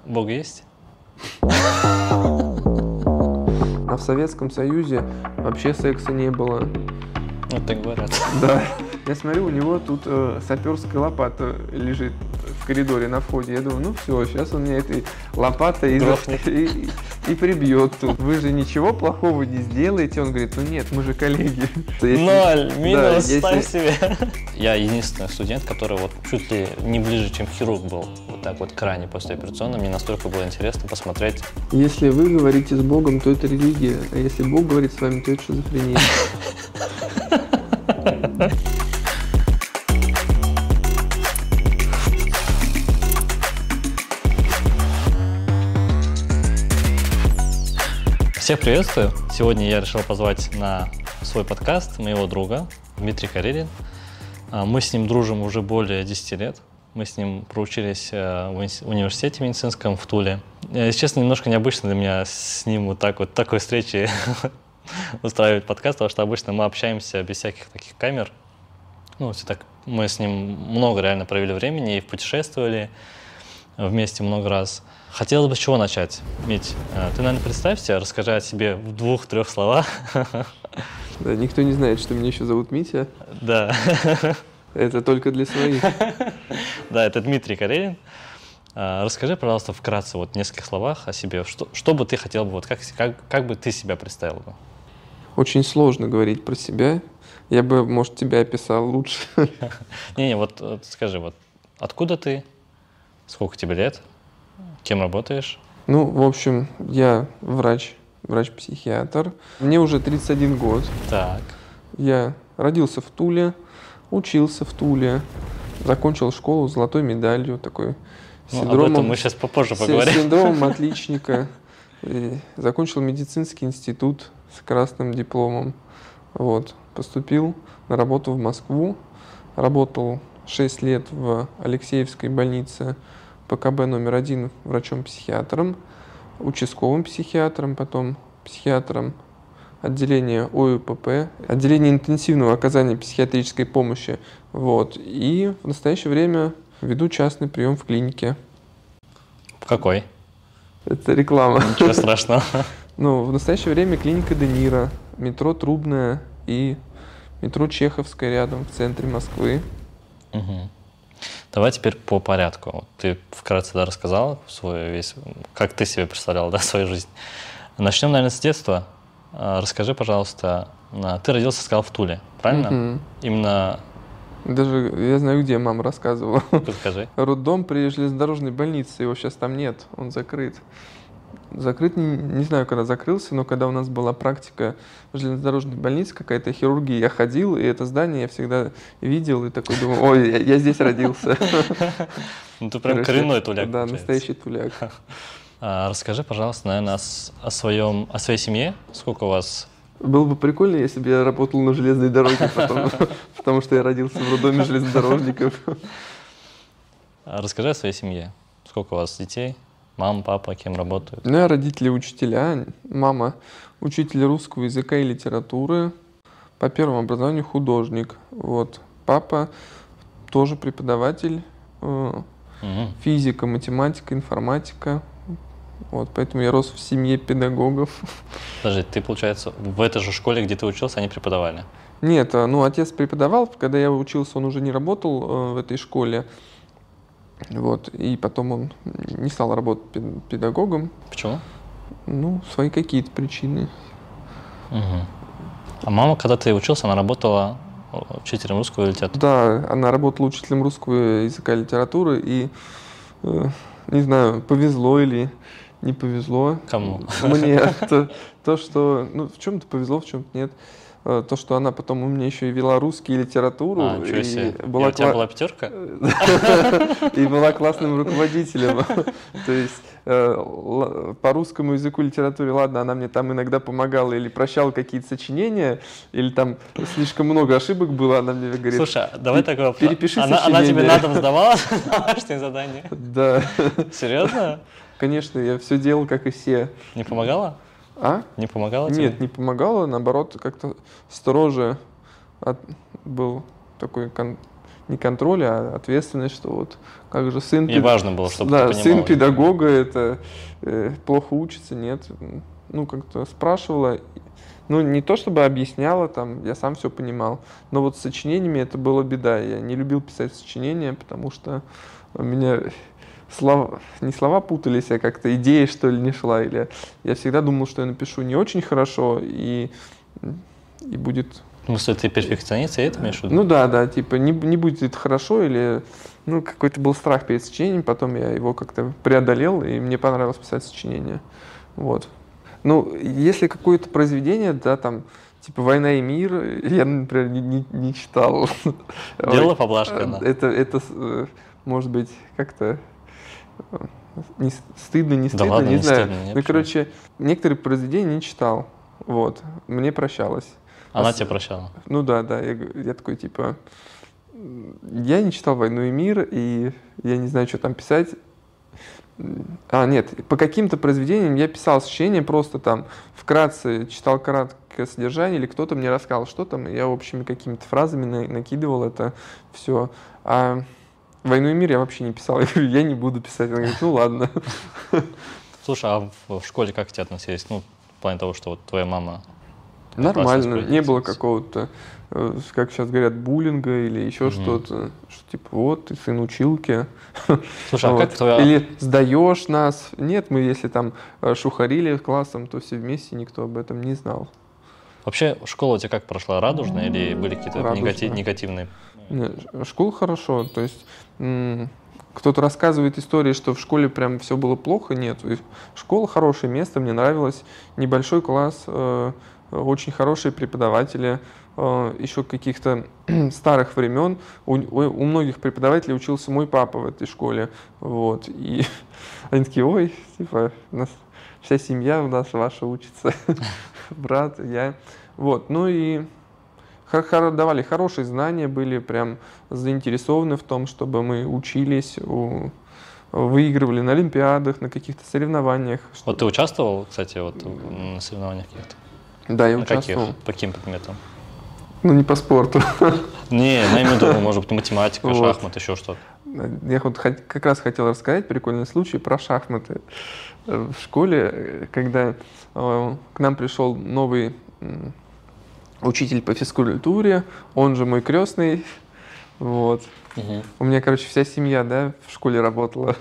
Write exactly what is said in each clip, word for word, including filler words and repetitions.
Бог есть? А в Советском Союзе вообще секса не было. Вот так говорят. Да. Я смотрю, у него тут э, саперская лопата лежит в коридоре на входе. Я думаю, ну все, сейчас он мне этой лопатой и, и, и прибьет тут. Вы же ничего плохого не сделаете. Он говорит, ну нет, мы же коллеги. Ноль, минус, да, ставь если... себе. Я единственный студент, который вот чуть ли не ближе, чем хирург был. Вот так вот к ране послеоперационно. Мне настолько было интересно посмотреть. Если вы говорите с Богом, то это религия. А если Бог говорит с вами, то это шизофрения. Всех приветствую! Сегодня я решил позвать на свой подкаст моего друга Дмитрий Карелин. Мы с ним дружим уже более десяти лет. Мы с ним проучились в университете медицинском в Туле. Если честно, немножко необычно для меня с ним вот так вот такой встречи устраивать подкаст, потому что обычно мы общаемся без всяких таких камер. Ну, все так. Мы с ним много реально провели времени и путешествовали вместе много раз. Хотелось бы с чего начать? Мить, ты, наверное, представься, расскажи о себе в двух-трех словах. Да, никто не знает, что меня еще зовут Митя. Да. Это только для своих. Да, это Дмитрий Карелин. Расскажи, пожалуйста, вкратце, вот в нескольких словах о себе. Что, что бы ты хотел бы, вот как, как, как бы ты себя представил бы? Очень сложно говорить про себя. Я бы, может, тебя описал лучше. Не-не, вот, вот скажи, вот откуда ты, сколько тебе лет? Кем работаешь? Ну, в общем, я врач, врач-психиатр. Мне уже тридцать один год. Так. Я родился в Туле, учился в Туле, закончил школу с золотой медалью, такой ну, синдромом, об этом мы сейчас попозже поговорим. Синдромом отличника. И закончил медицинский институт с красным дипломом. Вот. Поступил на работу в Москву, работал шесть лет в Алексеевской больнице ПКБ номер один врачом-психиатром, участковым психиатром, потом психиатром отделения ОЮПП, отделение интенсивного оказания психиатрической помощи. Вот. И в настоящее время веду частный прием в клинике. Какой? Это реклама. Ничего страшного. Ну, в настоящее время клиника Де Ниро, метро Трубная и метро Чеховская рядом, в центре Москвы. Угу. Давай теперь по порядку. Ты вкратце да, рассказал свой весь, как ты себе представлял да, свою жизнь. Начнем, наверное, с детства. Расскажи, пожалуйста, ты родился, сказал, в Туле, правильно? Mm-hmm. Именно... Даже я знаю, где мама рассказывала. Подскажи. Роддом при железнодорожной больнице, его сейчас там нет, он закрыт. Закрыт, не, не знаю, когда закрылся, но когда у нас была практика в железнодорожной больнице, какая-то хирургия, я ходил, и это здание я всегда видел, и такой думаю, ой, я, я здесь родился. Ну ты прям коренной туляк. Да, настоящий туляк. Расскажи, пожалуйста, наверное, о своем, о своей семье. Сколько у вас? Было бы прикольно, если бы я работал на железной дороге, потому что я родился в роддоме железнодорожников. Расскажи о своей семье. Сколько у вас детей? Мама, папа, кем работают? Ну, я родители учителя. Мама учитель русского языка и литературы. По первому образованию художник. Вот. Папа тоже преподаватель. Угу. Физика, математика, информатика. Вот, поэтому я рос в семье педагогов. Подожди, ты, получается, в этой же школе, где ты учился, они преподавали? Нет, ну, отец преподавал. Когда я учился, он уже не работал э, в этой школе. Вот, и потом он не стал работать педагогом. Почему? Ну, свои какие-то причины. Угу. А мама, когда ты учился, она работала учителем русского литературы? Да, она работала учителем русского языка и литературы, и, э, не знаю, повезло или не повезло. Кому? Мне то, то, что, ну, в чем-то повезло, в чем-то нет. То, что она потом у меня еще и вела русский и литературу. А, ничего себе. И, была и у тебя кла... была пятерка? И была классным руководителем. То есть по русскому языку и литературе, ладно, она мне там иногда помогала или прощала какие-то сочинения, или там слишком много ошибок было, она мне говорит... Слушай, давай такой вопрос. Перепиши она, сочинение. Она тебе на дом сдавала домашние задания? Да. Серьезно? Конечно, я все делал, как и все. Не помогала? А? Не помогала тебе? Нет, не помогала, наоборот, как-то строже от... был такой кон... не контроль, а ответственность, что вот как же сын... И важно было, чтобы да, ты сын понимал. педагога, это э, плохо учится, нет. Ну, как-то спрашивала. Ну, не то чтобы объясняла, там, я сам все понимал, но вот с сочинениями это была беда. Я не любил писать сочинения, потому что у меня слова, не слова путались, а как-то идея, что ли, не шла. Или я всегда думал, что я напишу не очень хорошо, и, и будет... Ну, что ты перфекционист, и это имеешь в виду? Ну да, да, типа не, не будет хорошо, или ну, какой-то был страх перед сочинением, потом я его как-то преодолел, и мне понравилось писать сочинение. Вот. Ну, если какое-то произведение, да, там, типа «Война и мир», я, например, не, не, не читал. Дело поблажка, да. Это, это, может быть, как-то не стыдно, не стыдно, да ладно, не, не знаю. Стыдно, нет, ну, короче, некоторые произведения не читал, вот, мне прощалось. Она а, тебе прощала? Ну да, да, я, я такой, типа, я не читал «Войну и мир», и я не знаю, что там писать. А, нет, по каким-то произведениям я писал сочинение, просто там вкратце читал краткое содержание, или кто-то мне рассказал, что там, и я общими какими-то фразами на- накидывал это все. А «Войну и мир» я вообще не писал, я говорю, я не буду писать. Она говорит, ну ладно. Слушай, а в, в школе как к тебе относились? Ну, в плане того, что вот твоя мама... Нормально, не было какого-то, как сейчас говорят, буллинга или еще Мгм. что-то, что типа вот, ты сын училки. Слушай, а Вот. как твоя... Или сдаешь нас. Нет, мы если там э, шухарили классом, то все вместе, никто об этом не знал. Вообще, школа у тебя как прошла? Радужная или были какие-то Радужная. негати- негативные? Нет, школа хорошо, то есть м, кто-то рассказывает истории, что в школе прям все было плохо, нет. И школа хорошее место, мне нравилось, небольшой класс, э, очень хорошие преподаватели, э, еще каких-то старых времен. У, у, у многих преподавателей учился мой папа в этой школе, вот, и они такие, ой, типа, у нас вся семья у нас ваша учится, брат, я, вот, ну и давали хорошие знания, были прям заинтересованы в том, чтобы мы учились, у, выигрывали на олимпиадах, на каких-то соревнованиях. Вот ты участвовал, кстати, вот на соревнованиях каких-то? Да, я На участвовал. каких? По каким предметам? Ну, не по спорту. Не, я имею в виду, может быть, математика, Вот. шахмат, еще что-то. Я вот хот- как раз хотел рассказать прикольный случай про шахматы. В школе, когда э, к нам пришел новый м, учитель по физкультуре, он же мой крестный, вот. Мгм. У меня, короче, вся семья, да, в школе работала.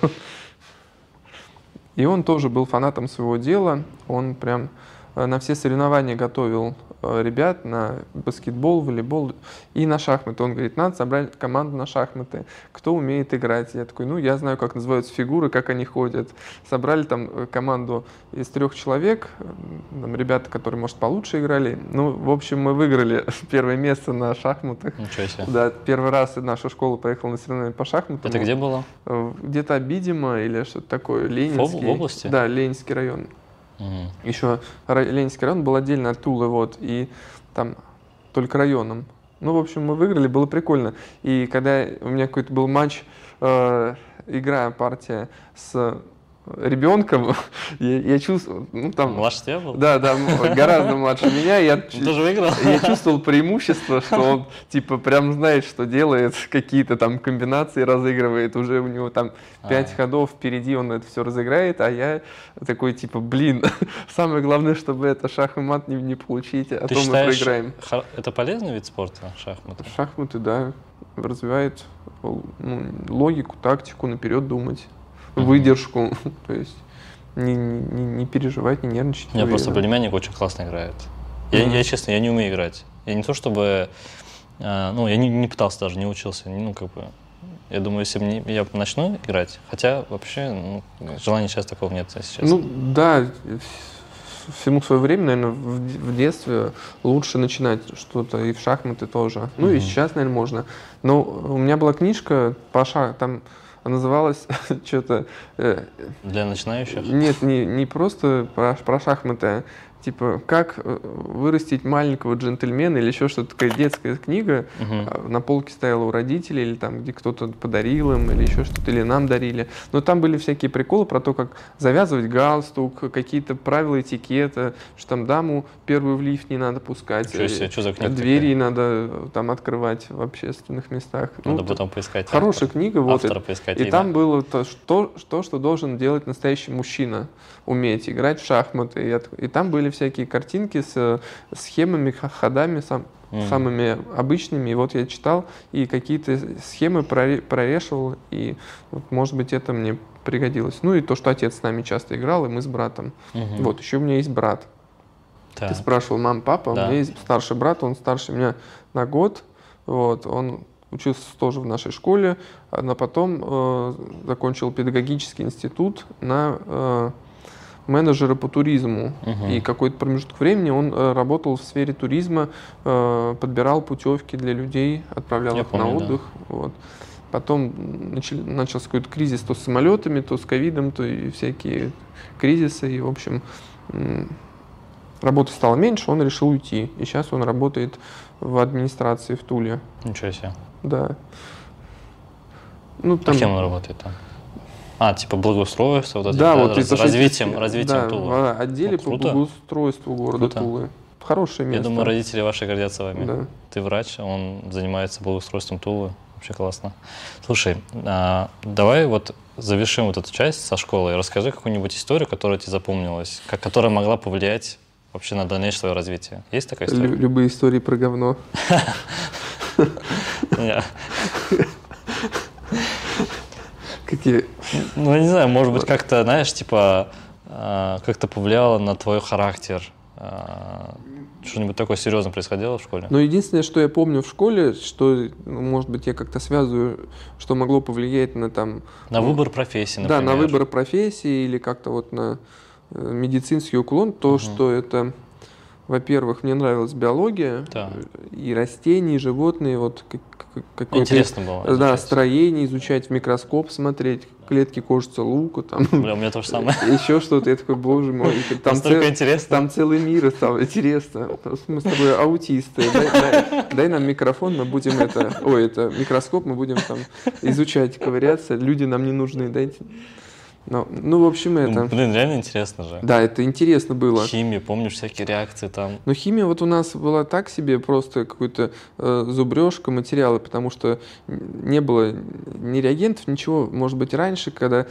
И он тоже был фанатом своего дела. Он прям э, на все соревнования готовил э, ребят на баскетбол, волейбол и на шахматы. Он говорит, надо собрать команду на шахматы. Кто умеет играть? Я такой, ну, я знаю, как называются фигуры, как они ходят. Собрали там э, команду из трех человек, э, там, ребята, которые, может, получше играли. Ну, в общем, мы выиграли первое место на шахматах. Ничего себе. Да, первый раз наша школа поехала на соревнования по шахматам. Это где было? Э, Где-то Обидимо или что-то такое, Ленинский. В области? Да, Ленинский район. Мгм. Еще ра- Ленинский район был отдельно от Тулы, вот, и там только районом. Ну, в общем, мы выиграли, было прикольно. И когда у меня какой-то был матч, э, игра, партия с ребенком, я, я чувствовал, ну, там... Младше тебя был? Да, да, м- гораздо младше меня. Я, Он тоже выиграл? я чувствовал преимущество, что он, типа, прям знает, что делает, какие-то там комбинации разыгрывает. Уже у него там пять А. ходов впереди, он это все разыграет, а я такой, типа, блин, самое главное, чтобы это шах и мат не, не получить, а Ты то мы считаешь, проиграем. хо- это полезный вид спорта, шахматы? Шахматы, да, развивает ну, логику, тактику, наперед думать, Мгм. выдержку, то есть не, не, не переживать, не нервничать. У меня просто уверенно. племянник очень классно играет. Я, Мгм. я, честно, я не умею играть. Я не то чтобы... э, ну, я не, не пытался даже, не учился. не- Ну, как бы... Я думаю, если мне, я начну играть, хотя вообще ну, желания сейчас такого нет, если честно. Ну да, в- всему свое время, наверное, в, д- в детстве лучше начинать что-то и в шахматы тоже. Ну и Мгм. сейчас, наверное, можно. Но у меня была книжка по шах, там называлась что-то... э, Для начинающих? нет, не, не просто про, про шахматы, а типа, как вырастить маленького джентльмена или еще что-то, такая детская книга, uh-huh. на полке стояла у родителей, или там, где кто-то подарил им, или еще что-то, или нам дарили. Но там были всякие приколы про то, как завязывать галстук, какие-то правила этикета, что там даму первую в лифт не надо пускать, себе, что за книга двери такая? Надо там открывать в общественных местах. Надо ну, потом поискать. Хорошая автора. книга. Вот, Автора и поискать. и имя. там было то что, то, что должен делать настоящий мужчина. Уметь играть в шахматы. И, от, и там были всякие картинки с схемами, ходами, сам, mm. самыми обычными. И вот я читал и какие-то схемы прорешивал. И вот, может быть, это мне пригодилось. Ну и то, что отец с нами часто играл, и мы с братом. Mm-hmm. Вот, еще у меня есть брат. Так. Ты спрашивал, мам, папа, да. У меня есть старший брат, он старше меня на год. Вот, он учился тоже в нашей школе, но потом э, закончил педагогический институт на э, менеджера по туризму. Угу. И какой-то промежуток времени он э, работал в сфере туризма, э, подбирал путевки для людей, отправлял Я их помню, на отдых. Да. Вот. Потом начали, начался какой-то кризис то с самолетами, то с ковидом, то и всякие кризисы. И, в общем, м- работы стало меньше, он решил уйти. И сейчас он работает в администрации в Туле. Ничего себе. Да. Ну, там... А кем он работает там? А, типа благоустройство, вот это, да, да, вот раз, развитием, развитием да, Тулы. в отделе ну, по благоустройству города круто. Тулы. Хорошее место. Я думаю, родители ваши гордятся вами. Да. Ты врач, он занимается благоустройством Тулы. Вообще классно. Слушай, а, давай вот завершим вот эту часть со школы. Расскажи какую-нибудь историю, которая тебе запомнилась, как, которая могла повлиять вообще на дальнейшее твое развитие. Есть такая история? Лю- любые истории про говно. Какие? Ну, я не знаю, может быть, как-то, знаешь, типа, как-то повлияло на твой характер. Что-нибудь такое серьезное происходило в школе? Ну, единственное, что я помню в школе, что, может быть, я как-то связываю, что могло повлиять на там... На выбор профессии, например. Да, на выбор профессии или как-то вот на медицинский уклон, то, угу. что это, во-первых, мне нравилась биология, да. и растения, и животные, вот какое-то... Интересно было изучать. Да, строение, изучать в микроскоп, смотреть, клетки кожицы лука, там... Бля, у меня то же самое. Еще что-то, я такой, боже мой. Там, цел... интересно. Там целый мир стал интересно. Мы с тобой аутисты. Дай, дай, дай нам микрофон, мы будем это... Ой, это микроскоп, мы будем там изучать, ковыряться. Люди нам не нужны, дайте... Ну, ну, в общем, это... Блин, реально интересно же. Да, это интересно было. Химия, помнишь, всякие реакции там. Но химия вот у нас была так себе, просто какой-то э, зубрежка материала, потому что не было ни реагентов, ничего. Может быть, раньше, когда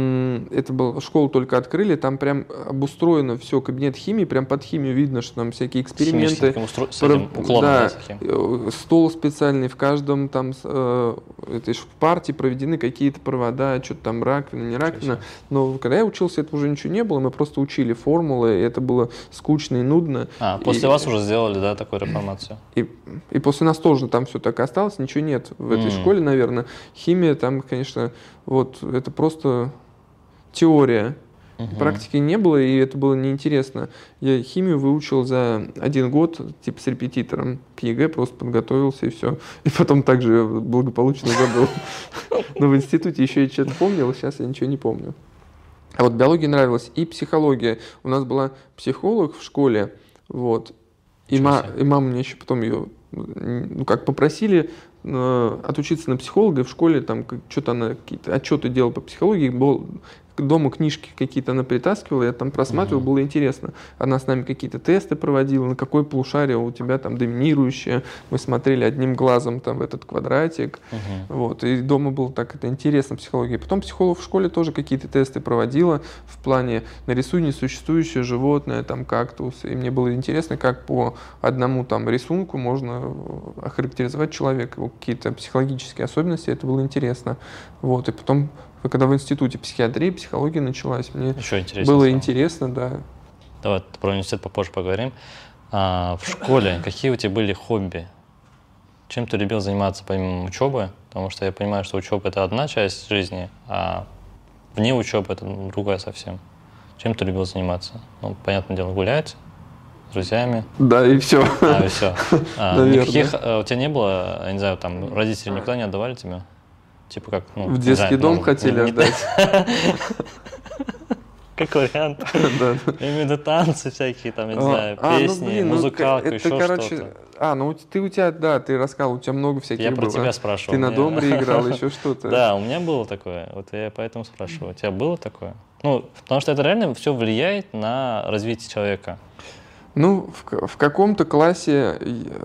м- это было, школу только открыли, там прям обустроено все, кабинет химии, прям под химию видно, что там всякие эксперименты. Устро... С этим уклоном, да, да, стол специальный, в каждом там э, этой в партии проведены какие-то провода, что-то там раковина, не раковина. Но когда я учился, этого уже ничего не было, мы просто учили формулы, и это было скучно и нудно. А, после и, вас уже сделали, да, такую реформацию? И, и после нас тоже там все так и осталось, ничего нет в этой mm. школе, наверное. Химия там, конечно, вот это просто теория. Uh-huh. Практики не было, и это было неинтересно. Я химию выучил за один год, типа с репетитором к ЕГЭ, просто подготовился и все. И потом также благополучно забыл. Но в институте еще я что-то помнил, сейчас я ничего не помню. А вот биология нравилась и психология. У нас была психолог в школе, вот. И, ма- и мама мне еще потом ее, ну как, попросили э, отучиться на психолога, и в школе там что-то она, какие-то отчеты делала по психологии, был... Дома книжки какие-то она притаскивала, я там просматривал, uh-huh. было интересно. Она с нами какие-то тесты проводила, на какое полушарие у тебя там доминирующее. Мы смотрели одним глазом там в этот квадратик. Uh-huh. Вот. И дома было так это интересно, психология. Потом психолог в школе тоже какие-то тесты проводила в плане нарисуй несуществующее животное, там кактус. И мне было интересно, как по одному там рисунку можно охарактеризовать человека, его какие-то психологические особенности. Это было интересно. Вот. И потом когда в институте психиатрии, психология началась, мне Еще было стало. интересно, да. Давай про университет попозже поговорим. А, в школе какие у тебя были хобби? Чем ты любил заниматься помимо учебы? Потому что я понимаю, что учеба — это одна часть жизни, а вне учебы — это другая совсем. Чем ты любил заниматься? Ну, понятное дело, гулять с друзьями. Да, и все. А, и все. А, никаких, у тебя не было, я не знаю, там родители никуда не отдавали тебя? Типа как, ну, в детский знаю, дом ну, хотели не, отдать. как вариант. Именно танцы всякие, там, я не знаю, песни, музыкалка, еще что-то. А, ну ты у тебя, да, ты рассказал, у тебя много всяких было. Я про тебя спрашивал. Ты на домре играл, еще что-то. Да, у меня было такое, вот я поэтому спрашиваю. У тебя было такое? Ну, потому что это реально все влияет на развитие человека. Ну, в, в каком-то классе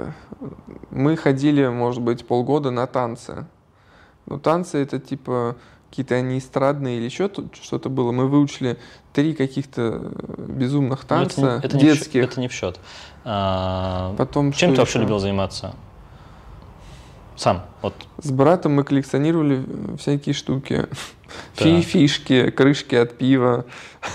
мы ходили, может быть, полгода на танцы. Ну, танцы это типа какие-то они эстрадные или еще что-то было. Мы выучили три каких-то безумных танца, ну, это, это детских. Не в, это не в счет. А, Потом, чем ты вообще любил заниматься? Сам? Вот. С братом мы коллекционировали всякие штуки. Да. Фишки, крышки от пива.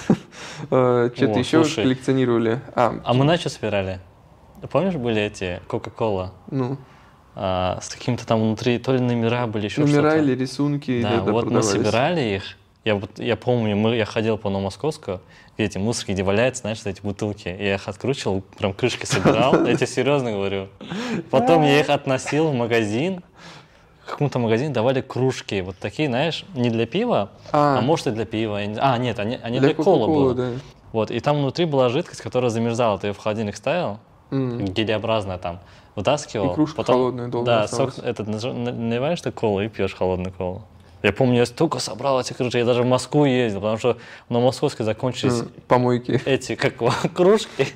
Что-то еще коллекционировали. А, а мы начо собирали. Помнишь, были эти Кока-Кола? Ну. А, с каким-то там внутри, то ли номера были, еще что-то. Номера или рисунки. Да, вот мы собирали их. Я, я помню, мы, я ходил по Новомосковску, где эти мусорки, где валяются, знаешь, эти бутылки. Я их откручивал, прям крышки собирал. Я тебе серьезно говорю. Потом я их относил в магазин. В каком-то магазине давали кружки. Вот такие, знаешь, не для пива, а, а может и для пива. А, нет, они, они для, для колы были. Да. Вот, и там внутри была жидкость, которая замерзала. Ты ее в холодильник ставил, mm. гелеобразная там, вытаскивал. И кружка потом, холодная долго да, сок, этот, наливаешь ты колу и пьешь холодную колу. Я помню, я столько собрал этих кружек, я даже в Москву ездил, потому что на Московской закончились mm, помойки. Эти, как кружки.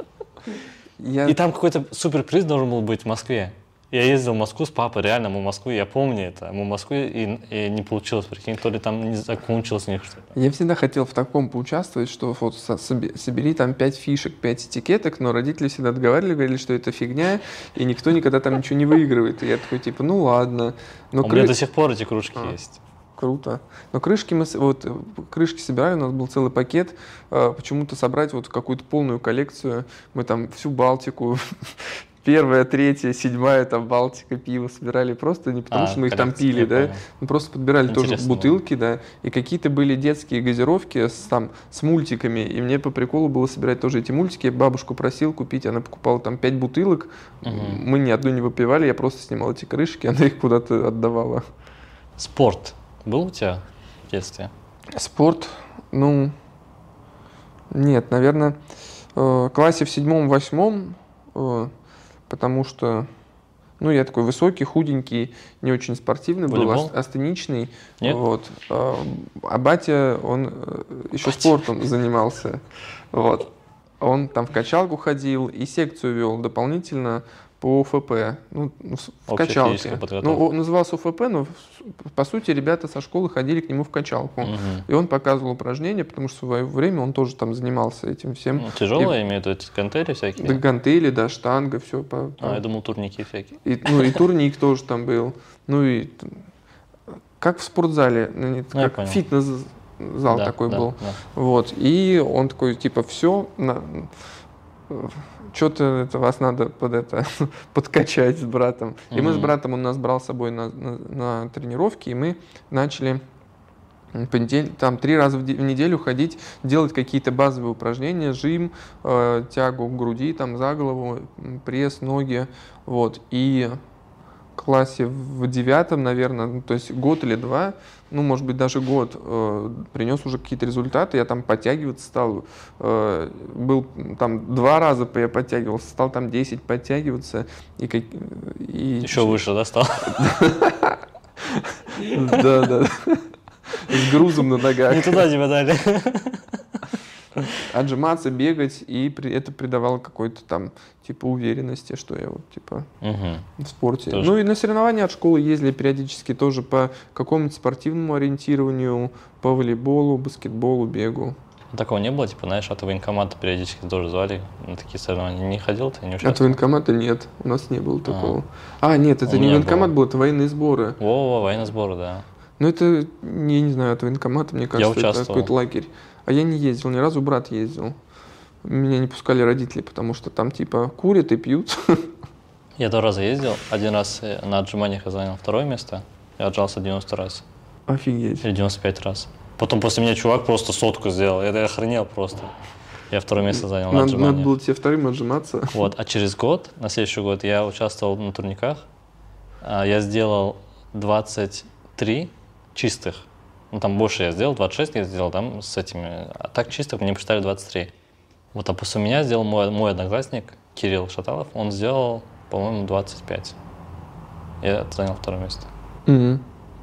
Я... И там какой-то суперприз должен был быть в Москве. Я ездил в Москву с папой, реально, мы в Москву, я помню это. Мы в Москву и, и не получилось, прикинь, то ли там не закончилось у них что-то. Я всегда хотел в таком поучаствовать, что вот собери там пять фишек, пять этикеток, но родители всегда отговаривали, говорили, что это фигня, и никто никогда там ничего не выигрывает. И я такой, типа, ну ладно. Но у кры... меня до сих пор эти кружки а, есть. Круто. Но крышки мы, вот, крышки собирали, у нас был целый пакет. Почему-то собрать вот какую-то полную коллекцию. Мы там всю Балтику... Первая, третья, седьмая, там, Балтика, пиво собирали просто не потому, а, что мы их там пили, да, мы просто подбирали интересно тоже бутылки, да, и какие-то были детские газировки с, там, с мультиками, и мне по приколу было собирать тоже эти мультики, я бабушку просил купить, она покупала там пять бутылок, угу. Мы ни одну не выпивали, я просто снимал эти крышки, она их куда-то отдавала. Спорт был у тебя в детстве? Спорт? Ну, нет, наверное, в классе в седьмом-восьмом, потому что, ну, я такой высокий, худенький, не очень спортивный волейбол? был, астеничный. Нет? Вот. А батя, он еще батя. спортом занимался. Вот. Он там в качалку ходил и секцию вел дополнительно по УФП, ну, в качалке. Ну, он назывался УФП, но по сути ребята со школы ходили к нему в качалку. Угу. И он показывал упражнения, потому что в свое время он тоже там занимался этим всем. Ну, тяжелое, и... имеют эти гантели всякие? Да, гантели, да, штанга, все. По, по... А, я думал, турники всякие. И, ну, и турник тоже там был. Ну, и как в спортзале, ну, как фитнес-зал да, такой да, был. Да. Вот. И он такой, типа, все... На... Что-то это вас надо под это подкачать с братом. И mm-hmm. мы с братом, он нас брал с собой на, на, на тренировки, и мы начали там три раза в, в неделю ходить, делать какие-то базовые упражнения, жим, э, тягу к груди, там за голову, пресс, ноги, вот. И в классе в девятом, наверное, ну, то есть год или два, ну, может быть, даже год, э, принес уже какие-то результаты, я там подтягиваться стал, э, был там два раза я подтягивался, стал там десять подтягиваться. И, как, и... Еще выше, да, стал? Да, да. С грузом на ногах. Не туда тебя дали. Отжиматься, бегать, и это придавало какой-то там типа уверенности, что я вот типа угу. в спорте. Тоже. Ну и на соревнования от школы ездили периодически тоже по какому-то спортивному ориентированию, по волейболу, баскетболу, бегу. Такого не было, типа, знаешь, от военкомата периодически тоже звали на такие соревнования. Не ходил ты, не участвовал? От военкомата нет, у нас не было такого. А, а нет, это у не военкомат был, это военные сборы. Во-во, военные сборы, да. Ну это, я не знаю, от военкомата, мне кажется, это какой-то лагерь. А я не ездил, ни разу брат ездил. Меня не пускали родители, потому что там типа курят и пьют. Я два раза ездил. Один раз на отжиманиях я занял второе место. Я отжался девяносто раз. Офигеть. Или девяносто пять раз. Потом после меня чувак просто сотку сделал. Я охренел просто. Я второе место занял на отжиманиях. Надо было тебе вторым отжиматься. Вот. А через год, на следующий год, я участвовал на турниках. Я сделал двадцать три чистых. Ну, там больше я сделал, двадцать шесть я сделал там с этими. А так чисто мне посчитали двадцать три. Вот, а после меня сделал мой, мой одноклассник Кирилл Шаталов, он сделал, по-моему, двадцать пять. Я занял второе место. Mm-hmm.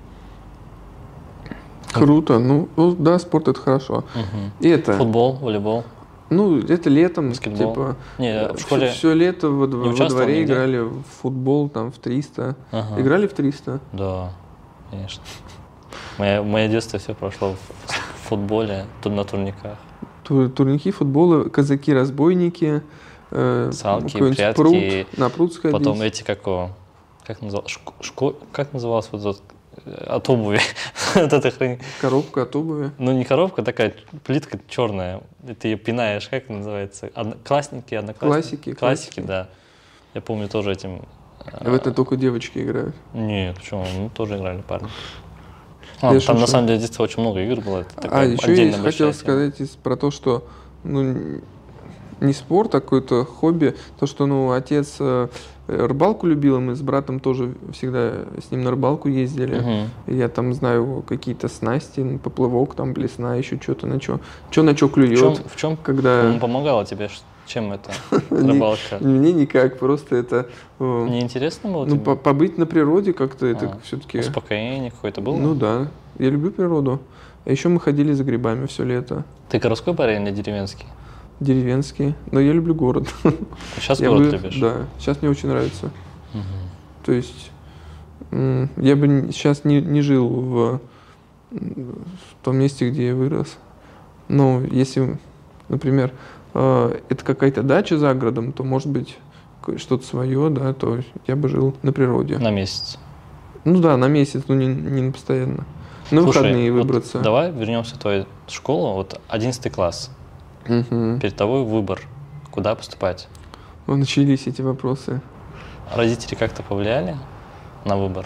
Круто. Ну, ну, да, спорт — это хорошо. Угу. И это... Футбол, волейбол. Ну, это летом, баскетбол. Типа, не, в школе все, все лето во, во дворе нигде? Играли в футбол, там, в триста. Ага. Играли в триста? Да, конечно. Мое, мое детство все прошло в, в футболе, тут на турниках. Тур, турники, футболы, казаки-разбойники, э, салки, прятки. Пруд, на пруд сходить. Потом эти, как, как, называлось, шко, шко, как называлось вот этот, от обуви? Вот эта хрень. Коробка от обуви. Ну, не коробка, такая плитка черная. Ты ее пинаешь, как называется? Одноклассники, одноклассники. Классики. Классики, да. Я помню тоже этим. В это только девочки играют? Нет, почему? Мы тоже играли, парни. А, там шучу. На самом деле в детстве очень много игр было. Это а еще я хотел сказать про то, что ну, не спорт, а какое-то хобби. То, что ну, отец э, рыбалку любил, и мы с братом тоже всегда с ним на рыбалку ездили. Угу. Я там знаю какие-то снасти, поплавок, там блесна, еще что-то на что. Что на что клюет. В чем, в чем когда... он помогал тебе? Чем это рыбалка? Мне никак, просто это... Не интересно было Ну, тебе? побыть на природе как-то, это все-таки... Успокоение какое-то было? Ну да, я люблю природу. А еще мы ходили за грибами все лето. Ты городской парень или деревенский? Деревенский, но я люблю город. Сейчас город бы, любишь? Да, сейчас мне очень нравится. Угу. То есть я бы сейчас не, не жил в, в том месте, где я вырос. Но если, например, это какая-то дача за городом, то, может быть, что-то свое, да, то я бы жил на природе. На месяц? Ну да, на месяц, но не, не постоянно. На Слушай, выходные выбраться. Вот давай вернемся в твою школу, вот одиннадцатый класс. Угу. Перед тобой выбор, куда поступать. Вот начались эти вопросы. Родители как-то повлияли на выбор?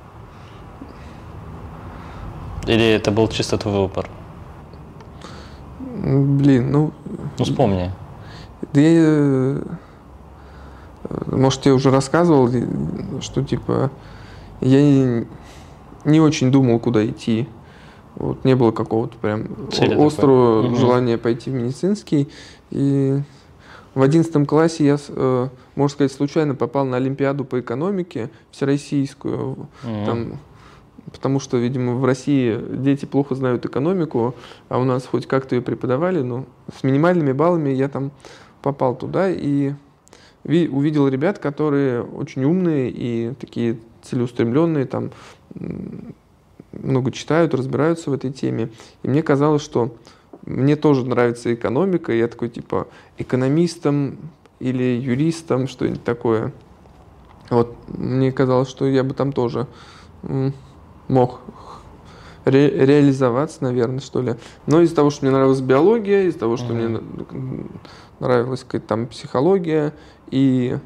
Или это был чисто твой выбор? Блин, ну... Ну, вспомни. Да я... Может, я уже рассказывал, что, типа, я не, не очень думал, куда идти. Вот, не было какого-то прям Цели острого такой. желания пойти в медицинский. И в одиннадцатом классе я, э, можно сказать, случайно попал на Олимпиаду по экономике всероссийскую. Mm-hmm. Там, потому что, видимо, в России дети плохо знают экономику, а у нас хоть как-то ее преподавали, но с минимальными баллами я там попал туда и ви- увидел ребят, которые очень умные и такие целеустремленные, там много читают, разбираются в этой теме. И мне казалось, что мне тоже нравится экономика, и я такой, типа, экономистом или юристом, что-нибудь такое. Вот, мне казалось, что я бы там тоже мог ре- реализоваться, наверное, что ли. Но из-за того, что мне нравилась биология, из-за того, что mm-hmm. мне нравилась какая-то там психология, и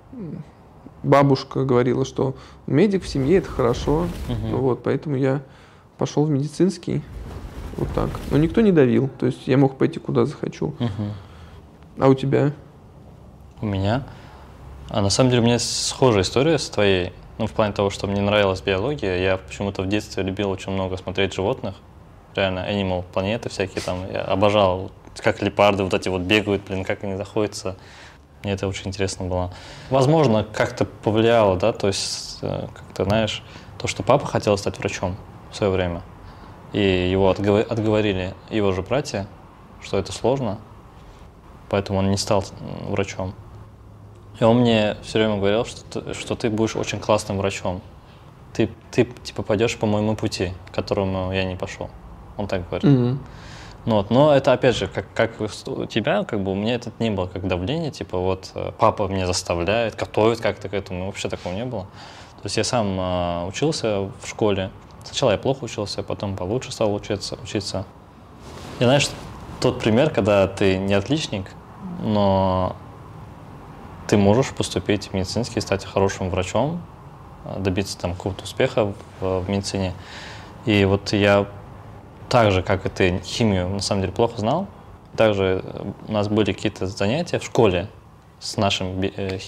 бабушка говорила, что медик в семье — это хорошо, uh-huh. вот, поэтому я пошел в медицинский, вот так. Но никто не давил, то есть я мог пойти куда захочу. Uh-huh. А у тебя? У меня? А на самом деле у меня схожая история с твоей, ну, в плане того, что мне нравилась биология. Я почему-то в детстве любил очень много смотреть животных, реально, Animal, планеты всякие там, я обожал, как леопарды вот эти вот бегают, блин, как они заходятся. Мне это очень интересно было. Возможно, как-то повлияло, да, то есть, как-то, знаешь, то, что папа хотел стать врачом в свое время, и его отговор- отговорили его же братья, что это сложно, поэтому он не стал врачом. И он мне все время говорил, что ты, что ты будешь очень классным врачом. Ты, ты типа пойдешь по моему пути, к которому я не пошел. Он так говорит. Mm-hmm. Ну, вот, но это, опять же, как, как у тебя, как бы у меня это не было как давление, типа вот папа меня заставляет, готовит как-то к этому, вообще такого не было. То есть я сам э, учился в школе. Сначала я плохо учился, потом получше стал учиться. учиться. И знаешь, тот пример, когда ты не отличник, но ты можешь поступить в медицинский, стать хорошим врачом, добиться там какого-то успеха в, в медицине. И вот я так же, как и ты, химию на самом деле плохо знал. Также у нас были какие-то занятия в школе с нашим,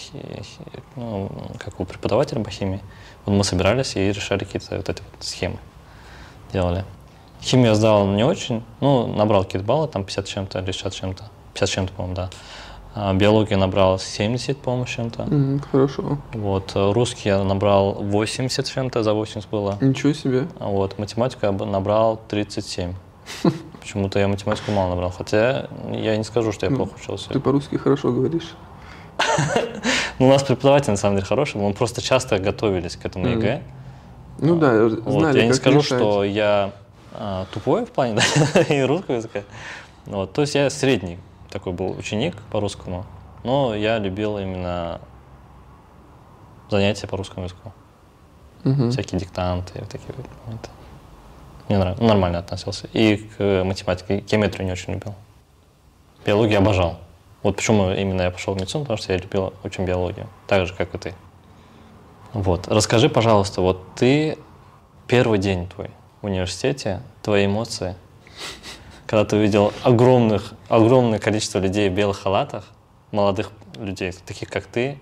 ну, как у преподавателя по химии. Вот мы собирались и решали какие-то вот эти вот схемы, делали. Химию я сдал не очень, ну, набрал какие-то баллы, там пятьдесят с чем-то или шестьдесят с чем-то. пятьдесят с чем-то, по-моему, да. А биологию набрал семьдесят, по-моему, с чем-то. Mm, хорошо. Вот, русский я набрал восемьдесят с чем-то, за восемьдесят было. Ничего себе. Вот, математику я набрал тридцать семь. Почему-то я математику мало набрал, хотя я не скажу, что я плохо учился. Ты по-русски хорошо говоришь. Ну, у нас преподаватель, на самом деле, хороший, мы просто часто готовились к этому ЕГЭ. Ну да, Вот. знали, Я не как скажу, решать. что я а, тупой в плане да, и русского языка. Вот. То есть я средний такой был ученик по русскому, но я любил именно занятия по русскому языку. Угу. Всякие диктанты, вот такие моменты. Мне нравилось, нормально относился. И к математике, геометрию не очень любил. Биологию обожал. Вот почему именно я пошел в медицину, потому что я любил очень биологию, так же, как и ты. Вот. Расскажи, пожалуйста, вот ты первый день твой в университете, твои эмоции, когда ты увидел огромных, огромное количество людей в белых халатах, молодых людей, таких как ты,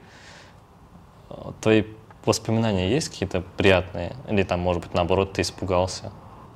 твои воспоминания есть какие-то приятные? Или там, может быть, наоборот, ты испугался?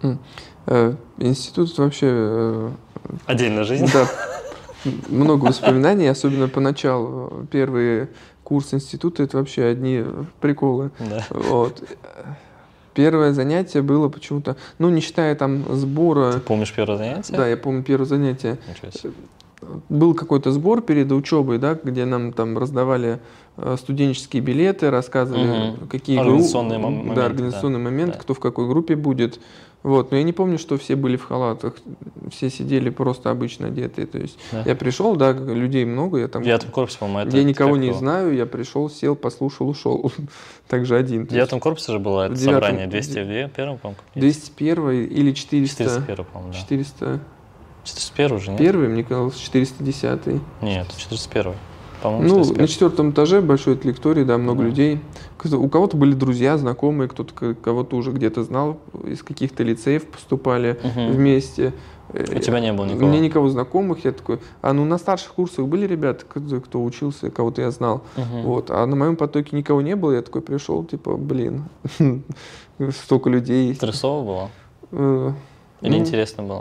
Институт вообще... Отдельная жизнь? Да, много воспоминаний, особенно поначалу. Первые курсы института — это вообще одни приколы. Да. Вот. Первое занятие было почему-то, ну, не считая там сбора... Ты помнишь первое занятие? Да, я помню первое занятие. Ничего себе. Был какой-то сбор перед учебой, да, где нам там раздавали студенческие билеты, рассказывали, угу. какие организационные группы, моменты, да, организационный да. момент, да. кто в какой группе будет. Вот. Но я не помню, что все были в халатах, все сидели просто обычно одетые. То есть да. я пришел, да, людей много, я там. В девятом корпусе, по-моему, это. Я никого не его? знаю, я пришел, сел, послушал, ушел. Также один. В девятом корпусе же было это девятом... собрание двести в первом, по-моему. двести один или четыреста. четыреста один, по-моему, да. четыреста. четыреста один уже, нет? Первый, мне казалось, четыреста десятый. Нет, четыреста один. По-моему, ну, четыреста один. На четвертом этаже большой лекторий, да, много да. людей. У кого-то были друзья, знакомые, кто-то кого-то уже где-то знал, из каких-то лицеев поступали угу. вместе. У тебя не было никого? У меня никого знакомых. Я такой, а ну на старших курсах были ребята, кто, кто учился, кого-то я знал. Угу. Вот, а на моем потоке никого не было. Я такой пришел, типа, блин, столько людей. Стрессово было? Или ну, интересно было?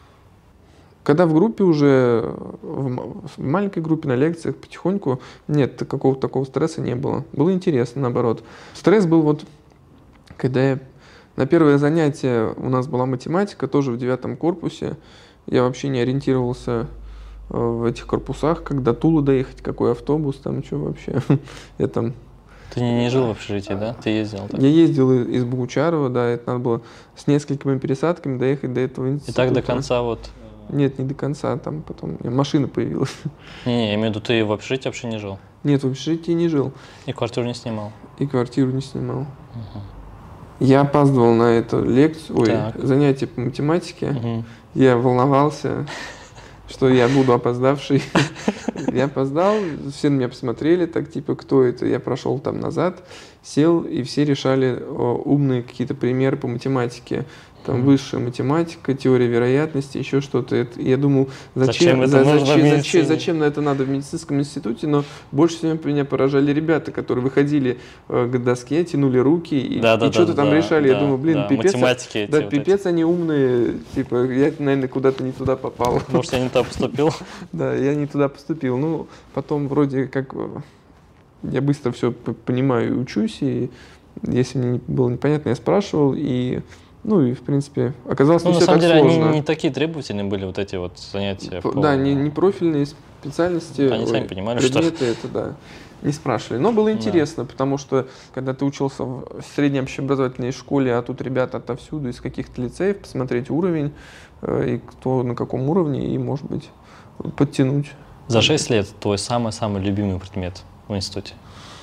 Когда в группе уже, в маленькой группе на лекциях потихоньку, нет, какого-то такого стресса не было. Было интересно, наоборот. Стресс был вот, когда я на первое занятие, у нас была математика, тоже в девятом корпусе. Я вообще не ориентировался в этих корпусах, как до Тулы доехать, какой автобус, там что вообще. Я там... Ты не, не жил в общежитии, да? Ты ездил? Так? Я ездил из Богучарова, да, это надо было с несколькими пересадками доехать до этого института. И так до конца вот... Нет, не до конца, там потом у меня машина появилась. Не, не, я имею в виду, ты в общежитии вообще не жил? Нет, в общежитии не жил. И квартиру не снимал? И квартиру не снимал. Угу. Я опаздывал на эту лекцию, ой, так. занятие по математике. Угу. Я волновался, что я буду опоздавший. Я опоздал, все на меня посмотрели, так типа, кто это? Я прошел там назад, сел, и все решали умные какие-то примеры по математике. Там высшая математика, теория вероятности, еще что-то. Это, я думал, зачем, зачем, за, зачем, зачем, зачем на это надо в медицинском институте, но больше всего меня поражали ребята, которые выходили э, к доске, тянули руки и, да, и да, что-то да, там да, решали. Да, я думаю, блин, да, пипец, математики да, эти, пипец вот они умные. Типа, я, наверное, куда-то не туда попал. Может, я не туда поступил? Да, я не туда поступил. Ну, потом вроде как я быстро все понимаю и учусь, и если мне было непонятно, я спрашивал, и ну и, в принципе, оказалось, ну, не все все так так сложно. Они не такие требовательные были, вот эти вот занятия. По, по... Да, не, не профильные специальности. Они ой, сами понимали, предметы что... это, да, не спрашивали. Но было интересно, да. потому что, когда ты учился в средней общеобразовательной школе, а тут ребята отовсюду, из каких-то лицеев, посмотреть уровень, э, и кто на каком уровне, и, может быть, подтянуть. За шесть лет твой самый-самый любимый предмет в институте?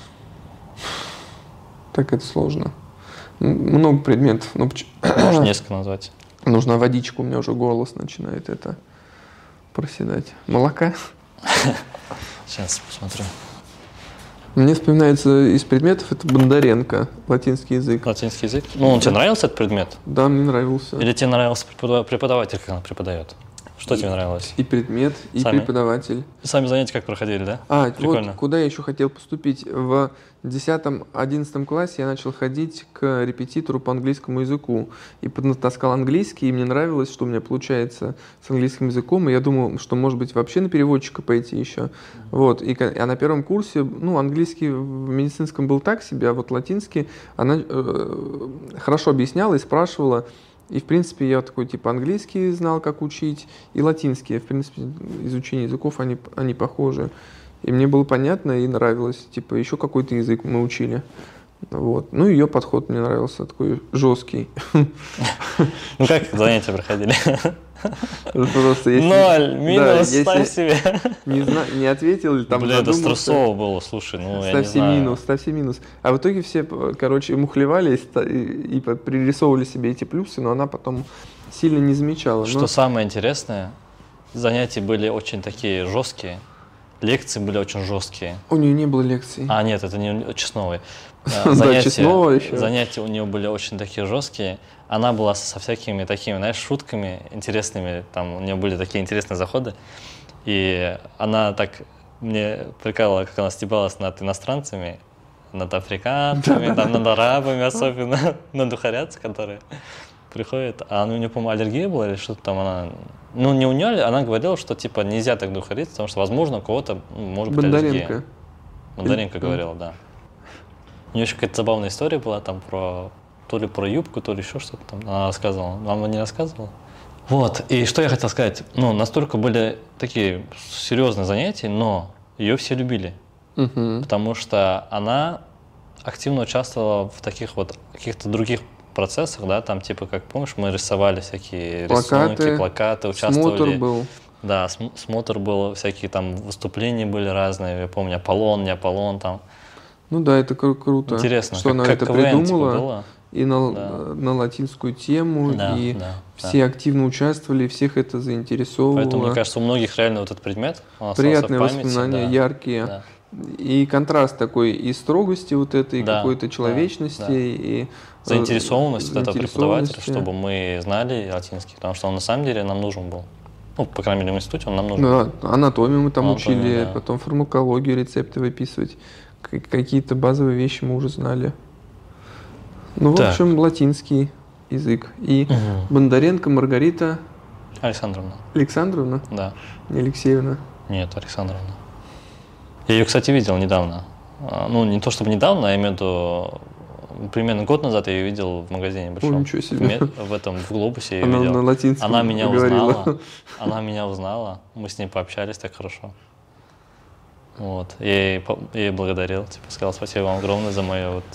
Так это сложно. Много предметов. Ну, Можешь несколько назвать. Нужна водичка, у меня уже голос начинает это проседать. Молока? Сейчас посмотрю. Мне вспоминается из предметов, это Бондаренко, латинский язык. Латинский язык? Ну, он тебе нравился этот предмет? Да, мне нравился. Или тебе нравился преподаватель, как он преподает? Что тебе нравилось? И предмет, и Сами? преподаватель. Сами занятия как проходили, да? А, Прикольно. вот куда я еще хотел поступить. В десятом-одиннадцатом классе я начал ходить к репетитору по английскому языку. И поднатаскал английский, и мне нравилось, что у меня получается с английским языком. И я думал, что, может быть, вообще на переводчика пойти еще. Вот. И, а на первом курсе, ну, английский в медицинском был так себе, а вот латинский она э, хорошо объясняла и спрашивала. И, в принципе, я такой, типа, английский знал, как учить, и латинский. В принципе, изучение языков, они, они похожи. И мне было понятно и нравилось. Типа, еще какой-то язык мы учили. Вот. Ну, ее подход мне нравился, такой жесткий. Ну, как занятия проходили? Просто если... Ноль, минус, ставь себе. Не, зна... не ответил или там Бля, это задумался. стрессово было, слушай, ну, я Ставь не себе знаю. минус, ставь себе минус. А в итоге все, короче, мухлевали и, ста- и, и пририсовывали себе эти плюсы, но она потом сильно не замечала. Что но... самое интересное, занятия были очень такие жесткие, лекции были очень жесткие. У нее не было лекций. А, нет, это не Чесновой. Да, Чеснова еще. Занятия у нее были очень такие жесткие. Она была со всякими такими, знаешь, шутками интересными. Там у нее были такие интересные заходы. И она так мне прикалывала, как она стебалась над иностранцами, над африканцами, там, над арабами особенно, над ухарятцами, которые приходят. А у нее, по-моему, аллергия была или что-то там она... Ну, не у нее, она говорила, что типа нельзя так духариться, потому что, возможно, у кого-то ну, может быть аллергия. Бондаренко. Бондаренко говорила, да. У нее еще какая-то забавная история была там про то ли про юбку, то ли еще что-то там она рассказывала. Мама не рассказывала? Вот, и что я хотел сказать. Ну, настолько были такие серьезные занятия, но ее все любили. Угу. Потому что она активно участвовала в таких вот каких-то других процессах, да, там типа, как помнишь, мы рисовали всякие Плакаты, рисунки, плакаты, участвовали. Смотр был. Да, см- смотр был, всякие там выступления были разные, я помню, Аполлон, не Аполлон там. Ну да, это кру- круто. Интересно, что как, она как это КВН, придумала. типа, было. И на, Да. на латинскую тему, Да, и да, все да. активно участвовали, всех это заинтересовывало. Поэтому, мне кажется, у многих реально вот этот предмет, он остался Приятные в памяти, воспоминания, да. яркие. Да. И контраст такой и строгости вот этой, Да, какой-то да, человечности, да. и э, Заинтересованность вот этого преподавателя, заинтересованности. чтобы мы знали латинский, потому что он на самом деле нам нужен был. Ну, по крайней мере, в институте он нам нужен был. Да, анатомию мы там Анатомию, учили, да. потом фармакологию, рецепты выписывать. К- Какие-то базовые вещи мы уже знали. Ну, в Так. общем, латинский язык. И Мгм. Бондаренко Маргарита Александровна, Александровна, да. не Алексеевна. Нет, Александровна. Я ее, кстати, видел недавно. А, Ну, не то чтобы недавно, а я имею в виду, примерно год назад я ее видел в магазине большом. О, ничего себе. В, ме- в этом, в глобусе я ее Она видел. на латинском Она меня говорила. узнала. Она меня узнала. Мы с ней пообщались так хорошо. Вот. Я ей, по- я ей благодарил. Типа сказал спасибо вам огромное за мое вот...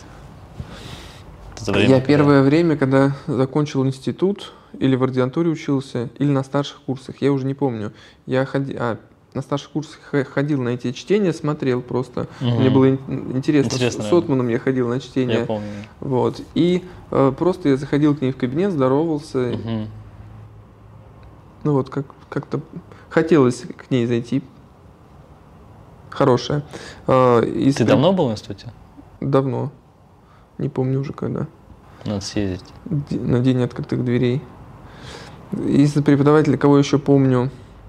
это время, Я когда- первое время, когда закончил институт, или в ординатуре учился, или на старших курсах, я уже не помню. Я ходи... а, на старших курсах х- ходил на эти чтения, смотрел просто. Мгм. Мне было ин- интересно. Интересно, С Сотманом я ходил на чтения. Я помню. Вот. И э, просто я заходил к ней в кабинет, здоровался. Мгм. Ну вот, как, как-то хотелось к ней зайти. Хорошая. Э, из- Ты давно был в институте? Давно. Не помню уже когда. Надо съездить. Д- На день открытых дверей. Из преподавателей, кого еще помню,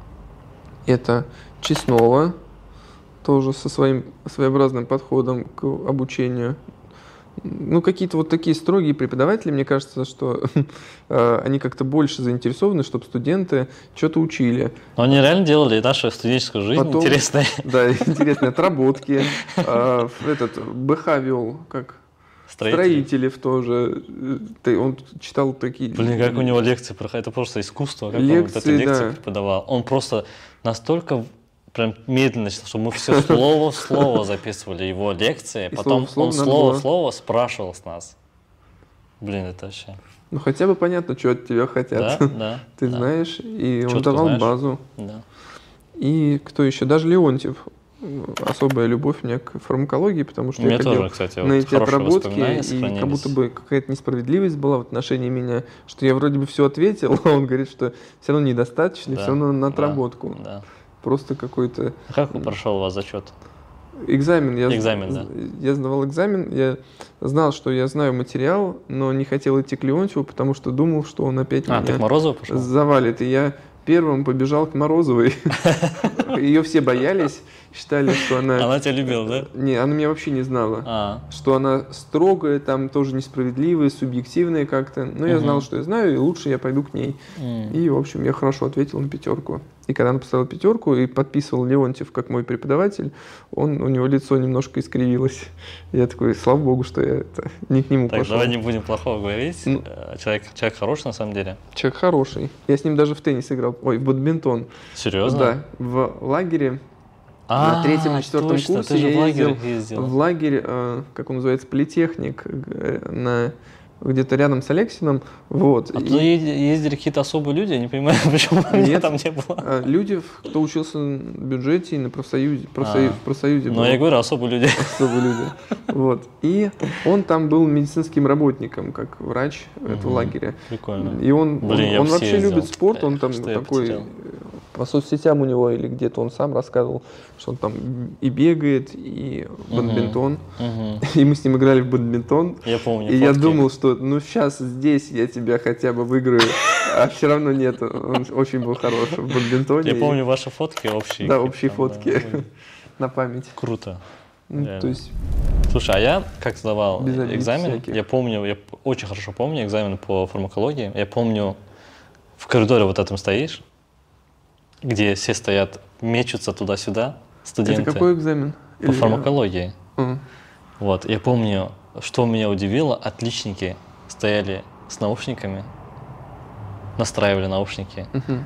это Чеснова, тоже со своим своеобразным подходом к обучению. Ну, какие-то вот такие строгие преподаватели, мне кажется, что э, они как-то больше заинтересованы, чтобы студенты что-то учили. Но они реально делали нашу студенческую жизнь Потом- интересной. Да, интересные отработки. Э, Этот БХ вел, как Строители. Строителев тоже. Э, ты- Он читал такие... Блин, как у него лекции проходят, это просто искусство, как он вот эту Лекции, лекцию да. преподавал. Он просто настолько прям медленно читал, что мы все слово в слово записывали его лекции, И потом слово в слово он надо слово было. в слово спрашивал с нас. Блин, это вообще... Ну, хотя бы понятно, что от тебя хотят. Да, да. Ты да, знаешь, и он Чётко давал знаешь. базу. Да. И кто еще? Даже Леонтьев. Особая любовь у меня к фармакологии, потому что У меня я ходил тоже, кстати, на вот эти хорошие отработки, воспоминания и сохранились. как будто бы какая-то несправедливость была в отношении меня, что я вроде бы все ответил, а он говорит, что все равно недостаточно, Да, все равно на да, отработку. Да. Просто какой-то А Как прошел у вас зачет? экзамен. Я, Экзамен, да. Я сдавал экзамен, я знал, что я знаю материал, но не хотел идти к Леонтьеву, потому что думал, что он опять А, меня ты к Морозову пошел? завалит. И я первым побежал к Морозовой. Ее все боялись, считали, что она... Она тебя любила, да? Не, она меня вообще не знала. А. Что она строгая, там тоже несправедливая, субъективная как-то. Но я Мгм. знал, что я знаю, и лучше я пойду к ней. М. И, в общем, я хорошо ответил на пятерку. И когда она поставила пятерку и подписывал Леонтьев как мой преподаватель, он, у него лицо немножко искривилось. Я такой, слава богу, что я это, не к нему Так, пошел. давай не будем плохого говорить. Ну. Э, Человек, человек хороший на самом деле. Человек хороший. Я с ним даже в теннис играл. Ой, в бадминтон. Серьезно? Да, в лагере. А, На третьем, на четвертом точно, курсе ты же я в лагерь ездил ездил. в лагерь, э, как он называется, политехник, э, на, где-то рядом с Алексином. Вот. А И, туда е- ездили какие-то особые люди, я не понимаю, почему меня Нет. там не было. э, люди, кто учился на бюджете и на профсоюзе, профсоюз, А. в профсоюзе Но был. я говорю, особые люди. Особые люди. Вот. И он там был медицинским работником, как врач этого Мгм. лагеря. Прикольно. И он, Блин, он, я он бы вообще съездил. любит спорт, он там Что я такой, потерял? э, по соцсетям у него или где-то он сам рассказывал, что он там и бегает, и Мгм. бадминтон. Мгм. И мы с ним играли в бадминтон. Я помню. И я фотки. думал, что ну сейчас здесь я тебя хотя бы выиграю, а все равно нет. Он очень был хорош в бадминтоне. Я помню ваши фотки общие. Да, какие-то общие там, фотки да, были. на память. Круто. Ну, Реально. то есть, Слушай, а я как сдавал Без обид экзамен, всяких. я помню, я п- очень хорошо помню экзамен по фармакологии. Я помню, в коридоре вот этом стоишь, где все стоят, мечутся туда-сюда, студенты. это какой экзамен? По фармакологии. А, Вот, я помню, что меня удивило, отличники стояли с наушниками, настраивали наушники. мгм.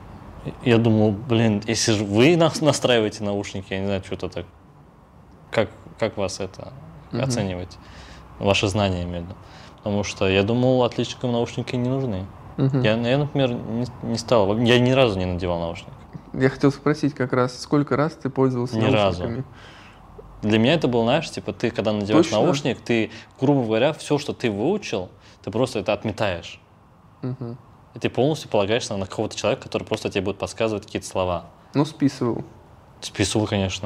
Я думал, блин, если же вы нас- настраиваете наушники, я не знаю, что-то так. Как, как вас это Мгм. оценивать? Ваши знания, я имею в виду. Потому что я думал, отличникам наушники не нужны. Мгм. Я, я, например, не, не стал, я ни разу не надевал наушник. Я хотел спросить как раз, сколько раз ты пользовался Ни разу. наушниками? Для меня это был, знаешь, типа ты, когда надеваешь Точно? наушник, ты, грубо говоря, все, что ты выучил, ты просто это отметаешь. Мгм. И ты полностью полагаешься на какого-то человека, который просто тебе будет подсказывать какие-то слова. Ну, списывал. Списывал, конечно.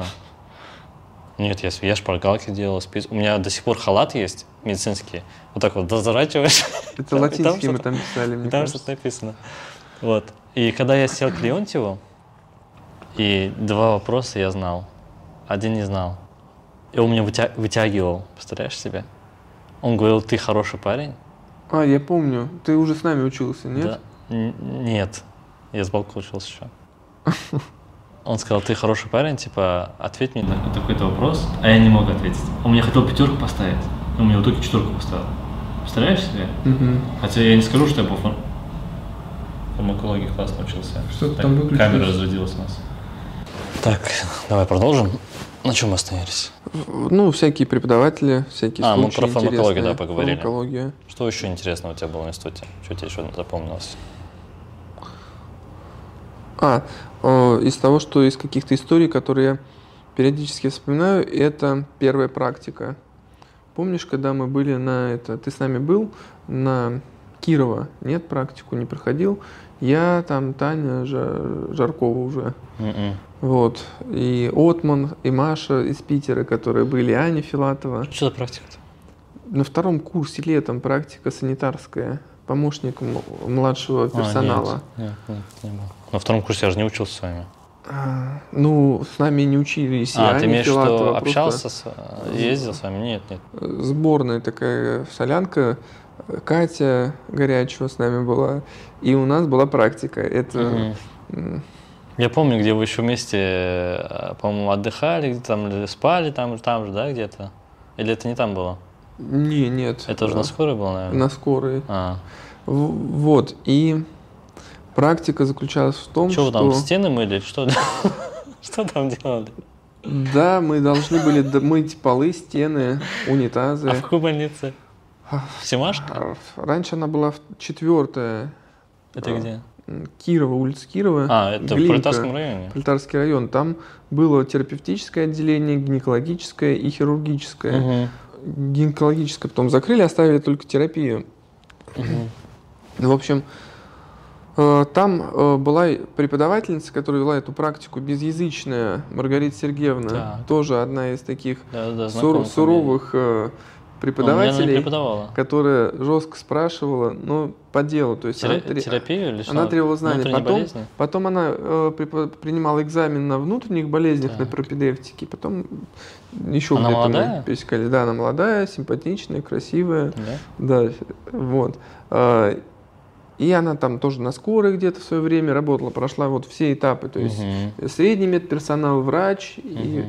Нет, я, я шпаргалки делал, спис... У меня до сих пор халат есть медицинский. Вот так вот дозарачиваешь. Это и там латинский мы что-то- там писали, мне и там кажется. что-то написано. Вот. И когда я сел к Леонтьеву, и два вопроса я знал, один не знал. И он меня вытя- вытягивал, представляешь себе? Он говорил, ты хороший парень. А, я помню. Ты уже с нами учился, нет? Да. Н- Нет, я с балкона учился еще. Он сказал, ты хороший парень, типа, ответь мне на такой-то вопрос, а я не мог ответить. Он мне хотел пятерку поставить, но мне в итоге четверку поставил. Представляешь себе? Мгм. Хотя я не скажу, что я по фар- фармакологии классно учился. Что-то Так, там выключилось. камера разрядилась у нас. Так, давай продолжим. На чем мы остановились? Ну, всякие преподаватели, всякие А, мы случаи про фармакологию, интересные. да, поговорили. Фармакология. Что еще интересного у тебя было в институте? Что тебе еще запомнилось? А, э, из того, что из каких-то историй, которые я периодически вспоминаю, это первая практика. Помнишь, когда мы были на это, ты с нами был на Кирова, нет, практику не проходил. Я там, Таня Жа- Жаркова уже. М-м. Вот. И Отман, и Маша из Питера, которые были, и Аня Филатова. Что за практика-то? На втором курсе летом практика санитарская, помощник м- младшего персонала. А, нет, нет, нет, не был. На втором курсе я же не учился с вами. А, ну, с нами не учились. и А, Аня ты имеешь в виду, Филатова, просто общался, с, ездил с вами? Нет, нет. Сборная такая солянка. Катя Горячева с нами была. И у нас была практика. Это Мгм. м, Я помню, где вы еще вместе, э, по-моему, отдыхали, где там или спали, там, там же, да, где-то? Или это не там было? не, нет. Это уже а, на скорой было, наверное? на скорой. А. В- Вот. И практика заключалась в том, Что вы что... там, стены мыли или что? Что там делали? Да, мы должны были д- мыть полы, стены, унитазы. А в какой больнице? В Семашко? А, Раньше она была в- четвертая. Это а, где? м, Кирова, улица Кирова. А, это в Глинка, Пролетарском районе? Пролетарский район. Там было терапевтическое отделение, гинекологическое и хирургическое. Мгм. Гинекологическое потом закрыли, оставили только терапию. Мгм. В общем, э, там э, была преподавательница, которая вела эту практику, безязычная Маргарита Сергеевна. Так. Тоже одна из таких Да, да, сур- знакомо. суровых э, преподавателей, преподавала. которая жестко спрашивала, но по делу. То есть Терапию, она, терапию или что? Она требовала знаний. Потом, болезни? потом она э, принимала экзамен на внутренних болезнях, так. на пропедевтике. Потом еще она где-то молодая? мы пересекались. Да, она молодая, симпатичная, красивая. Да? Да, вот. И она там тоже на скорой где-то в свое время работала, прошла вот все этапы. То есть угу. средний медперсонал, врач. Угу. И,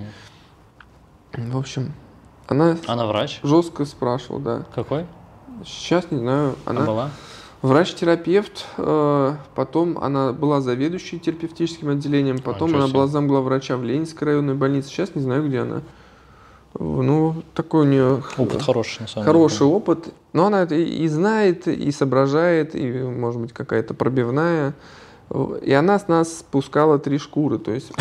в общем, она, она врач? Жестко спрашивала, да. Какой? Сейчас не знаю. Она а была? Врач-терапевт, потом она была заведующей терапевтическим отделением, потом а, она была замглавврача в Ленинской районной больнице. Сейчас не знаю, где она. Ну, такой у нее опыт хороший, на самом хороший деле. опыт. Но она это и знает, и соображает, и, может быть, какая-то пробивная. И она с нас спускала три шкуры. То есть,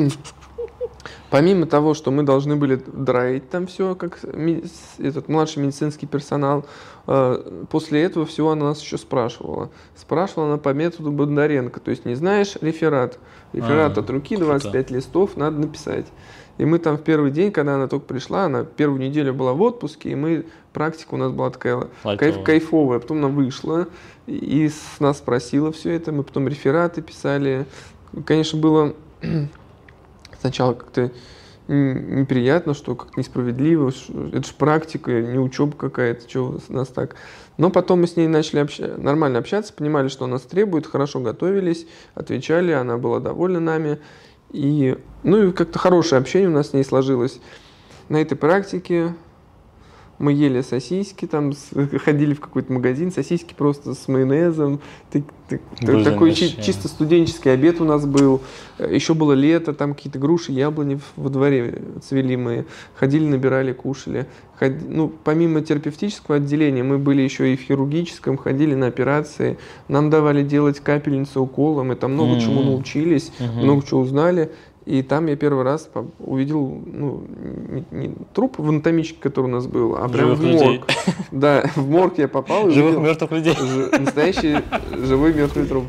помимо того, что мы должны были драить там все, как этот младший медицинский персонал, после этого всего она нас еще спрашивала. Спрашивала она по методу Бондаренко. То есть, не знаешь реферат. Реферат а, от руки, двадцать пять листов, надо написать. И мы там в первый день, когда она только пришла, она первую неделю была в отпуске, и мы, практика у нас была такая кайф, кайфовая. Потом она вышла и с нас спросила все это, мы потом рефераты писали. Конечно, было сначала как-то неприятно, что как несправедливо, это же практика, не учеба какая-то, что у нас так. Но потом мы с ней начали обща- нормально общаться, понимали, что она нас требует, хорошо готовились, отвечали, она была довольна нами. И, ну и как-то хорошее общение у нас с ней сложилось. На этой практике мы ели сосиски, там ходили в какой-то магазин, сосиски просто с майонезом. Ты, ты, такой чи- чисто студенческий обед у нас был. Еще было лето, там какие-то груши, яблони во дворе цвели мы. Ходили, набирали, кушали. Ход... Ну, помимо терапевтического отделения, мы были еще и в хирургическом, ходили на операции. Нам давали делать капельницу уколом, мы там много mm-hmm. чему научились, mm-hmm. много чего узнали. И там я первый раз увидел ну, не, не труп в анатомичке, который у нас был, а прям в морг. Да, в морг я попал. Живых мертвых людей. Настоящий живой мертвый труп.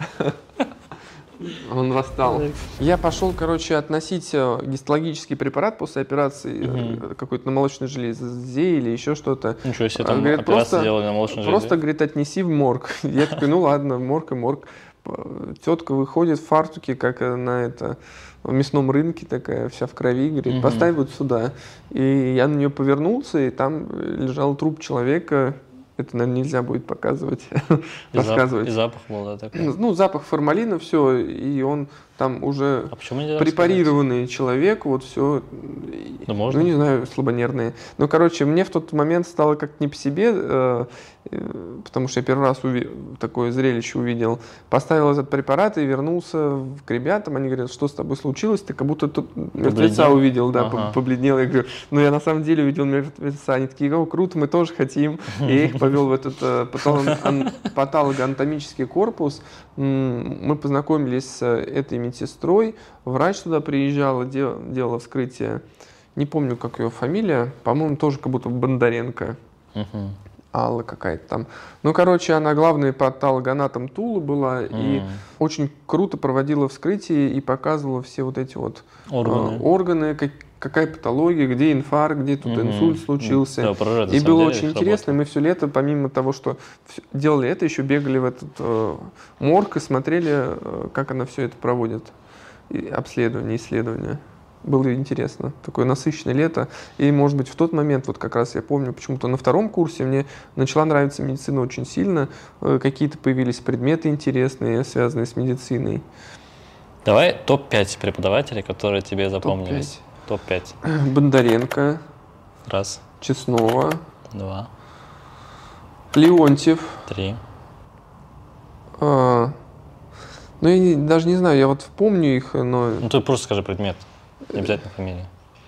Он восстал. Я пошел, короче, относить гистологический препарат после операции угу. какой-то на молочной железе или еще что-то. Ничего себе, там говорит, операцию просто, делали на молочной железе. Просто, говорит, отнеси в морг. Я такой, ну ладно, морг и морг. Тетка выходит в фартуке, как на это... в мясном рынке такая, вся в крови, говорит, угу. поставь вот сюда. И я на нее повернулся, и там лежал труп человека. Это, наверное, нельзя будет показывать, и рассказывать. Запах, и запах был, да, такой? Ну, запах формалина, все, и он там уже а препарированный рассказать? Человек, вот все. Да можно? Ну, не знаю, слабонервные. Ну, короче, мне в тот момент стало как-то не по себе, э, э, потому что я первый раз уви- такое зрелище увидел. Поставил этот препарат и вернулся к ребятам. Они говорят, что с тобой случилось? Ты как будто тут мертвеца увидел, да, ага. побледнел. Я говорю, ну, я на самом деле увидел мертвеца. Они такие, о, круто, мы тоже хотим. И я их повел в этот э, патологоанатомический корпус. Мы познакомились с этой медсестрой. Врач туда приезжала, дел, делала вскрытие. Не помню, как ее фамилия. По-моему, тоже как будто Бондаренко. Uh-huh. Алла какая-то там. Ну, короче, она главный патологоанатом Тулы была. Uh-huh. И очень круто проводила вскрытие и показывала все вот эти вот органы, э, органы как, какая патология, где инфаркт, где тут uh-huh. инсульт случился. Uh-huh. Да, и было очень интересно. Мы все лето, помимо того, что делали это, еще бегали в этот э, морг и смотрели, э, как она все это проводит. И обследование, исследование. Было интересно. Такое насыщенное лето. И, может быть, в тот момент, вот как раз я помню, почему-то на втором курсе мне начала нравиться медицина очень сильно. Какие-то появились предметы интересные, связанные с медициной. Давай топ пять преподавателей, которые тебе запомнились. топ пять. Бондаренко. Раз. Чеснова. Два. Леонтьев. Три. А, ну, я не, даже не знаю, я вот помню их, но... Ну, ты просто скажи предмет. Не обязательно фамилия.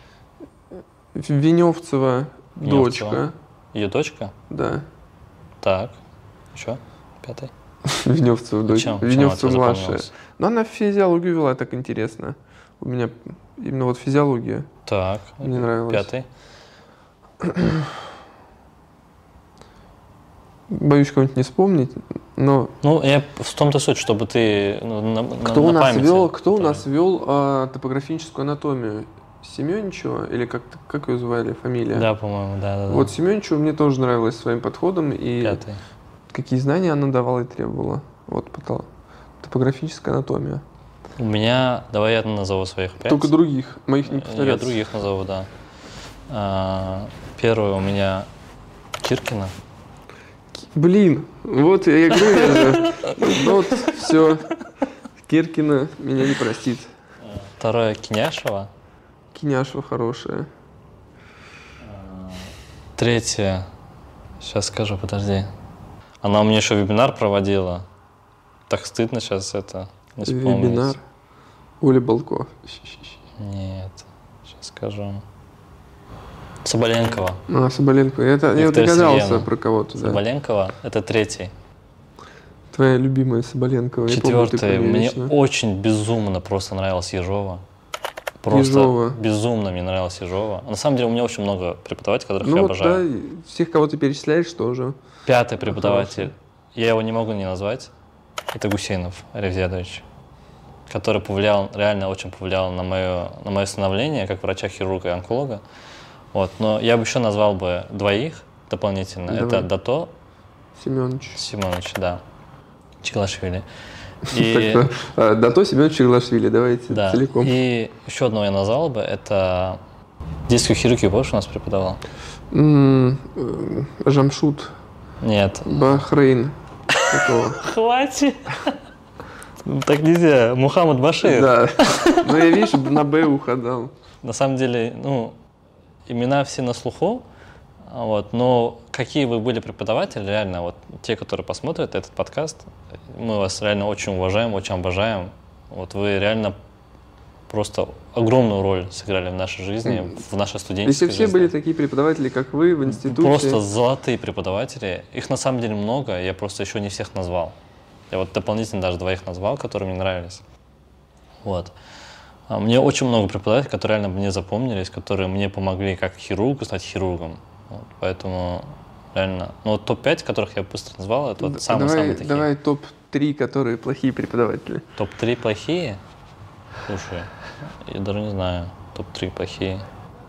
Веневцева, Веневцева. Дочка. Ее дочка? Да. Так. Еще? Пятый? Веневцева, дочка. Веневцева младшая. Но она физиологию вела так интересно. У меня именно вот физиология. Так. Мне нравилось. Пятый? Боюсь кого-нибудь не вспомнить, но... Ну, я в том-то суть, чтобы ты ну, на, кто на, у нас на вел, Кто у нас вел а, топографическую анатомию? Семенчева, или как, как ее звали, фамилия? Да, по-моему, да, да. Вот да. Семенчева мне тоже нравилась своим подходом, и Пятый. какие знания она давала и требовала. Вот пото- топографическая анатомия. У меня, давай я назову своих пять. Только других, моих не Я повторяться. других назову, да. А, первый у меня Киркина. Блин, вот я говорю, я же, ну вот все, Киркина меня не простит. Второе Княшева. Киняшева хорошая. Третье, сейчас скажу, подожди. Она у меня еще вебинар проводила. Так стыдно сейчас это не вспомнить. Вебинар. Оля Балко. Нет, сейчас скажу. Соболенкова. А, Соболенко. Это, я вот Виктория догадался Сергеевна. про кого-то. Да. Соболенкова — это третий. Твоя любимая Соболенкова. Я помню, ты про Четвертый. неё Мне лично. очень безумно просто нравилась Ежова. Просто Ежова. безумно мне нравилась Ежова. На самом деле у меня очень много преподавателей, которых Ну я вот, обожаю. да, всех, кого ты перечисляешь, тоже. Пятый преподаватель, Хороший. я его не могу не назвать, это Гусейнов Ревзядович, который повлиял, реально очень повлиял на мое, на мое становление как врача-хирурга и онколога. Вот. Но я бы еще назвал бы двоих дополнительно. Давай. Это Дато Семенович. Симонович, да, Чиглашвили. И, Так, а, Дато Семенович Чиглашвили, давайте да, целиком. и еще одного я назвал бы, это детскую хирургию, помнишь, у нас преподавал? М, э, Жамшут. Нет. Бахрейн. Такого. Хватит! Так нельзя. Мухаммад Башир. Да. Ну я, видишь, на Б уходил. На самом деле, ну, имена все на слуху, вот, но какие вы были преподаватели, реально, вот те, которые посмотрят этот подкаст, мы вас реально очень уважаем, очень обожаем. Вот вы реально просто огромную роль сыграли в нашей жизни, в нашей студенческой Если все жизни. были такие преподаватели, как вы в институте. Просто золотые преподаватели. Их на самом деле много, я просто еще не всех назвал. Я вот дополнительно даже двоих назвал, которые мне нравились. Вот. А Мне очень много преподавателей, которые реально мне запомнились, которые мне помогли как хирургу стать хирургом. Вот. Поэтому реально, ну вот топ пять, которых я быстро назвал, это вот самые-самые давай, такие. давай топ три, которые плохие преподаватели. топ три плохие? Слушай, я даже не знаю. топ три плохие.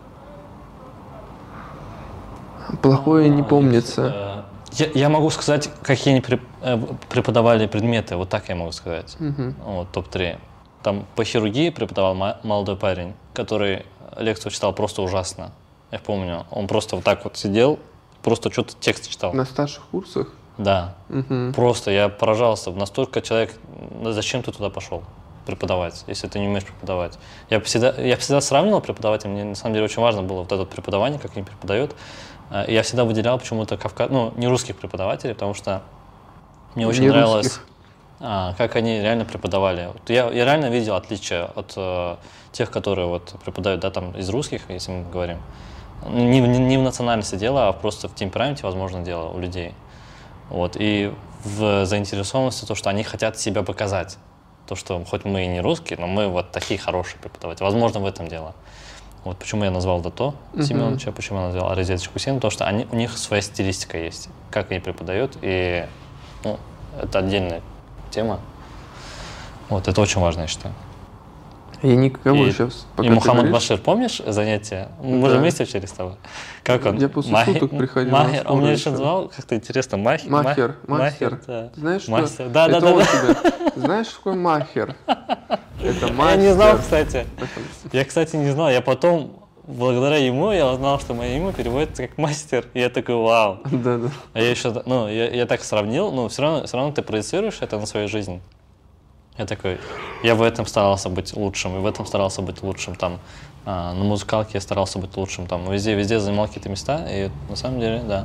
Плохое не А, помнится. Я, я могу сказать, какие они преп- э, преподавали предметы, вот так я могу сказать. Мгм. Вот, топ три. Там по хирургии преподавал ма- молодой парень, который лекцию читал просто ужасно. Я помню, он просто вот так вот сидел, просто что-то текст читал. На старших курсах? Да, Мгм. просто я поражался, настолько человек, ну, зачем ты туда пошел преподавать, если ты не умеешь преподавать. Я всегда, я всегда сравнивал преподавателей, мне на самом деле очень важно было вот это вот преподавание, как они преподают. А, и Я всегда выделял почему-то кавказ, ну, не русских преподавателей, потому что мне очень Не нравилось, русских. а, как они реально преподавали. Вот я, я реально видел отличия от э, тех, которые вот преподают, да, там, из русских, если мы говорим. Не, в- не, не в национальности дело, а просто в темпераменте, возможно, дело у людей. Вот. И в заинтересованности то, что они хотят себя показать. То, что хоть мы и не русские, но мы вот такие хорошие преподаватели. Возможно, в этом дело. Вот почему я назвал Дато Мгм. Семеновича, почему я назвал Резетович Гусейн, потому что они, у них своя стилистика есть, как они преподают, и ну, это отдельная тема. Вот, это очень важно, я считаю. Я никого И- сейчас И пока ты Мухаммад говоришь, Башир, помнишь занятия? Мы Да. же вместе учились с тобой. Как он? Я после Махи- суток приходил на Махер. Он меня скорую еще еще. звал, как-то интересно, Махер. Махер, Мах- мастер. да. Знаешь, что? Мастер. Да, да, это да, он да. тебя. Знаешь, что такое махер? Это мастер. Я не знал, кстати. Я, кстати, не знал. Я потом, благодаря ему, я узнал, что мое имя переводится как мастер. И я такой, вау. Да, да. А я еще, ну, я, я так сравнил, но все равно, все равно ты проецируешь это на свою жизнь. Я такой, я в этом старался быть лучшим, и в этом старался быть лучшим, там, а, на музыкалке я старался быть лучшим, там, везде, везде занимал какие-то места, и на самом деле, да,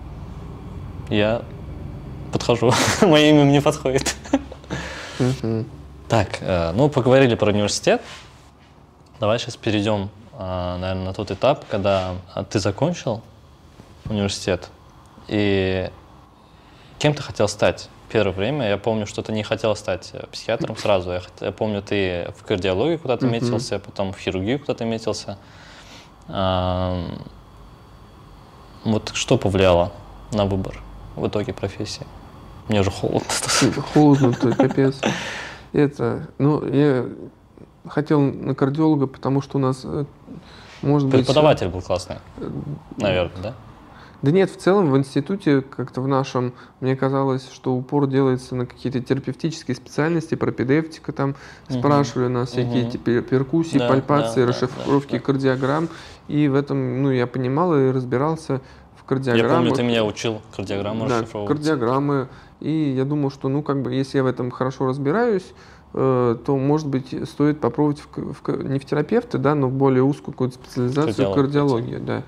я подхожу, мое имя мне подходит. Мгм. Так, э, ну, поговорили про университет, давай сейчас перейдем, э, наверное, на тот этап, когда а, ты закончил университет, и кем ты хотел стать? Первое время я помню, что ты не хотел стать э, психиатром сразу. Я, хот- я помню, ты в кардиологию куда-то Мгм. метился, потом в хирургию куда-то метился. Ам, Вот что повлияло на выбор в итоге профессии? Мне уже холодно. Холодно-то, капец. Это, ну, я хотел на кардиолога, потому что у нас, может быть... Преподаватель был классный, наверное, да? Да нет, в целом в институте, как-то в нашем, мне казалось, что упор делается на какие-то терапевтические специальности, пропедевтика, там угу. спрашивали нас всякие угу. типа, перкуссии, да, пальпации, да, расшифровки да, да, кардиограмм. И в этом, ну, я понимал и разбирался в кардиограммах. Я помню, ты меня учил кардиограмму да, расшифровывать. Кардиограммы. И я думал, что, ну, как бы, если я в этом хорошо разбираюсь, э, то, может быть, стоит попробовать в, в, не в терапевты, да, но в более узкую какую-то специализацию в кардиологии, да.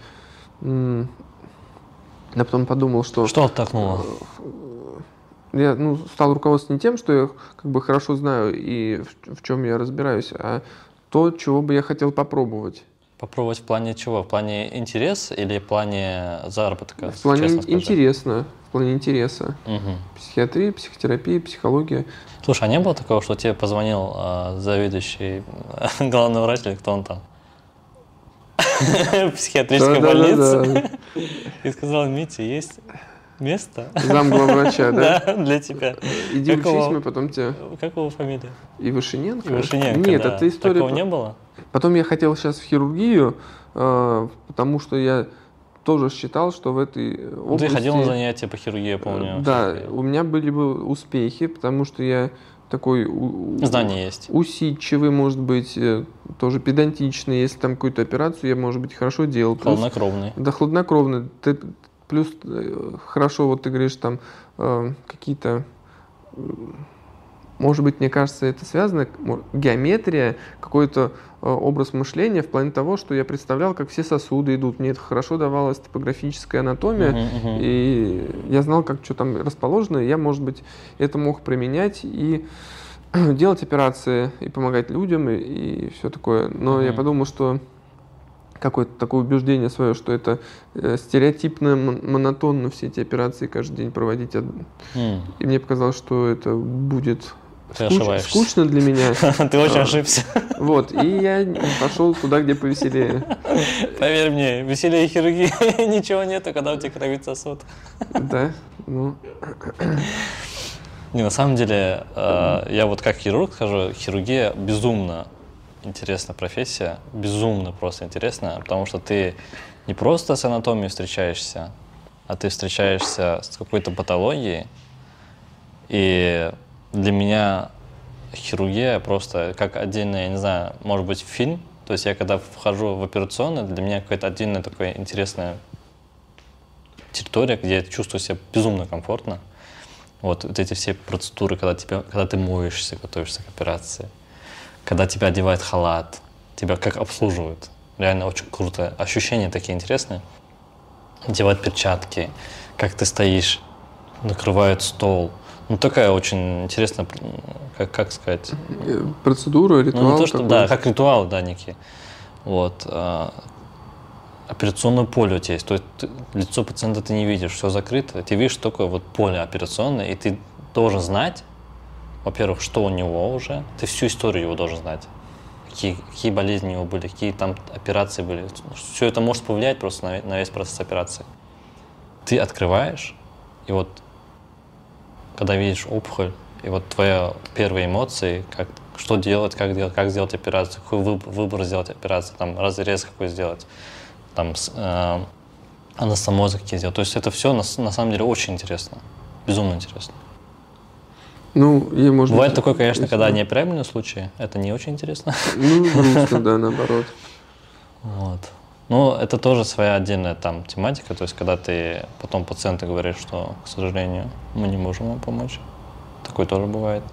Я потом подумал, что... Что оттолкнуло? Я ну, стал руководствоваться не тем, что я как бы хорошо знаю и в, в чем я разбираюсь, а то, чего бы я хотел попробовать. Попробовать в плане чего? В плане интереса или в плане заработка? В плане интересно, в плане интереса. Угу. Психиатрия, психотерапия, психология. Слушай, а не было такого, что тебе позвонил э, заведующий, главный врач или кто он там? Психиатрической да, больницы. Да, да, да. И сказал: Митя, есть место? Замглавврача, да? Да, для тебя. Иди учись, мы потом тебя... Как его фамилия? Ивашиненко? Ивашиненко, Нет, да. это история... Такого не было? Потом я хотел сейчас в хирургию, потому что я тоже считал, что в этой области... Ты ходил на занятия по хирургии, я помню. Да, у меня были бы успехи, потому что я такой знание есть. Усидчивый, может быть, тоже педантичный. Если там какую-то операцию я, может быть, хорошо делал. Плюс, хладнокровный. Да, хладнокровный. Ты, плюс хорошо, вот ты говоришь, там э, какие-то... Может быть, мне кажется, это связано, геометрия, какой-то э, образ мышления в плане того, что я представлял, как все сосуды идут. Мне это хорошо давалась топографическая анатомия, uh-huh, uh-huh. и я знал, как что там расположено, и я, может быть, это мог применять и делать операции, и помогать людям, и, и все такое. Но uh-huh. я подумал, что какое-то такое убеждение свое, что это э, стереотипно, монотонно все эти операции каждый день проводить. Uh-huh. И мне показалось, что это будет... Ты Скуч, ошибаешься. Скучно для меня. Ты очень ошибся. Вот, и я пошел туда, где повеселее. Поверь мне, веселее хирургии ничего нету, когда у тебя кровит сосуд. Да, ну... Не, на самом деле, я вот как хирург скажу, хирургия безумно интересная профессия, безумно просто интересная, потому что ты не просто с анатомией встречаешься, а ты встречаешься с какой-то патологией, и для меня хирургия просто как отдельный, я не знаю, может быть, фильм. То есть я когда вхожу в операционную, для меня какая-то отдельная такая интересная территория, где я чувствую себя безумно комфортно. Вот, вот эти все процедуры, когда, тебя, когда ты моешься, готовишься к операции, когда тебя одевает халат, тебя как обслуживают. Реально очень круто. Ощущения такие интересные. Одевают перчатки, как ты стоишь, накрывают стол. Ну, такая очень интересная, как, как сказать... Процедура, ритуал. Ну, не то, что, да, как ритуал, да, некий. Вот. А, операционное поле у тебя есть. То есть ты, лицо пациента ты не видишь, все закрыто. Ты видишь только вот поле операционное, и ты должен знать, во-первых, что у него уже. Ты всю историю его должен знать. Какие, какие болезни у него были, какие там операции были. Все это может повлиять просто на, на весь процесс операции. Ты открываешь, и вот когда видишь опухоль, и вот твои первые эмоции, как, что делать, как делать, как сделать операцию, какой выбор, выбор сделать операцию, там, разрез какой сделать, там, э, анастомозы какие сделать. То есть это все на, на самом деле очень интересно, безумно интересно. Ну, и может Бывает быть, такое, конечно, если... когда неоперабельные случаи, это не очень интересно. Ну, грустно, да, наоборот. Вот. Ну, это тоже своя отдельная там тематика, то есть когда ты потом пациенту говоришь, что, к сожалению, мы не можем вам помочь. Такое тоже бывает.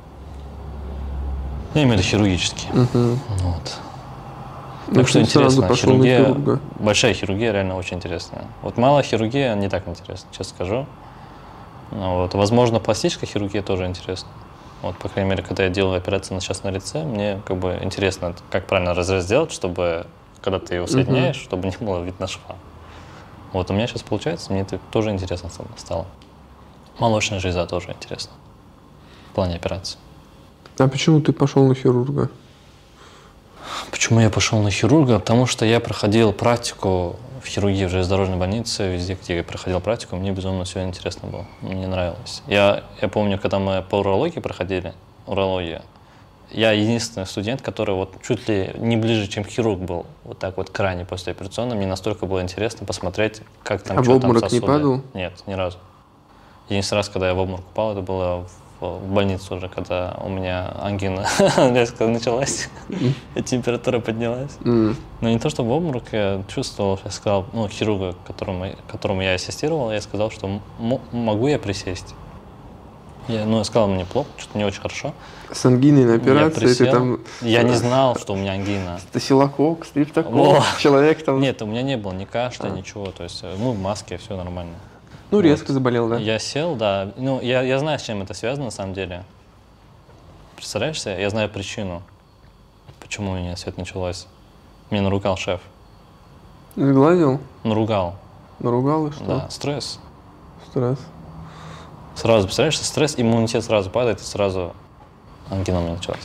Я имею в виду хирургически. Uh-huh. Вот. Ну, так что интересно, хирургия, на большая хирургия реально очень интересная. Вот малая хирургия не так интересна, честно скажу. Вот. Возможно, пластическая хирургия тоже интересна. Вот, по крайней мере, когда я делаю операцию сейчас на лице, мне как бы интересно, как правильно разрез сделать, чтобы, когда ты его соединяешь, uh-huh. чтобы не было видно шва. Вот, у меня сейчас получается, мне это тоже интересно стало. Молочная железа тоже интересно в плане операции. А почему ты пошел на хирурга? Почему я пошел на хирурга? Потому что я проходил практику в хирургии в железнодорожной больнице, везде, где я проходил практику, мне безумно все интересно было, мне нравилось. Я, я помню, когда мы по урологии проходили, урология, я единственный студент, который вот чуть ли не ближе, чем хирург был, вот так вот к ране послеоперационно. Мне настолько было интересно посмотреть, как там, а что в обморок там не сосуды. падал? Нет, ни разу. Единственный раз, когда я в обморок упал, это было в, в больнице уже, когда у меня ангина резко началась, и температура поднялась. Mm. Но не то, что в обморок, я чувствовал, я сказал, ну, хирургу, которому, которому я ассистировал, я сказал, что м- могу я присесть. Я, ну, я сказал, мне плохо, что-то не очень хорошо. С ангиной на операции, я присел, ты там... Я не знал, что у меня ангина. Стафилококк, стриптококк, человек там... Нет, у меня не было ни кашля, а. ничего, то есть, ну, в маске, все нормально. Ну, вот. резко заболел, да? Я сел, да. Ну, я, я знаю, с чем это связано, на самом деле. Представляешь себе? Я знаю причину, почему у меня все это началось. Меня наругал шеф. Сгладил? Наругал. Наругал и что? Да, стресс. Стресс. Сразу, представляешь, стресс, иммунитет сразу падает, и сразу ангина у меня началась.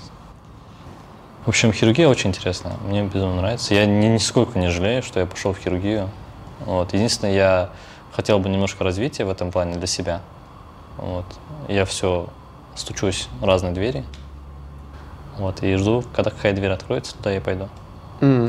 В общем, хирургия очень интересная, мне безумно нравится. Я ни, нисколько не жалею, что я пошел в хирургию. Вот. Единственное, я хотел бы немножко развития в этом плане для себя. Вот. Я все стучусь в разные двери. Вот. И жду, когда какая дверь откроется, туда я пойду. Mm.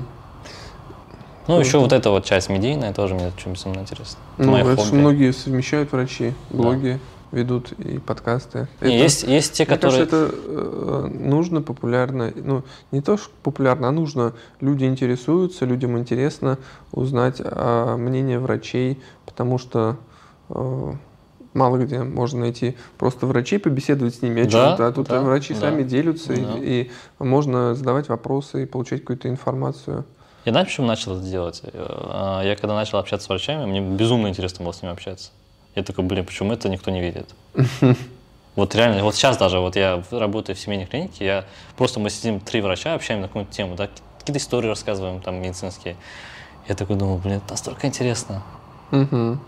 Ну, еще вот эта вот часть медийная тоже мне очень безумно интересна. Это ну, мое это хобби. Многие совмещают врачи, блоги. Да. Ведут и подкасты. Не, это, есть, есть те, мне которые... кажется, это э, нужно, популярно. Ну, не то, что популярно, а нужно. Люди интересуются, людям интересно узнать э, мнение врачей, потому что э, мало где можно найти просто врачей, побеседовать с ними о да, чем-то, а тут да, врачи да, сами делятся, да. и, и можно задавать вопросы и получать какую-то информацию. Я знаешь, почему начал это делать? Я когда начал общаться с врачами, мне безумно интересно было с ними общаться. Я такой, блин, почему это никто не видит? Вот реально, вот сейчас даже, вот я работаю в семейной клинике, я просто мы сидим три врача, общаемся на какую-то тему, да, какие-то истории рассказываем там медицинские. Я такой думаю, блин, это настолько интересно. Угу.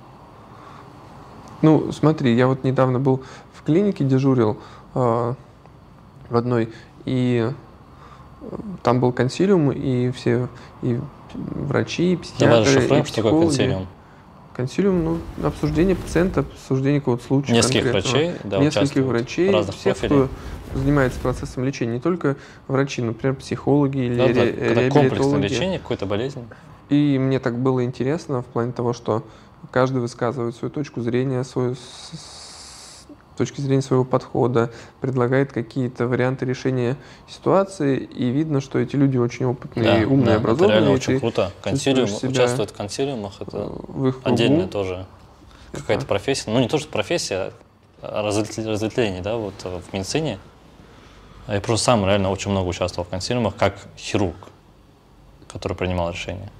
Ну, смотри, я вот недавно был в клинике, дежурил э, в одной, и там был консилиум, и все, и врачи, и психиатры, Давай расшифруем, и что такое консилиум. Консилиум, ну, обсуждение пациента, обсуждение какого-то случая. Нескольких врачей, да, Нескольких врачей, разных всех, профилей. кто занимается процессом лечения. Не только врачи, например, психологи или да, ре- да, реабилитологи. Комплексное лечение какой-то болезни. И мне так было интересно в плане того, что каждый высказывает свою точку зрения, свою с точки зрения своего подхода, предлагает какие-то варианты решения ситуации, и видно, что эти люди очень опытные, да, умные, да, образованные. Это реально очень круто. Консилиум, участвует в консилиумах, это в их отдельная тоже какая-то профессия. Ну, не то, что профессия, а разветвление, да, вот в медицине. Я просто сам реально очень много участвовал в консилиумах, как хирург, который принимал решения.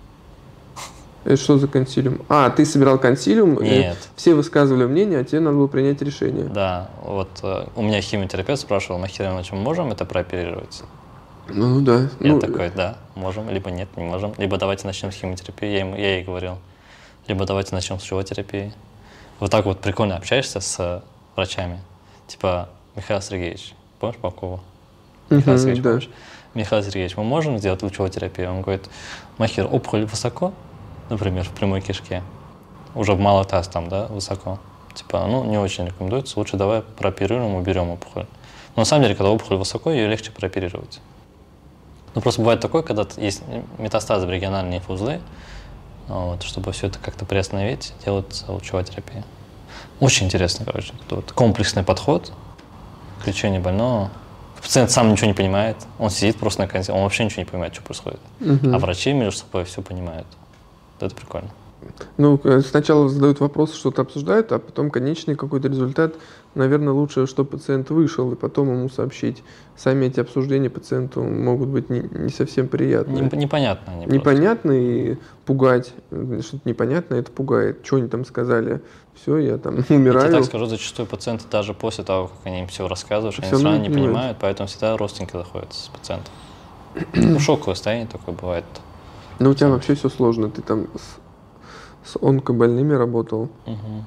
Это что за консилиум? А, ты собирал консилиум, Нет. И все высказывали мнение, а тебе надо было принять решение. Да, вот э, у меня химиотерапевт спрашивал, нахер мы можем это прооперировать? Ну да. Я ну, такой, да, можем, либо нет, не можем. Либо давайте начнем с химиотерапии, я, ему, я ей говорил. Либо давайте начнем с животерапии. Вот так вот прикольно общаешься с врачами. Типа, Михаил Сергеевич, помнишь Попкову? Михаил угу, Сергеевич, да. помнишь? Михаил Сергеевич, мы можем сделать лучевую терапию? Он говорит, Махир, опухоль высоко, например, в прямой кишке, уже в малый таз там, да, высоко. Типа, ну, не очень рекомендуется, лучше давай прооперируем, уберем опухоль. Но на самом деле, когда опухоль высоко, ее легче прооперировать. Ну, просто бывает такое, когда есть метастазы в региональные лимфоузлы, вот, чтобы все это как-то приостановить, делается лучевая терапия. Очень интересно, короче. Тут комплексный подход к лечению больного. Пациент сам ничего не понимает, он сидит просто на консилиуме, он вообще ничего не понимает, что происходит. Угу. А врачи между собой все понимают. Это прикольно. Ну, сначала задают вопросы, что-то обсуждают, а потом конечный какой-то результат. Наверное, лучше, чтобы пациент вышел, и потом ему сообщить. Сами эти обсуждения пациенту могут быть не, не совсем приятные. Не, непонятно они Непонятно и пугать. Что-то непонятно, это пугает. Что они там сказали? Все, я там умираю. Я тебе так скажу, зачастую пациенты даже после того, как они им все рассказывают, все они сразу не понимают. понимают, поэтому всегда родственники заходят с пациентом. Ну, шоковое состояние такое бывает. Но у тебя вообще все сложно. Ты там с, с онкобольными работал, Угу.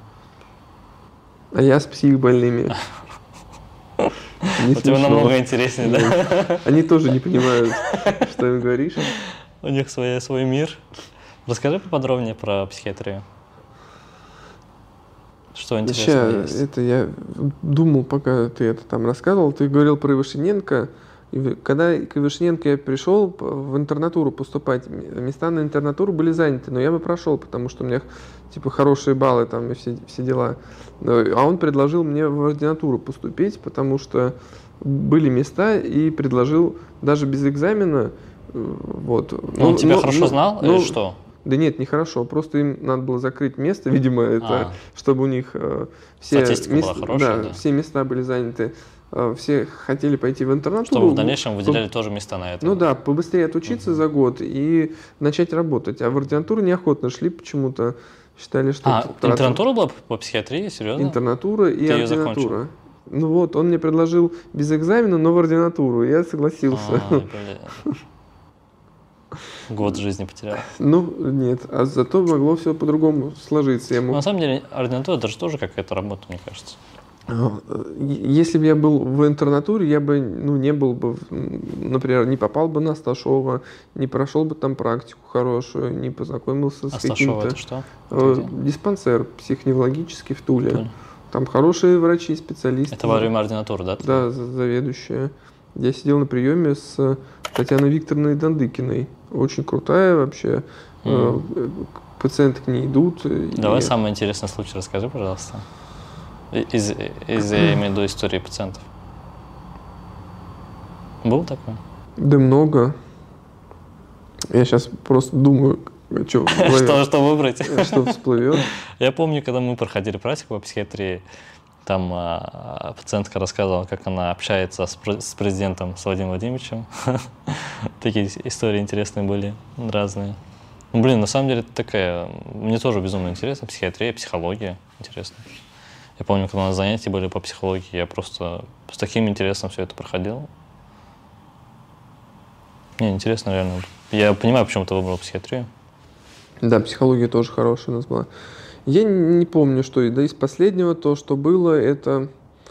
а я с психбольными. У тебя намного интереснее, да? Они тоже не понимают, что ты говоришь. У них свой, свой мир. Расскажи поподробнее про психиатрию. Что интересного Сейчас, есть? это я думал, пока ты это там рассказывал, ты говорил про Ивашиненко, И в- когда к Вишненко я пришел п- в интернатуру поступать, м- места на интернатуру были заняты, но я бы прошел, потому что у меня типа хорошие баллы там и все, все дела. Но- А он предложил мне в ординатуру поступить, потому что были места и предложил даже без экзамена. э, Вот. Ну, он Ну, тебя ну, хорошо ну, знал ну, или что? Да нет, нехорошо. Просто им надо было закрыть место, видимо, это, А. чтобы у них э, все, Статистика была хорошая, да, да. все места были заняты. Э, все хотели пойти в интернатуру. Чтобы в дальнейшем По- выделяли тоже места на это. Ну да, побыстрее отучиться Мгм. за год и начать работать. А в ординатуру неохотно шли почему-то. Считали, что А, это трата. интернатура была по- по психиатрии, серьезно? Интернатура и Ты её ординатура. закончил? Ну вот, он мне предложил без экзамена, но в ординатуру. Я согласился. А, бля. Год жизни потерял. Ну, нет, а зато могло все по-другому сложиться. Я Но мог на самом деле, ординатура это же тоже какая-то работа, мне кажется. Если бы я был в интернатуре, я бы ну, не был бы, м, например, не попал бы на Сташова, не прошел бы там практику хорошую, не познакомился с А Сташова каким-то... это что? Э, Это где? диспансер психоневрологический в Туле. Туле. Там хорошие врачи, специалисты. Это во время ординатуры, да? Да, за- заведующая. Я сидел на приеме с Татьяной Викторовной Дандыкиной. Очень крутая вообще. Э, Пациенты к ней идут. и- Давай самый интересный случай расскажи, пожалуйста. И- Из, из я имею в виду истории пациентов. Был такой? Да много. Я сейчас просто думаю, что Что, что выбрать? что всплывет. Я помню, когда мы проходили практику по психиатрии, там а, пациентка рассказывала, как она общается с, пр- с президентом, с Владимиром Владимировичем. Такие истории интересные были, разные. Ну, блин, на самом деле это такая... Мне тоже безумно интересно. Психиатрия, психология. Интересно. Я помню, когда у нас занятия были по психологии, я просто с таким интересом все это проходил. Не, интересно реально. Я понимаю, почему ты выбрал психиатрию. Да, психология тоже хорошая у нас была. Я не помню, что и да из последнего то, что было, это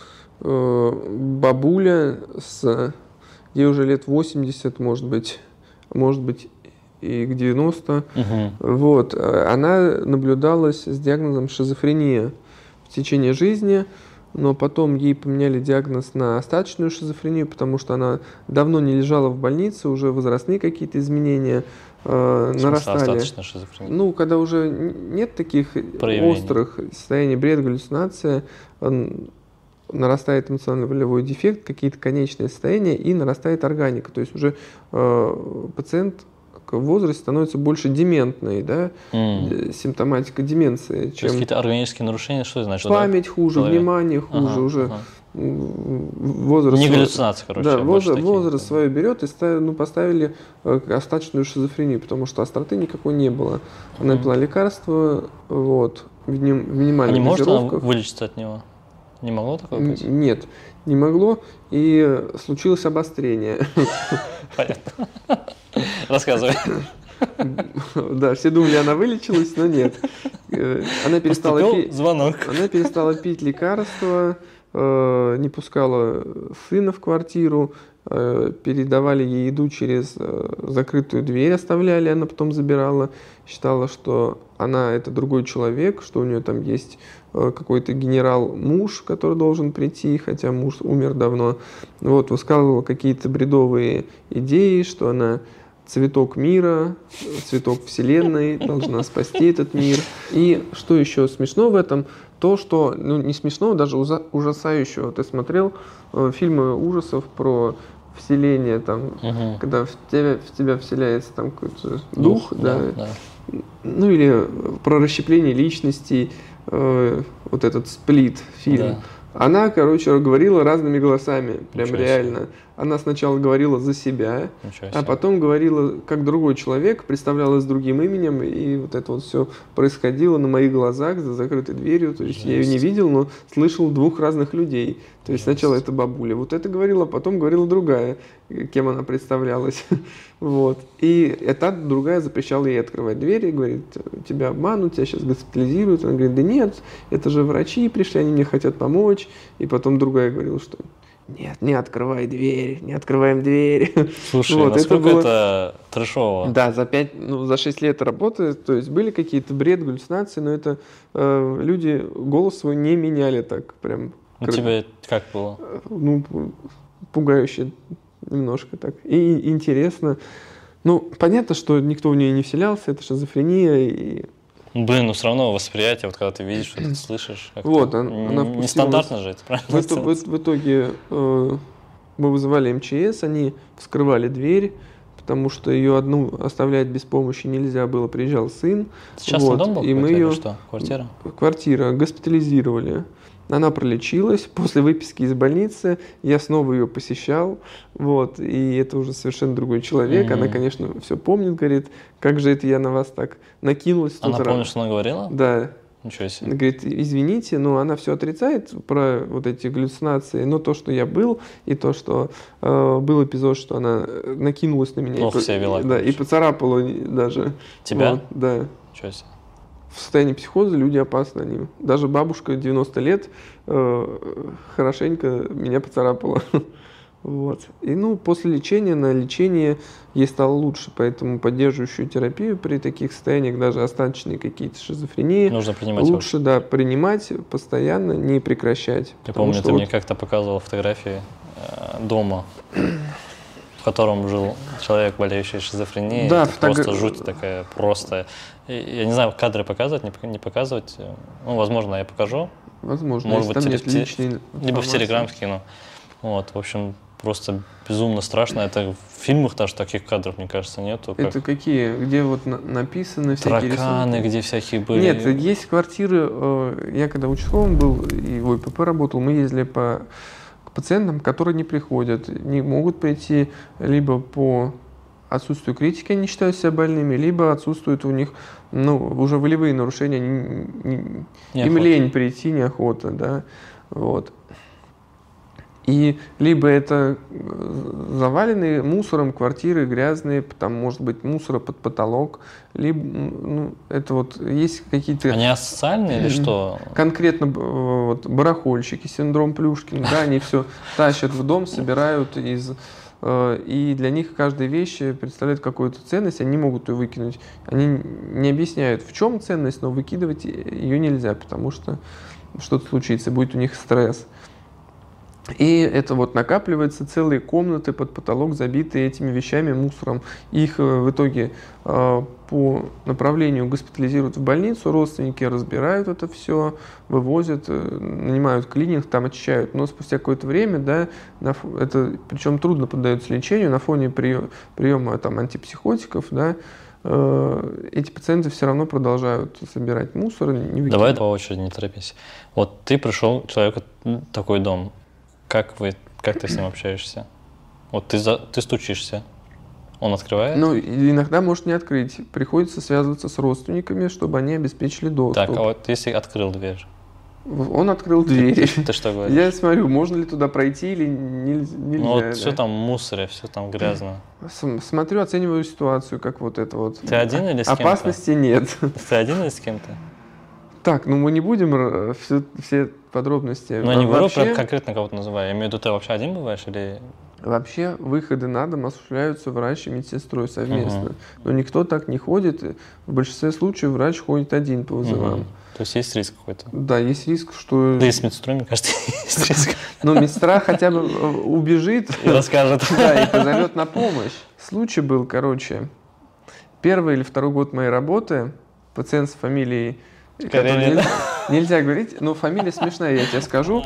э, бабуля с ей уже лет восемьдесят, может быть, может быть и к девяноста. Угу. Вот, э, она наблюдалась с диагнозом шизофрения в течение жизни, но потом ей поменяли диагноз на остаточную шизофрению, потому что она давно не лежала в больнице, уже возрастные какие-то изменения э, нарастали. Остаточная шизофрения. Ну, когда уже н- нет таких Проявлений. острых состояний, бред, галлюцинация, он- нарастает эмоционально-волевой дефект, какие-то конечные состояния и нарастает органика. То есть уже э, пациент в возрасте становится больше дементный, да, М. э, симптоматика деменции, То есть чем какие-то органические нарушения, что это значит? да? память хуже, Голове. внимание хуже, Ага, уже ага. м, возраст. Не галлюцинации, короче. Да, а больше возраст, такие, возраст да. свое берет и ставили, ну, поставили э, остаточную шизофрению, потому что остроты никакой не было. Она Мгм. пила лекарства, вот, в ним- в А минимальных не может она дозировках. вылечиться от него? Не могло такое Н- быть? Нет, не могло, и э, случилось обострение. Понятно. Рассказывай. Да, все думали, она вылечилась, но нет. Э, Она перестала Поступил пить. звонок. Она перестала пить лекарства, э, не пускала сына в квартиру, э, передавали ей еду через э, закрытую дверь, оставляли, она потом забирала. Считала, что она это другой человек, что у нее там есть э, какой-то генерал-муж, который должен прийти, хотя муж умер давно. Вот, высказывала какие-то бредовые идеи, что она цветок мира, цветок вселенной, должна спасти этот мир. И что еще смешно в этом, то, что, ну не смешно, даже уза- ужасающего. Ты смотрел э, фильмы ужасов про вселение, там, Мгм. когда в тебя, в тебя вселяется там какой-то дух, да, да. ну или про расщепление личностей, э, вот этот сплит фильм. Да. Она, короче, говорила разными голосами, прям Ничего себе. реально. Она сначала говорила за себя, Ничего а себе. потом говорила как другой человек, представлялась другим именем, и вот это вот все происходило на моих глазах за закрытой дверью. То есть я ее не Жесть. видел, но слышал двух разных людей. То есть Жесть. сначала это бабуля, вот это говорила, потом говорила другая, кем она представлялась. Вот. И эта другая запрещала ей открывать двери, говорит, тебя обманут, тебя сейчас госпитализируют. Она говорит, да нет, это же врачи пришли, они мне хотят помочь. И потом другая говорила, что нет, не открывай дверь, не открываем дверь. Слушай, Вот, это насколько было- это трэшово. Да, за пять, ну, за шесть лет работы, то есть были какие-то бред, галлюцинации, но это э, люди голос свой не меняли так прям. У кр- тебя как было? Ну, пу- пугающе немножко так. И интересно. Ну, понятно, что никто в нее не вселялся, это шизофрения. И... Блин, ну все равно восприятие, вот когда ты видишь, что ты слышишь, вот, она, она нестандартно же это, правильно? В, в, в итоге э, мы вызывали эм че эс, они вскрывали дверь, потому что ее одну оставлять без помощи нельзя было. Приезжал сын. Частный вот, дом был и мы ее, что? Квартира? Квартира. Госпитализировали. Она пролечилась. После выписки из больницы я снова ее посещал. Вот, и это уже совершенно другой человек. Mm-hmm. Она, конечно, все помнит, говорит, как же это я на вас так накинулась. Она помнит, что она говорила? Да. Ничего себе. Она говорит, извините, но она все отрицает про вот эти галлюцинации, но то, что я был, и то, что э, был эпизод, что она накинулась на меня. Плохо и, себя вела. Да, и поцарапала даже. Тебя? Вот, да. Ничего себе. В состоянии психоза люди опасны. Они. Даже бабушка девяносто лет э, хорошенько меня поцарапала. Вот. И ну, после лечения, на лечение ей стало лучше, поэтому поддерживающую терапию при таких состояниях, даже остаточные какие-то шизофрении, нужно принимать лучше да, принимать постоянно, не прекращать. Я помню, ты вот... мне как-то показывал фотографии э, дома, в котором жил человек, болеющий шизофренией. Да, это фотог... просто жуть такая, просто. И, я не знаю, кадры показывать, не, не показывать. Ну, возможно, я покажу. Возможно, может быть, там теле... нет личной либо в Телеграм скину. Вот, в общем, просто безумно страшно. Это в фильмах даже таких кадров, мне кажется, нету. Это как... какие? Где вот на написаны всякие тараканы, рисунки? Где всякие были. Нет, есть квартиры. Я когда участковым был и в ОПП работал, мы ездили по к пациентам, которые не приходят, не могут прийти либо по отсутствию критики, они считают себя больными, либо отсутствуют у них ну, уже волевые нарушения, не, не, им лень прийти, неохота, да, вот. И либо это заваленные мусором квартиры, грязные, там может быть мусора под потолок, либо ну, это вот есть какие-то... Они асоциальные или что? Конкретно вот, барахольщики, синдром Плюшкина, да, они все тащат в дом, собирают из... И для них каждая вещь представляет какую-то ценность, они могут ее выкинуть. Они не объясняют, в чем ценность, но выкидывать ее нельзя, потому что что-то случится, будет у них стресс. И это вот накапливается, целые комнаты под потолок, забитые этими вещами, мусором. Их в итоге по направлению госпитализируют в больницу, родственники разбирают это все, вывозят, нанимают клининг, там очищают. Но спустя какое-то время, да, это, причем трудно поддается лечению, на фоне приема, приема там, антипсихотиков, да, эти пациенты все равно продолжают собирать мусор. Не Давай по очереди, не торопись. Вот ты пришел, человек такой дом. Как, вы, как ты с ним общаешься? Вот ты, за, ты стучишься, он открывает? Ну, иногда может не открыть. Приходится связываться с родственниками, чтобы они обеспечили доступ. Так, а вот если открыл дверь? Он открыл дверь. Ты, ты что говоришь? Я смотрю, можно ли туда пройти или нельзя. Ну вот да. все там в мусоре, все там грязно. Смотрю, оцениваю ситуацию, как вот это вот. Ты один или с кем-то? Опасности нет. Ты один или с кем-то? Так, ну мы не будем все, все подробности. Ну я не говорю про конкретно кого-то называю. Я имею в виду, ты вообще один бываешь или... Вообще выходы на дом осуществляются врач и медсестрой совместно. Угу. Но никто так не ходит. В большинстве случаев врач ходит один по вызовам. Угу. То есть есть риск какой-то? Да, есть риск, что... Да и с медсестрой, мне кажется, есть риск. Но медсестра хотя бы убежит. И расскажет. Да, и позовет на помощь. Случай был, короче, первый или второй год моей работы, пациент с фамилией... Нельзя, нельзя говорить, но фамилия смешная, я тебе скажу.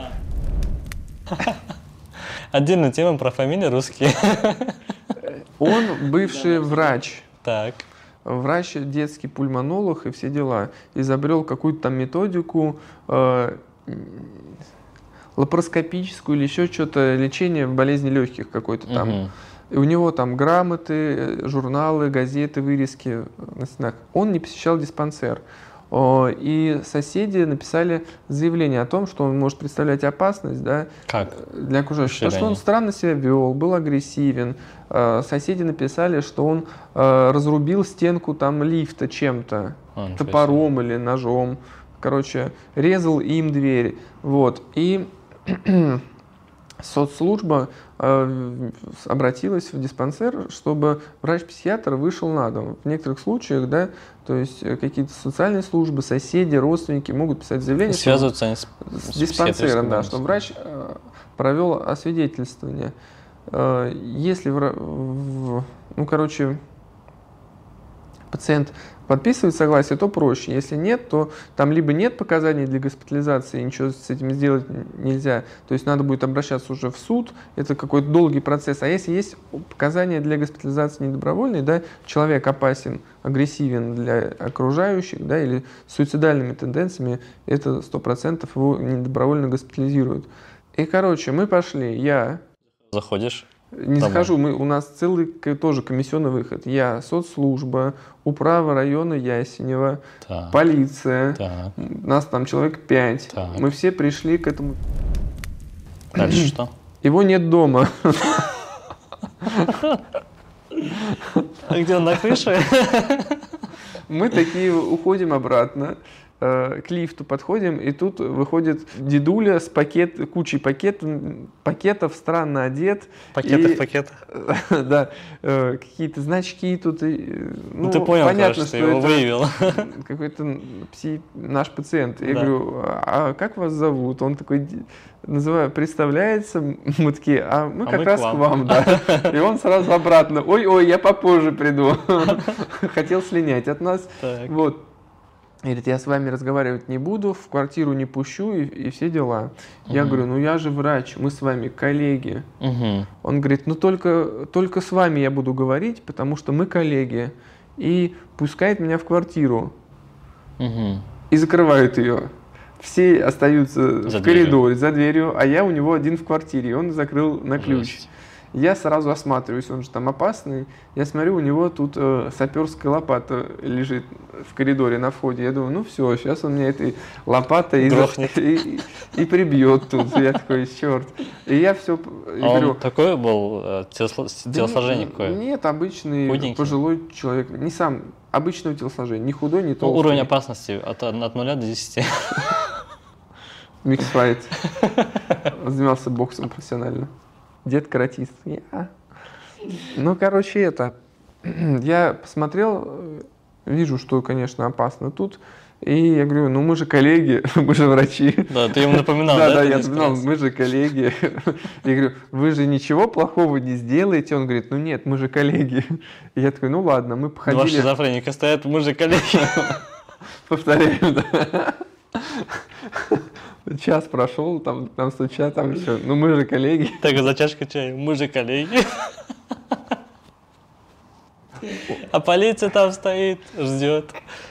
Отдельная тема про фамилии русские. Он бывший врач. Так. Врач, детский пульмонолог и все дела. Изобрел какую-то там методику э, лапароскопическую или еще что-то, лечение болезни легких какой-то там. Угу. И у него там грамоты, журналы, газеты, вырезки на стенах. Он не посещал диспансер. И соседи написали заявление о том, что он может представлять опасность, да, как? Для окружающих. Потому что он странно себя вел, был агрессивен. Соседи написали, что он разрубил стенку там лифта чем-то, а, топором или ножом. Короче, резал им дверь. Вот. И соцслужба э, обратилась в диспансер, чтобы врач-психиатр вышел на дом. В некоторых случаях, да, то есть какие-то социальные службы, соседи, родственники могут писать заявление. Связываются они с, с диспансером, да, чтобы врач э, провел освидетельствование. Если, в, ну, короче, пациент подписывает согласие, то проще. Если нет, то там либо нет показаний для госпитализации, ничего с этим сделать нельзя. То есть надо будет обращаться уже в суд. Это какой-то долгий процесс. А если есть показания для госпитализации недобровольной, да, человек опасен, агрессивен для окружающих, да, или с суицидальными тенденциями, это сто процентов его недобровольно госпитализируют. И, короче, мы пошли. Я... Заходишь? Не Домой. захожу, мы, у нас целый тоже комиссионный выход. Я, соцслужба, управа района Ясенева, Так. полиция, Так. нас там человек пять. Так. Мы все пришли к этому. Дальше что? Его нет дома. А где он, на крыше? Мы такие уходим обратно. К лифту подходим, и тут выходит дедуля с пакет, кучей пакет, пакетов, странно одет. Пакеты и, в пакетах. Да, какие-то значки тут. Ну, ну, ты понял, понятно, конечно, что ты его это выявил. Какой-то пси, наш пациент. Я Да. говорю, а как вас зовут? Он такой, называю, представляется, мы такие, а мы А как мы раз к вам. к вам, да. И он сразу обратно, ой-ой, я попозже приду. Хотел слинять от нас. Так. Вот. Говорит, я с вами разговаривать не буду, в квартиру не пущу и, и все дела. Я Мгм. говорю, ну я же врач, мы с вами коллеги. Мгм. Он говорит, ну только, только с вами я буду говорить, потому что мы коллеги. И пускает меня в квартиру Мгм. и закрывают ее. Все остаются За в дверью. коридоре, за дверью, а я у него один в квартире, и он закрыл на ключ. Жесть. Я сразу осматриваюсь, он же там опасный. Я смотрю, у него тут э, саперская лопата лежит в коридоре на входе. Я думаю, ну все, сейчас он мне этой лопатой и, Грохнет. и, и прибьет тут. Я такой, черт. И я все А говорю, он такой был, э, телосло- «Да телосложение нет, какое? Нет, обычный Худенький? пожилой человек. Не сам, обычного телосложения. Не худой, не Ну, толстый. уровень опасности от, от нуля до десяти. Миксфайт. Занимался боксом профессионально. Дед-каратист. Я. Ну, короче, это. Я посмотрел, э, вижу, что, конечно, опасно тут. И я говорю, ну мы же коллеги, мы же врачи. Да, ты ему напоминал, Да, да? да, это я несколько напоминал, раз? мы же коллеги. Я говорю, вы же ничего плохого не сделаете? Он говорит, ну нет, мы же коллеги. И я такой, ну ладно, мы Два походили. шизофреника стоят, мы же коллеги. Повторяю, да. Час прошел, там, там стучат, там все. Ну мы же коллеги. Так, за чашкой чая, мы же коллеги. А полиция там стоит, ждет.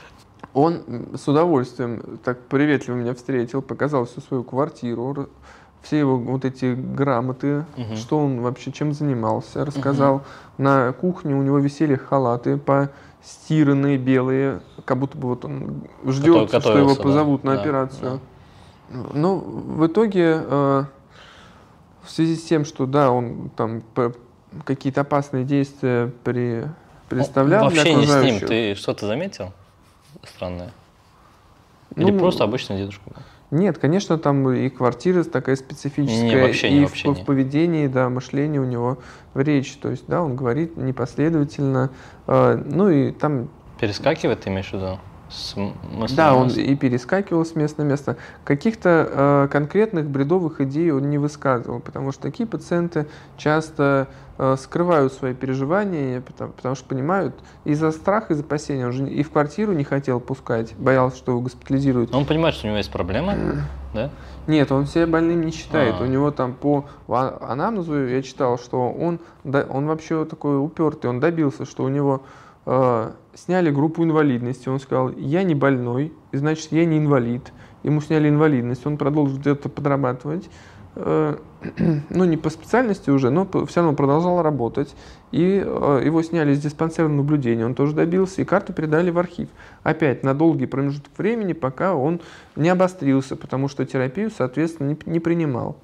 Он с удовольствием так приветливо меня встретил, показал всю свою квартиру, р- все его вот эти грамоты, Мгм. что он вообще чем занимался, рассказал. На кухне у него висели халаты постиранные, белые, как будто бы вот он ждет, Готов- что его готовился, да. позовут на Да, операцию. Ну, в итоге, э, в связи с тем, что, да, он там п- какие-то опасные действия при, представлял для Вообще не с ним, окружающих. ты что-то заметил странное? Ну, Или просто обычный дедушка был? Нет, конечно, там и квартира такая специфическая, Не, вообще не, и вообще в, не. в поведении, да, мышление у него, в речи, то есть, да, он говорит непоследовательно, э, ну и там, Перескакивает, ты имеешь в виду? С м- мысли да, на он мысль? и перескакивал с места на место. Каких-то э, конкретных бредовых идей он не высказывал, потому что такие пациенты часто э, скрывают свои переживания, потому, потому что понимают, из-за страха, из-за опасения, он же и в квартиру не хотел пускать, боялся, что его госпитализируют. Но он понимает, что у него есть проблема, да? Нет, он себя больным не считает. А. У него там по ва- анамнезу я читал, что он, да- он вообще такой упертый, он добился, что у него э, сняли группу инвалидности. Он сказал, я не больной, и значит, я не инвалид. Ему сняли инвалидность, он продолжил где-то подрабатывать. Э, ну, не по специальности уже, но по- все равно продолжал работать. И э, его сняли с диспансерного наблюдения, он тоже добился, и карту передали в архив. Опять на долгий промежуток времени, пока он не обострился, потому что терапию, соответственно, не, не принимал.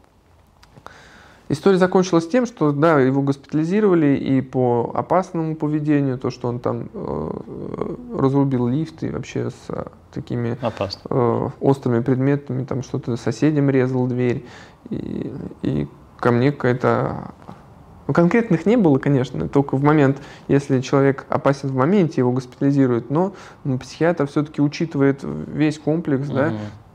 История закончилась тем, что, да, его госпитализировали и по опасному поведению, то, что он там э, разрубил лифт и вообще с э, такими Опасно. э, острыми предметами, там что-то соседям резал дверь, и, и ко мне какая-то... Ну, конкретных не было, конечно, только в момент, если человек опасен в моменте, его госпитализируют, но м, психиатр все-таки учитывает весь комплекс, да, Мгм.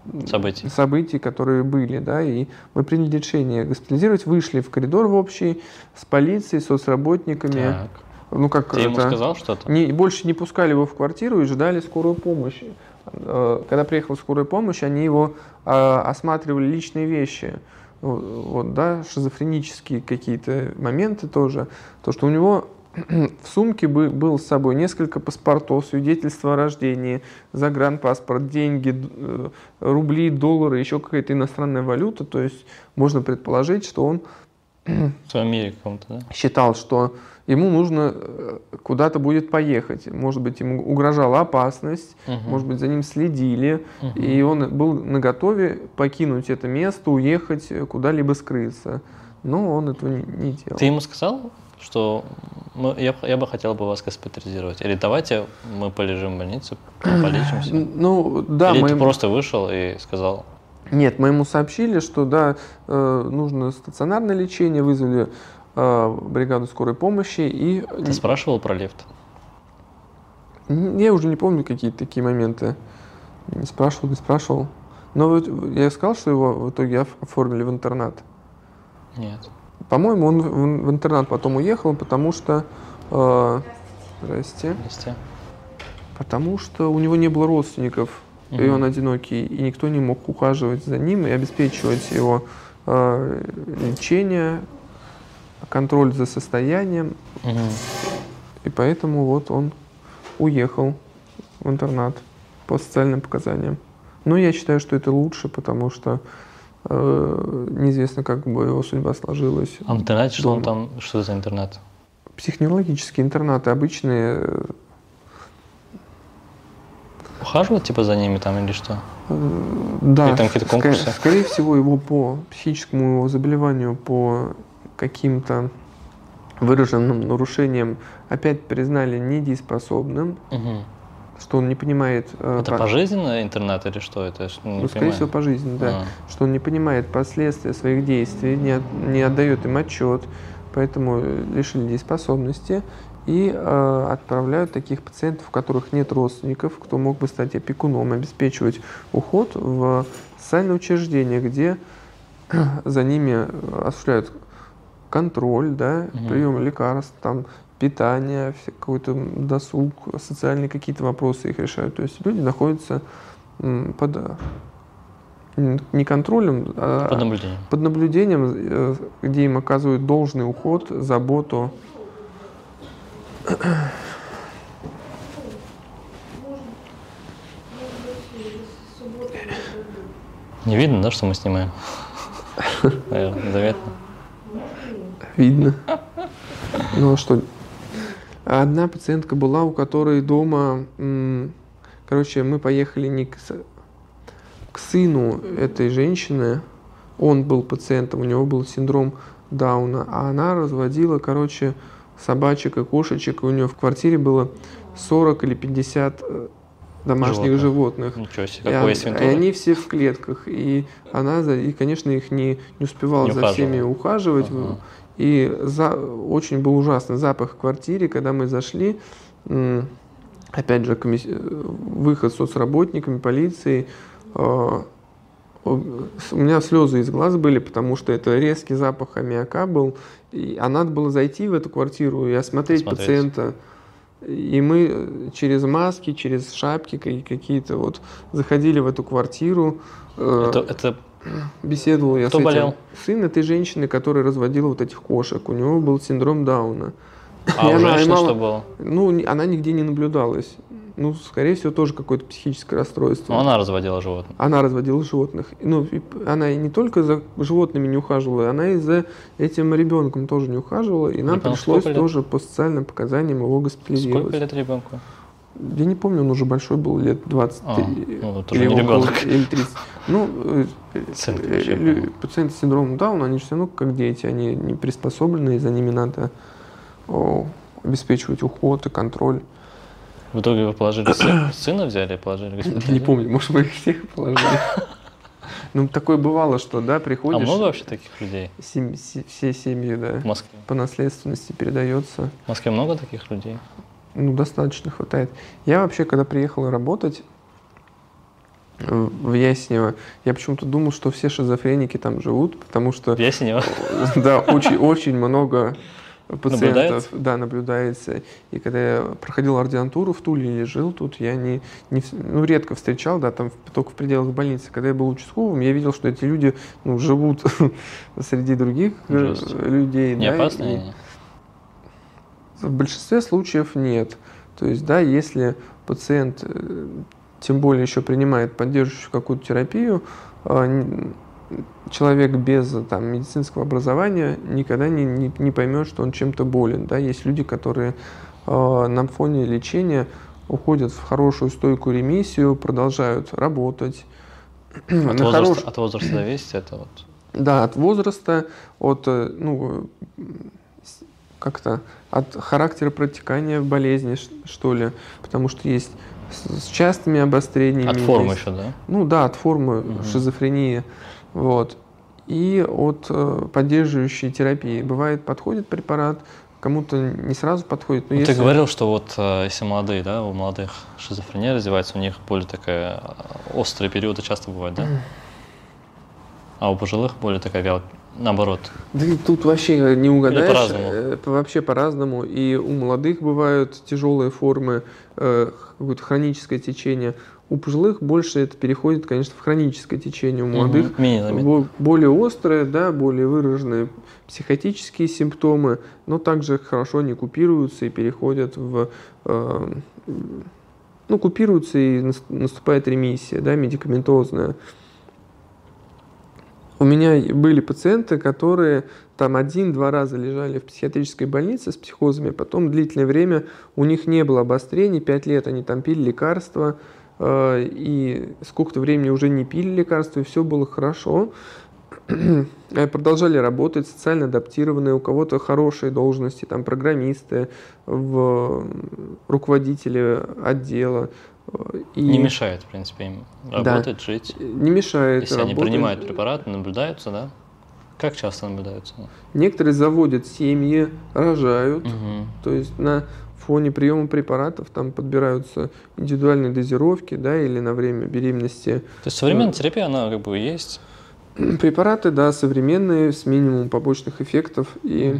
событий. событий, которые были, да, и мы приняли решение госпитализировать, вышли в коридор в общий с полицией, соцработниками. Так. Ну, как Ты ему это, сказал что-то? не, больше не пускали его в квартиру и ждали скорую помощь. Когда приехала скорая помощь, они его а, осматривали личные вещи. Вот, да, шизофренические какие-то моменты тоже. То, что у него в сумке был с собой несколько паспортов, свидетельства о рождении, загранпаспорт, деньги, рубли, доллары, еще какая-то иностранная валюта. То есть можно предположить, что он в своем мире каком-то, да? Считал, что ему нужно куда-то будет поехать. Может быть, ему угрожала опасность, угу. может быть, за ним следили, угу. и он был наготове покинуть это место, уехать, куда-либо скрыться. Но он этого не, не делал. Ты ему сказал, что мы, я, я бы хотел бы вас госпитализировать? Или давайте мы полежим в больнице, полечимся? Ну, да. Или мы... ты просто вышел и сказал... Нет, мы ему сообщили, что да, нужно стационарное лечение, вызвали бригаду скорой помощи и... Ты спрашивал про лифт? Я уже не помню какие-то такие моменты. Не спрашивал, не спрашивал. Но вот я сказал, что его в итоге оформили в интернат. Нет. По-моему, он в, в интернат потом уехал, потому что... Э, здрасте. Здрасте. Потому что у него не было родственников. И он одинокий, и никто не мог ухаживать за ним и обеспечивать его э, лечение, контроль за состоянием. Угу. И поэтому вот он уехал в интернат по социальным показаниям. Но я считаю, что это лучше, потому что э, неизвестно, как бы его судьба сложилась. А в интернате, что он там, что за интернат? Психоневрологические интернаты, обычные. Ухаживать типа за ними там или что? Да, или там какие-то конкурсы? Скорее, скорее всего, его по психическому его заболеванию, по каким-то выраженным нарушениям опять признали недееспособным, угу. что он не понимает... Это по... пожизненный интернат или что это? Не ну, скорее всего, пожизненно, да. А. Что он не понимает последствия своих действий, не, от, не отдает им отчет, поэтому лишили дееспособности. И э, отправляют таких пациентов, у которых нет родственников, кто мог бы стать опекуном, обеспечивать уход в социальное учреждение, где за ними осуществляют контроль, да, угу. прием лекарств, там, питание, какой-то досуг, социальные какие-то вопросы их решают. То есть люди находятся м, под не контролем, а под наблюдением. под наблюдением, где им оказывают должный уход, заботу. Не видно, да, что мы снимаем? Заметно. Видно. Ну а что? Одна пациентка была, у которой дома, короче, мы поехали не к, к сыну этой женщины, он был пациентом, у него был синдром Дауна, а она разводила, короче, собачек и кошечек, и у нее в квартире было сорок или пятьдесят домашних животных. животных. Ничего себе, какой есть и, и они все в клетках. И она, и, конечно, их не, не успевала не за всеми ухаживать. Ага. И за, очень был ужасный запах в квартире, когда мы зашли. Опять же, комисс... выход с соцработниками, полицией. У меня слезы из глаз были, потому что это резкий запах аммиака был. И, а надо было зайти в эту квартиру и осмотреть Смотреть. пациента. И мы через маски, через шапки какие-то вот заходили в эту квартиру. Это, это... Беседовал я Кто с этим. болел? Сын этой женщины, которая разводила вот этих кошек. У него был синдром Дауна. А у женщины что было? Ну, она нигде не наблюдалась. Ну, скорее всего, тоже какое-то психическое расстройство. Но она разводила животных. Она разводила животных. Ну, она не только за животными не ухаживала, она и за этим ребенком тоже не ухаживала. И нам Ребенок пришлось тоже по социальным показаниям его госпитализировать. Сколько лет ребенку? Я не помню, он уже большой был, лет двадцать. А, ну, это или, не около, ребенок. или тридцать. Ну, э, пациенты с синдромом Дауна, они же все равно как дети, они не приспособлены, и за ними надо о, обеспечивать уход и контроль. В итоге вы положили сына, сына взяли и положили госпитализировать? Я не помню, может, мы их всех положили. Ну, такое бывало, что, да, приходишь... А много вообще таких людей? Сем, все семьи, да. В Москве? По наследственности передается. В Москве много таких людей? Ну, достаточно хватает. Я вообще, когда приехал работать, в Ясенево. Я почему-то думал, что все шизофреники там живут, потому что... В Ясенево? Да, очень, очень много пациентов Наблюдается? Да, наблюдается. И когда я проходил ординатуру в Туле или жил тут, я не, не, ну, редко встречал, да, там только в пределах больницы. Когда я был участковым, я видел, что эти люди ну, живут среди других Жесть. людей. Не да, опасно? И... Они? В большинстве случаев нет. То есть, да, если пациент, тем более еще принимает поддерживающую какую-то терапию, человек без там, медицинского образования никогда не, не, не поймет, что он чем-то болен. Да? Есть люди, которые э, на фоне лечения уходят в хорошую стойкую ремиссию, продолжают работать. От, возраста, хорош... от возраста зависит это? Вот. Да, от возраста, от, ну, как-то от характера протекания болезни, что ли. Потому что есть с частыми обострениями. От формы есть, еще, да? Ну да, от формы угу. шизофрении. Вот. И от э, поддерживающей терапии. Бывает, подходит препарат, кому-то не сразу подходит. Но ну, если... Ты говорил, что вот э, если молодые, да, у молодых шизофрения развивается, у них более такая острые периоды часто бывают, да? А у пожилых более такая вялая, наоборот. Да тут вообще не угадаешь. Или по-разному. Вообще по-разному. И у молодых бывают тяжелые формы, э, какое-то хроническое течение. У пожилых больше это переходит, конечно, в хроническое течение. У молодых угу. более острые, да, более выраженные психотические симптомы, но также хорошо не купируются и переходят в... Э, ну, купируются и наступает ремиссия, да, медикаментозная. У меня были пациенты, которые там один-два раза лежали в психиатрической больнице с психозами, потом длительное время у них не было обострений, пять лет они там пили лекарства, э, и сколько-то времени уже не пили лекарства, и все было хорошо. Продолжали работать, социально адаптированные, у кого-то хорошие должности, там программисты, в руководители отдела. И не мешает, в принципе, им работать, да, жить. Не мешает. Если работать. Они принимают препараты, наблюдаются, да? Как часто наблюдаются? Некоторые заводят семьи, рожают. Угу. То есть на фоне приема препаратов там подбираются индивидуальные дозировки, да, или на время беременности. То есть современная терапия, она как бы есть? Препараты, да, современные, с минимумом побочных эффектов. И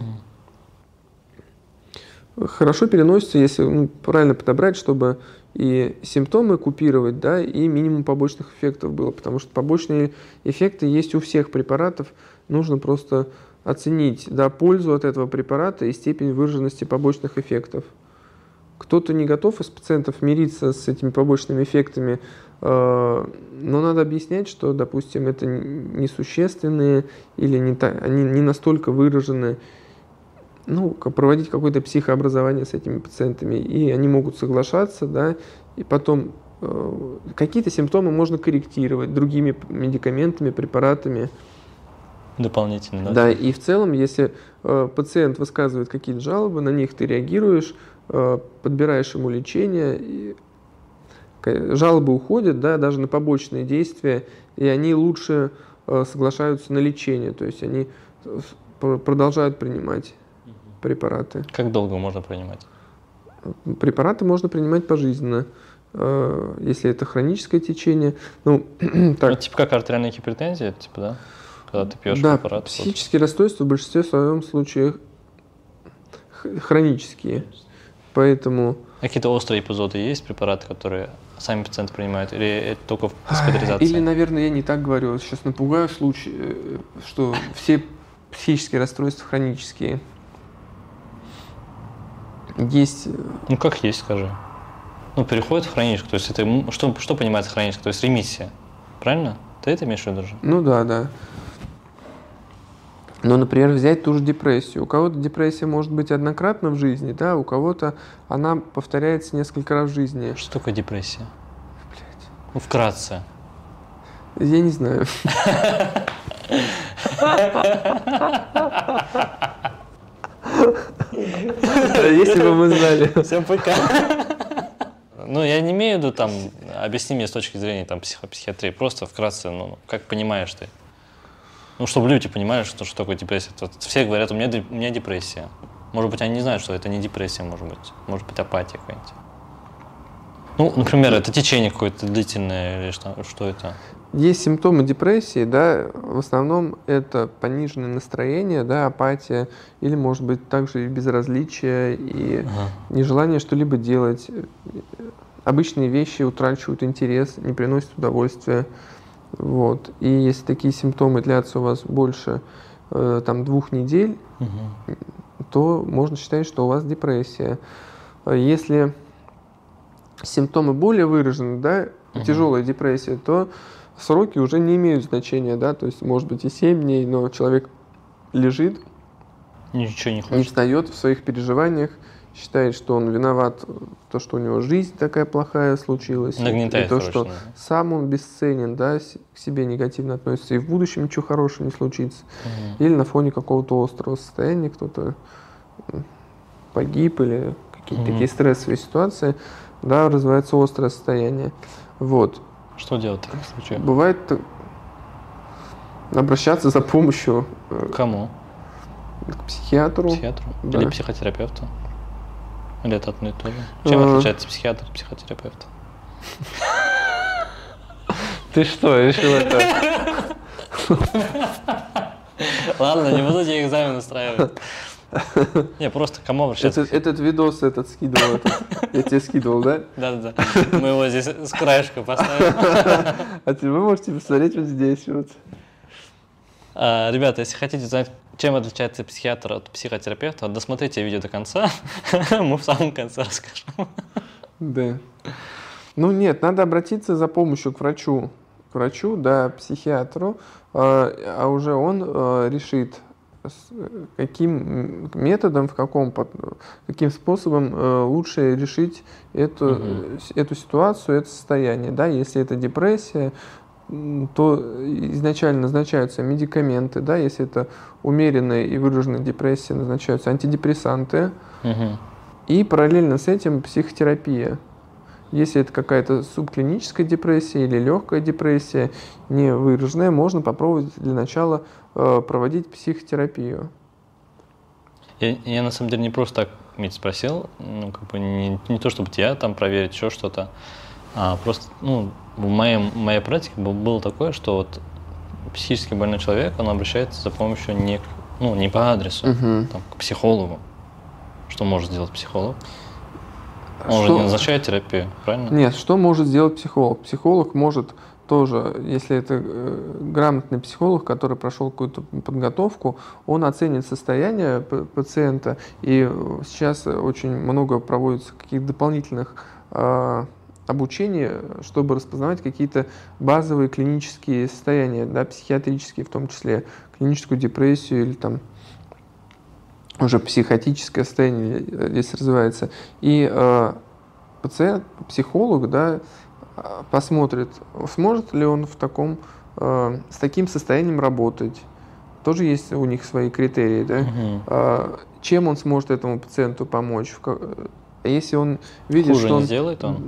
угу. хорошо переносятся, если ну, правильно подобрать, чтобы и симптомы купировать, да, и минимум побочных эффектов было, потому что побочные эффекты есть у всех препаратов, нужно просто оценить, да, пользу от этого препарата и степень выраженности побочных эффектов. Кто-то не готов из пациентов мириться с этими побочными эффектами, э, но надо объяснять, что, допустим, это несущественные или не та, они не настолько выражены. Ну, проводить какое-то психообразование с этими пациентами, и они могут соглашаться, да, и потом э, какие-то симптомы можно корректировать другими медикаментами, препаратами. Дополнительно, да? Да, и в целом, если э, пациент высказывает какие-то жалобы, на них ты реагируешь, э, подбираешь ему лечение, и жалобы уходят, да, даже на побочные действия, и они лучше э, соглашаются на лечение, то есть они продолжают принимать препараты. Как долго можно принимать? Препараты можно принимать пожизненно, если это хроническое течение. Ну, так. Ну, типа как артериальная гипертензия, типа, да? Когда ты пьешь да, препарат. психические вот. расстройства в большинстве своем случае хронические. Поэтому... Какие-то острые эпизоды есть, препараты, которые сами пациенты принимают, или это только в госпитализации? Или, наверное, я не так говорю. Сейчас напугаю случай, что все психические расстройства хронические. Есть... Ну, как есть, скажи. Ну, переходит в хроническую. То есть это что, что понимается хроническое? То есть ремиссия. Правильно? Ты это имеешь в виду же? Ну да, да. Но, например, взять ту же депрессию. У кого-то депрессия может быть однократно в жизни, да, у кого-то она повторяется несколько раз в жизни. Что такое депрессия? Блядь. Ну, вкратце. Я не знаю. Если бы мы знали. Всем пока. Ну, я не имею в виду, там, объясни мне с точки зрения там, психопсихиатрии, просто вкратце, ну, как понимаешь ты? Ну, чтобы люди понимали, что, что такое депрессия. Вот все говорят, у меня, у меня депрессия. Может быть, они не знают, что это не депрессия, может быть. Может быть, апатия какая-нибудь. Ну, например, это течение какое-то длительное или что, что это? Есть симптомы депрессии, да, в основном это пониженное настроение, да, апатия, или, может быть, также и безразличие, и Ага. нежелание что-либо делать. Обычные вещи утрачивают интерес, не приносят удовольствия. Вот. И если такие симптомы длятся у вас больше э, там, двух недель, Угу. то можно считать, что у вас депрессия. Если симптомы более выражены, да, Мгм. тяжелая депрессия, то сроки уже не имеют значения, да, то есть может быть и семь дней, но человек лежит, Ничего не не хочешь? встает в своих переживаниях, считает, что он виноват в том, что у него жизнь такая плохая случилась, и Нагнетает, то, короче, что да. сам он бесценен, да, с- к себе негативно относится, и в будущем ничего хорошего не случится. Мгм. Или на фоне какого-то острого состояния кто-то м, погиб, или какие-то Мгм. такие стрессовые ситуации, да, развивается острое состояние. Вот. Что делать в таких случаях? Бывает э, обращаться за помощью э, Кому? к психиатру. Психиатру? Да. Или психотерапевту? Или это одно и то же? Чем А. отличается психиатр от психотерапевта? Ты что, решил это? Ладно, не буду тебе экзамен устраивать. Не, просто к кому обращаться? Этот, этот видос этот скидывал, этот, я тебе скидывал, да? Да-да-да. Мы его здесь с краешка поставим. А теперь вы можете посмотреть вот здесь вот. А, Ребята, если хотите знать, чем отличается психиатр от психотерапевта, досмотрите видео до конца, мы в самом конце расскажем. Да. Ну нет, надо обратиться за помощью к врачу. К врачу, да, психиатру, а, а уже он а, решит, с каким методом, в каком, под- каким способом э, лучше решить эту, Мгм. с- эту ситуацию, это состояние. Да? Если это депрессия, м, то изначально назначаются медикаменты, да? Если это умеренная и выраженная депрессия, назначаются антидепрессанты, Мгм. и параллельно с этим психотерапия. Если это какая-то субклиническая депрессия или легкая депрессия, не выраженная, можно попробовать для начала э, проводить психотерапию. Я, я на самом деле не просто так Мить спросил, ну, как бы не, не то чтобы тебя там проверить, еще что-то, а просто, ну, в моем, моей практике был- было такое, что вот психически больной человек, он обращается за помощью не, к- ну, не по адресу, Мгм. там, к психологу. Что может сделать психолог? Он же Что- не назначает терапию, правильно? Нет, что может сделать психолог? Психолог может тоже, если это э, грамотный психолог, который прошел какую-то подготовку, он оценит состояние п- пациента, и э, сейчас очень много проводится каких-то дополнительных э, обучений, чтобы распознавать какие-то базовые клинические состояния, да, психиатрические, в том числе клиническую депрессию или там уже психотическое состояние здесь развивается. И э, пациент, психолог, да, э, посмотрит, сможет ли он в таком, э, с таким состоянием работать. Тоже есть у них свои критерии, да. Мгм. Э, чем он сможет этому пациенту помочь. В ка- Если он видит, Хуже что не он... сделает он?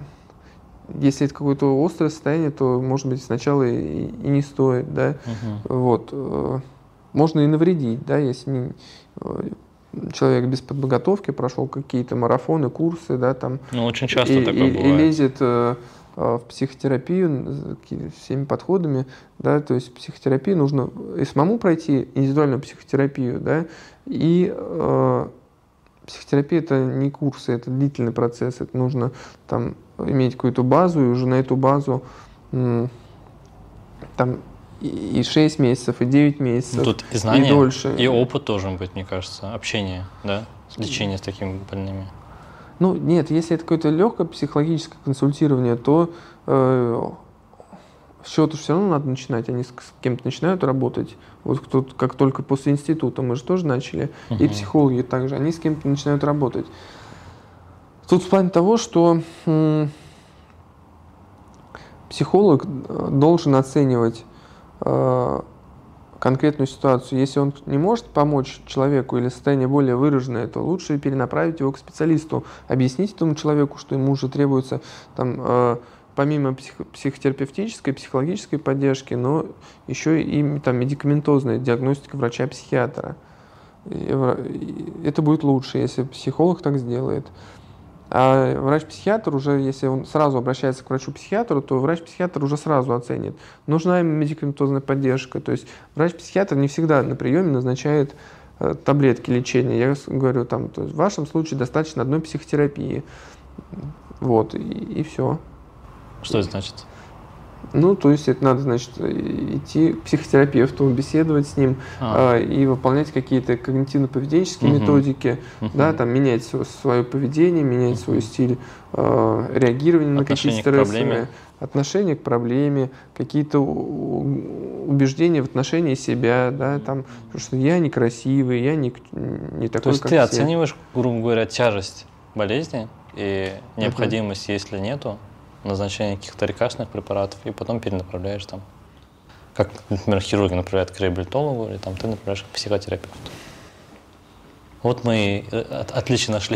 Если это какое-то острое состояние, то, может быть, сначала и, и не стоит, да. Мгм. Вот. э, Можно и навредить, да, если не- э, человек без подготовки прошел какие-то марафоны, курсы, да, там, Ну, очень часто и, такое и- и бывает. лезет э, э, в психотерапию э, ки- всеми подходами, да, то есть психотерапию нужно и самому пройти индивидуальную психотерапию, да, и э, психотерапия это не курсы, это длительный процесс, это нужно там иметь какую-то базу, и уже на эту базу м, там и и шесть месяцев, и девять месяцев, Тут и знания, и дольше. и опыт должен быть, мне кажется, общение, да, лечение с такими больными. Ну, нет, если это какое-то легкое психологическое консультирование, то э, с чего-то все равно надо начинать. Они с, с кем-то начинают работать. Вот кто как только после института, мы же тоже начали, и Мгм. психологи также, они с кем-то начинают работать. Тут в плане того, что м, психолог э, должен оценивать э, конкретную ситуацию. Если он не может помочь человеку или состояние более выраженное, то лучше перенаправить его к специалисту, объяснить этому человеку, что ему уже требуется там, э, помимо псих- психотерапевтической, психологической поддержки, но еще и там, медикаментозная диагностика врача-психиатра. И вра- и это будет лучше, если психолог так сделает. А врач-психиатр уже, если он сразу обращается к врачу-психиатру, то врач-психиатр уже сразу оценит, нужна ему медикаментозная поддержка. То есть врач-психиатр не всегда на приеме назначает э, таблетки лечения. Я говорю, там, то есть в вашем случае достаточно одной психотерапии. Вот, и, и все. Что это значит? Ну, то есть это надо, значит, идти к психотерапевту, беседовать с ним а. э, и выполнять какие-то когнитивно-поведенческие uh-huh. методики, uh-huh. да, там, менять свое поведение, менять uh-huh. свой стиль э, реагирования на какие-то стрессовые отношения к проблеме, какие-то убеждения в отношении себя, да, там, что я некрасивый, я не, не такой, то есть как ты все. Оцениваешь, грубо говоря, тяжесть болезни и необходимость, uh-huh. если нету, назначение каких-то лекарственных препаратов, и потом перенаправляешь там. Как, например, хирурги направляют к реабилитологу, или там ты направляешь к психотерапевту. Вот мы от, отличие нашли.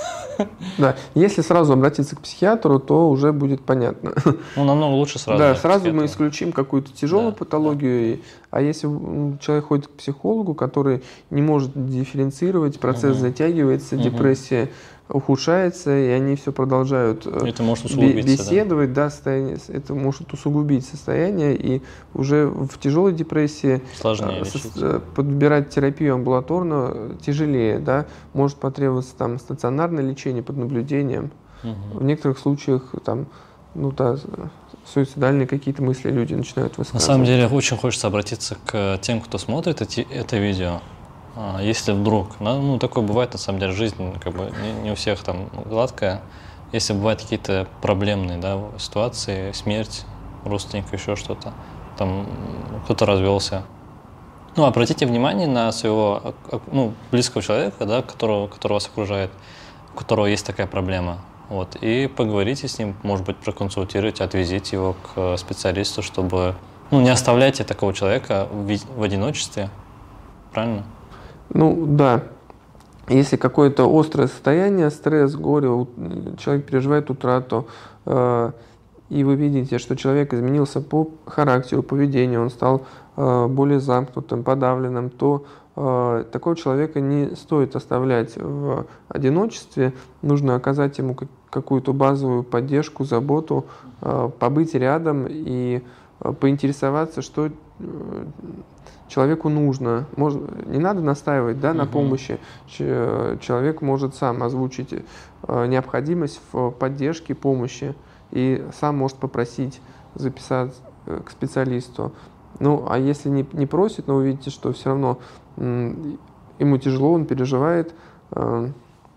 Да, если сразу обратиться к психиатру, то уже будет понятно. Ну, намного лучше сразу. Да, сразу мы исключим какую-то тяжелую да, патологию. Да. А если человек ходит к психологу, который не может дифференцировать, процесс угу. затягивается, угу. депрессия ухудшается, и они все продолжают это может усугубиться, беседовать, да. Да, состояние, это может усугубить состояние, и уже в тяжелой депрессии сложнее со, подбирать терапию амбулаторную тяжелее, да, может потребоваться там стационарное лечение под наблюдением. Угу. В некоторых случаях там, ну да, суицидальные какие-то мысли люди начинают высказывать. На самом деле очень хочется обратиться к тем, кто смотрит эти, это видео. Если вдруг, ну такое бывает на самом деле, жизнь как бы не, не у всех там гладкая, если бывают какие-то проблемные, да, ситуации, смерть родственника, еще что-то, там кто-то развелся, ну обратите внимание на своего, ну, близкого человека, да, которого, который вас окружает, у которого есть такая проблема, вот, и поговорите с ним, может быть, проконсультируйте, отвезите его к специалисту, чтобы, ну, не оставляйте такого человека в, в одиночестве, правильно? Ну да, если какое-то острое состояние, стресс, горе, человек переживает утрату, э, и вы видите, что человек изменился по характеру, поведению, он стал э, более замкнутым, подавленным, то э, такого человека не стоит оставлять в одиночестве, нужно оказать ему как, какую-то базовую поддержку, заботу, э, побыть рядом и э, поинтересоваться, что э, человеку нужно. Может, не надо настаивать, да, на uh-huh. помощи. Человек может сам озвучить э, необходимость в поддержке, помощи, и сам может попросить записаться к специалисту. Ну, а если не, не просит, но вы видите, что все равно м, ему тяжело, он переживает, э,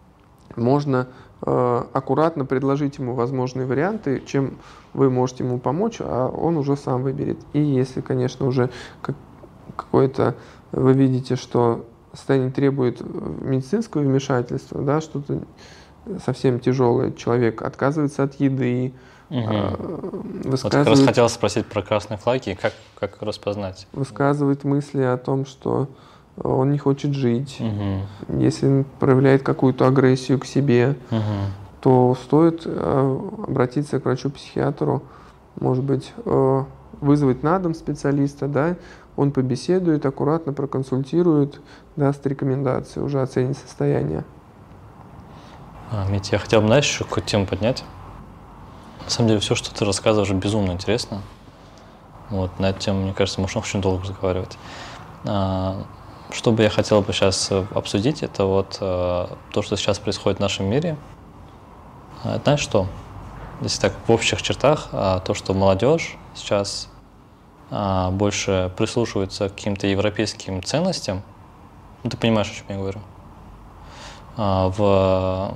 можно э, аккуратно предложить ему возможные варианты, чем вы можете ему помочь, а он уже сам выберет. И если, конечно, уже как какое-то, вы видите, что состояние требует медицинского вмешательства, да, что-то совсем тяжелое, человек отказывается от еды, угу. высказывает... Вот как раз хотел спросить про красные флаги, как, как распознать? Высказывает мысли о том, что он не хочет жить. Угу. Если проявляет какую-то агрессию к себе, угу. то стоит обратиться к врачу-психиатру, может быть, вызвать на дом специалиста, да, он побеседует, аккуратно проконсультирует, даст рекомендации, уже оценит состояние. А, Митя, я хотел бы, знаешь, еще какую-то тему поднять. На самом деле, все, что ты рассказываешь, безумно интересно. Вот, на эту тему, мне кажется, можно очень долго разговаривать. А, что бы я хотел бы сейчас обсудить, это вот а, то, что сейчас происходит в нашем мире. А, знаешь что? Если так в общих чертах, а, то, что молодежь сейчас а, больше прислушивается к каким-то европейским ценностям, ну, ты понимаешь, о чем я говорю, а, в,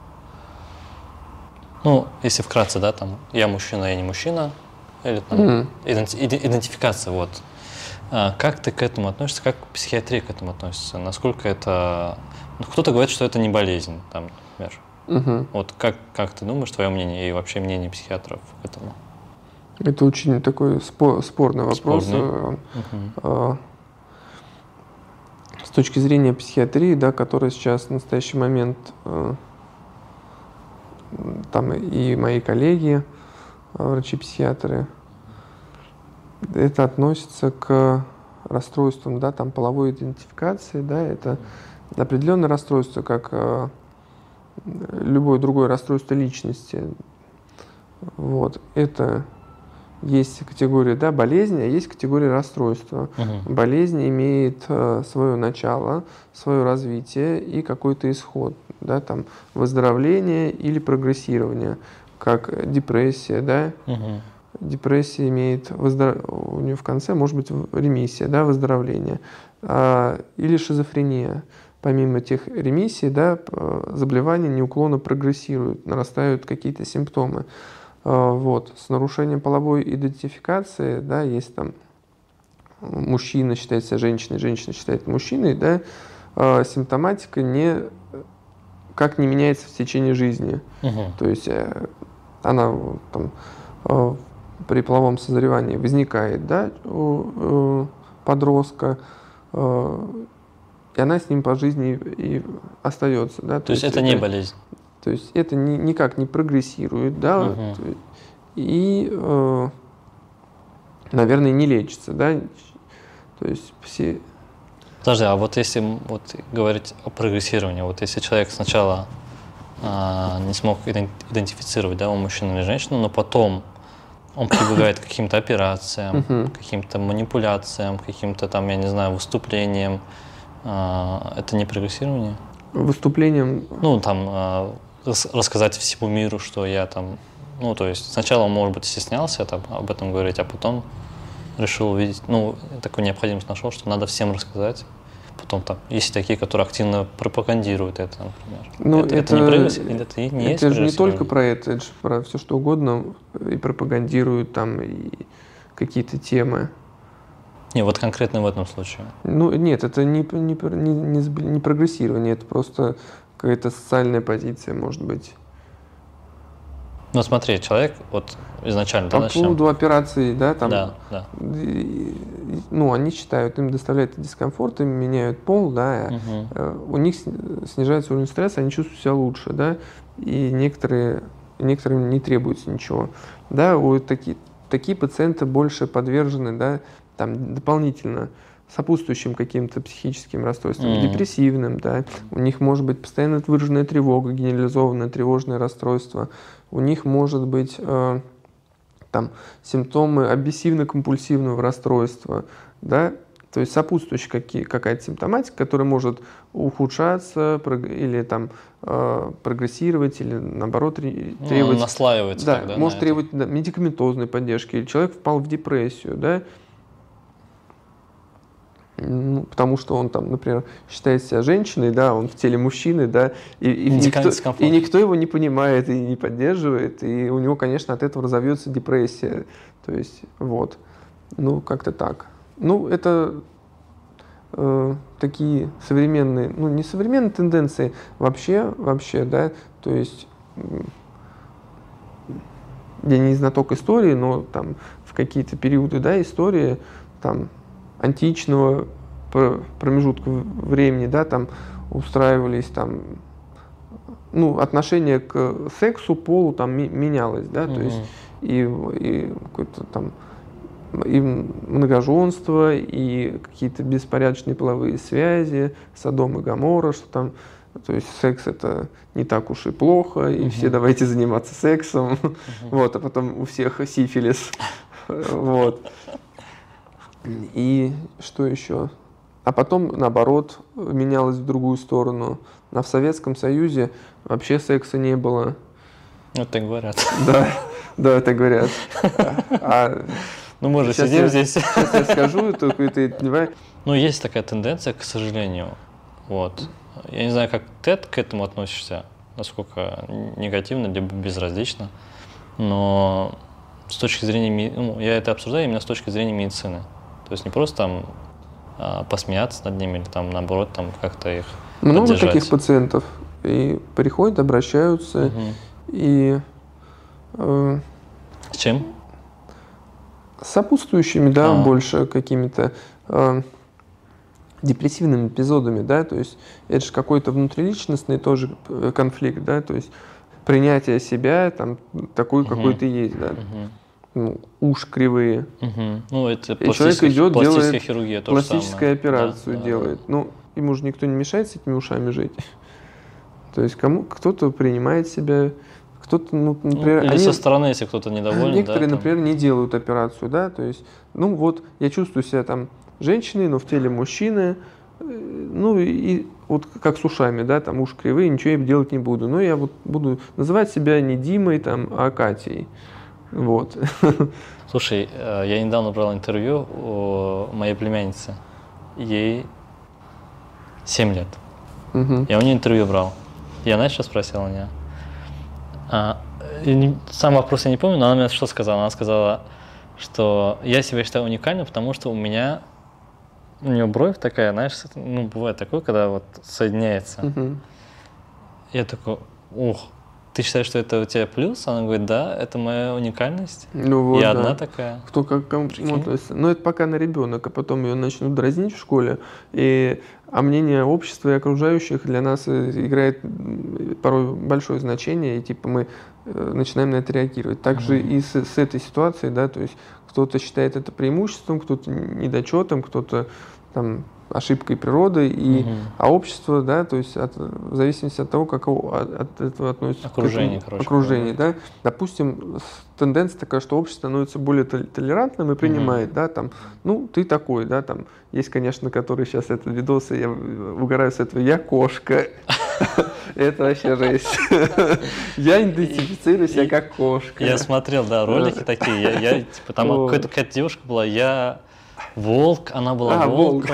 ну, если вкратце, да, там, я мужчина, я не мужчина, или там, mm-hmm. иденти- идентификация, вот. А, как ты к этому относишься, как психиатрия к этому относится, насколько это, ну, кто-то говорит, что это не болезнь, там, например. Uh-huh. Вот как, как ты думаешь, твое мнение и вообще мнение психиатров к этому? Это очень такой спор, спорный вопрос. Спорный. Uh-huh. С точки зрения психиатрии, да, которая сейчас в настоящий момент, там и мои коллеги, врачи-психиатры, это относится к расстройствам, да, там половой идентификации, да, это определенное расстройство, как любое другое расстройство личности. Вот. Это есть категория, да, болезни, а есть категория расстройства. Угу. Болезнь имеет э, свое начало, свое развитие и какой-то исход, да, там выздоровление или прогрессирование, как депрессия, да. Угу. Депрессия имеет выздоров... у нее в конце может быть ремиссия, да, выздоровление, а, или шизофрения. Помимо тех ремиссий, да, заболевания неуклонно прогрессируют, нарастают какие-то симптомы. Вот. С нарушением половой идентификации, да, есть там мужчина считает себя женщиной, женщина считает мужчиной, да, симптоматика не, как не меняется в течение жизни. Угу. То есть она там, при половом созревании возникает, да, у подростка, и она с ним по жизни и остается. Да? То, То есть, есть это не болезнь? То есть это ни, никак не прогрессирует, да, угу. и, э, наверное, не лечится, да. То есть все... Подожди, а вот если вот говорить о прогрессировании, вот если человек сначала э, не смог идентифицировать, да, он мужчина или женщина, но потом он прибегает к каким-то операциям, каким-то манипуляциям, каким-то там, я не знаю, выступлениям, э, это не прогрессирование? Выступлением? Ну, там... рассказать всему миру, что я там, ну, то есть сначала он, может быть, стеснялся там, об этом говорить, а потом решил увидеть, ну, такую необходимость нашел, что надо всем рассказать. Потом там есть такие, которые активно пропагандируют это, например. Ну, это, это, это не прогрессирование, это не это есть же не только про это, это же про все что угодно, и пропагандируют там и какие-то темы. Не, вот конкретно в этом случае. Ну, нет, это не, не, не, не прогрессирование, это просто какая-то социальная позиция, может быть. Ну, смотри, человек вот изначально... По да, поводу начнем. Операций, да, там... Да, да. Ну, они считают, им доставляет дискомфорт, им меняют пол, да, угу. У них снижается уровень стресса, они чувствуют себя лучше, да, и некоторые, некоторым не требуется ничего. Да, у такие, такие пациенты больше подвержены, да, там, дополнительно сопутствующим каким-то психическим расстройствам, mm. депрессивным, да, у них может быть постоянно выраженная тревога, генерализованное тревожное расстройство, у них может быть э, там, симптомы обессивно-компульсивного расстройства, да, то есть сопутствующая какие, какая-то симптоматика, которая может ухудшаться или там, э, прогрессировать, или наоборот требовать... Ну, наслаивается да, тогда может требовать да, медикаментозной поддержки, или человек впал в депрессию, да, ну, потому что он там, например, считает себя женщиной, да, он в теле мужчины, да, и, и, никто, и никто его не понимает и не поддерживает, и у него, конечно, от этого разовьется депрессия, то есть, вот, ну, как-то так. Ну, это э, такие современные, ну, не современные тенденции, вообще, вообще, да, то есть, я не знаток истории, но там в какие-то периоды, да, истории, там, античного промежутка времени, да, там устраивались там, ну, отношение к сексу, полу там менялось, да, mm-hmm. то есть и, и какое-то там и многоженство, и какие-то беспорядочные половые связи, Содом и Гоморра, что там, то есть секс это не так уж и плохо, и mm-hmm. все давайте заниматься сексом, mm-hmm. вот, а потом у всех сифилис, вот. И что еще? А потом, наоборот, менялось в другую сторону. А в Советском Союзе вообще секса не было. Ну, так говорят. Да, да, так говорят. А, ну, мы же сидим я, здесь. Сейчас я скажу, только ты понимаешь. Ну, есть такая тенденция, к сожалению. Вот. Я не знаю, как ты к этому относишься, насколько негативно, либо безразлично. Но с точки зрения... Ну, я это обсуждаю именно с точки зрения медицины. То есть не просто там а, посмеяться над ними или там наоборот там как-то их много поддержать. Таких пациентов и приходят, обращаются угу. и э, с чем? С сопутствующими, да, а. больше какими-то э, депрессивными эпизодами, да, то есть это же какой-то внутриличностный тоже конфликт, да, то есть принятие себя там такой угу. какой ты есть, да. Угу. Ну, уши кривые. Угу. Ну, это и человек идет, делает хирургия, пластическую самое. операцию, да, делает. Да. Ну, ему же никто не мешает с этими ушами жить. То есть кому, кто-то принимает себя, кто-то, ну, например... Ну, или они, со стороны, если кто-то недоволен. Некоторые, да, например, не делают операцию, да, то есть, ну вот, я чувствую себя там женщиной, но в теле мужчины, ну и вот как с ушами, да, там уши кривые, ничего я делать не буду, но я вот буду называть себя не Димой, там, а Катей, вот. Слушай, я недавно брал интервью у моей племянницы, ей семь лет, Угу. я у нее интервью брал, я, знаешь, что спросил у нее? А, сам вопрос я не помню, но она мне что сказала, она сказала, что я себя считаю уникальным, потому что у меня у нее бровь такая, знаешь, ну, бывает такое, когда вот соединяется. Угу. Я такой, ух, ты считаешь, что это у тебя плюс? Она говорит, да, это моя уникальность. Ну, вот, я да. одна такая. Кто как кому относится. Но это пока на ребенок, а потом ее начнут дразнить в школе. И, а мнение общества и окружающих для нас играет порой большое значение, и типа мы начинаем на это реагировать. Также mm-hmm. и с, с этой ситуацией, да, то есть кто-то считает это преимуществом, кто-то недочетом, кто-то там ошибкой природы, и, угу. а общество, да, то есть от, в зависимости от того, как от, от этого относится окружение, к этому, короче, окружение, да. Допустим, тенденция такая, что общество становится более толерантным и принимает, угу. да, там, ну, ты такой, да, там, есть, конечно, которые сейчас это видосы, я угораю с этого, я кошка, это вообще жесть. Я идентифицирую себя как кошка. Я смотрел, да, ролики такие, я, типа, там какая-то девушка была, я... Волк, она была а, волком.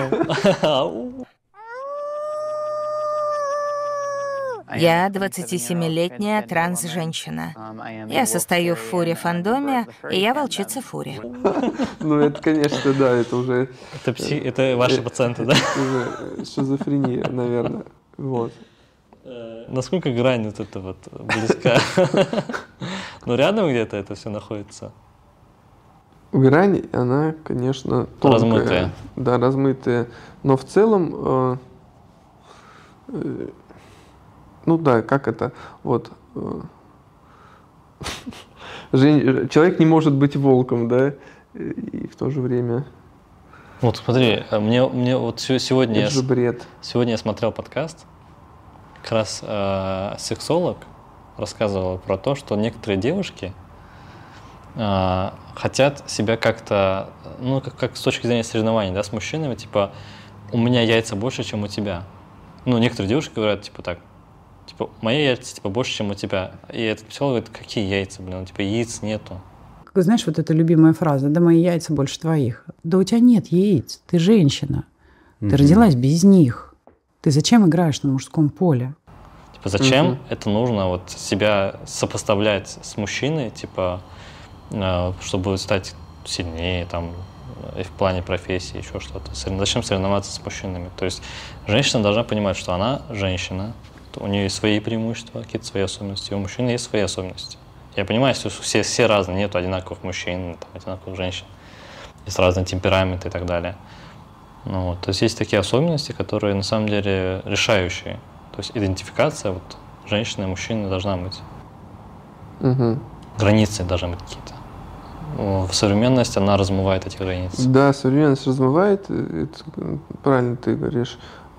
Я двадцатисемилетняя транс-женщина. Я состою в Фуре фандоме, и я волчица Фури. Ну, это, конечно, да, это уже... Это, пси... это ваши пациенты, да? Это уже шизофрения, наверное. Вот. Насколько грань вот эта вот близка? Ну, рядом где-то это все находится? Грань, она, конечно, тонкая. Размытая. Да, размытая. Но в целом, э, э, ну да, как это, вот, э, жен, человек не может быть волком, да, и в то же время... Вот смотри, мне, мне вот сегодня... Это же бред. Сегодня я смотрел подкаст, как раз э, сексолог рассказывал про то, что некоторые девушки э, хотят себя как-то, ну, как, как с точки зрения соревнований, да, с мужчинами, типа, у меня яйца больше, чем у тебя. Ну, некоторые девушки говорят, типа, так, типа, мои яйца, типа, больше, чем у тебя. И этот психолог говорит, какие яйца, блин, типа, яиц нету. Знаешь, вот эта любимая фраза, да мои яйца больше твоих. Да у тебя нет яиц, ты женщина. Ты mm-hmm. родилась без них. Ты зачем играешь на мужском поле? Типа, зачем mm-hmm. это нужно, вот, себя сопоставлять с мужчиной, типа, чтобы стать сильнее, там, и в плане профессии, еще что-то. Зачем соревноваться с мужчинами? То есть женщина должна понимать, что она женщина, у нее есть свои преимущества, какие-то свои особенности, у мужчины есть свои особенности. Я понимаю, что все, все разные, нет одинаковых мужчин, там, одинаковых женщин, есть разные темпераменты и так далее. Ну, вот. То есть есть такие особенности, которые на самом деле решающие. То есть идентификация вот, женщины и мужчины должна быть. Угу. Границы должны быть какие-то. В современности она размывает эти границы. Да, современность размывает, это правильно ты говоришь.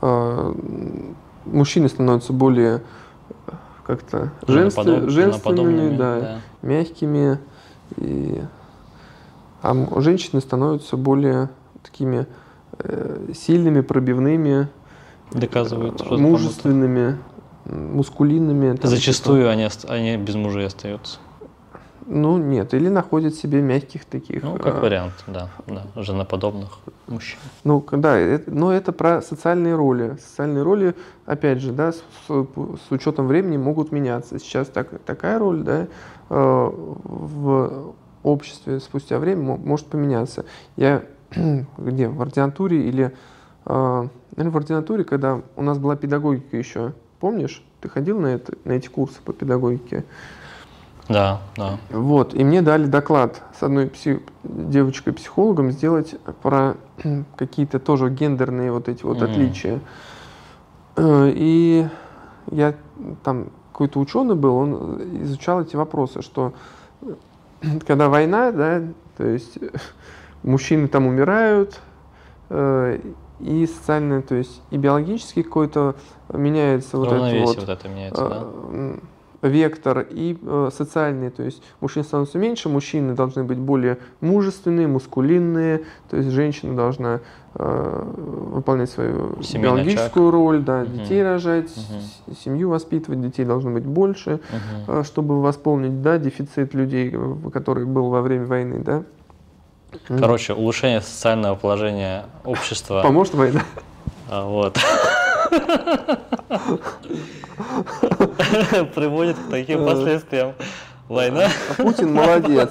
Мужчины становятся более как-то женствен, женственными, да, да. мягкими, и, а женщины становятся более такими э, сильными, пробивными, доказывают, э, мужественными, мускулинными. Там, Зачастую они, они без мужей остаются. Ну, нет, или находят себе мягких таких... Ну, как а, вариант, да, да, женоподобных мужчин. Ну, да, это, но это про социальные роли. Социальные роли, опять же, да, с, с учетом времени могут меняться. Сейчас так, такая роль, да, э, в обществе спустя время может поменяться. Я где, в ординатуре или... Э, наверное, в ординатуре, когда у нас была педагогика еще, помнишь? Ты ходил на, это, на эти курсы по педагогике? Да, да. Вот, и мне дали доклад с одной пси- девочкой-психологом сделать про какие-то тоже гендерные вот эти вот mm. отличия. И я там какой-то ученый был, он изучал эти вопросы, что когда война, да, то есть мужчины там умирают, и социальное, то есть и биологически какой-то меняется вот этот вот, вот это меняется, э, да? вектор, и э, социальный, то есть мужчин становится меньше, мужчины должны быть более мужественные, мускулинные, то есть женщина должна э, выполнять свою Семейный биологическую очаг. роль, да, Угу. детей рожать, Угу. семью воспитывать, детей должно быть больше, Угу. э, чтобы восполнить, да, дефицит людей, который был во время войны, да. Короче, улучшение социального положения общества. Поможет война? А, вот. Приводит к таким последствиям. Война. А Путин молодец.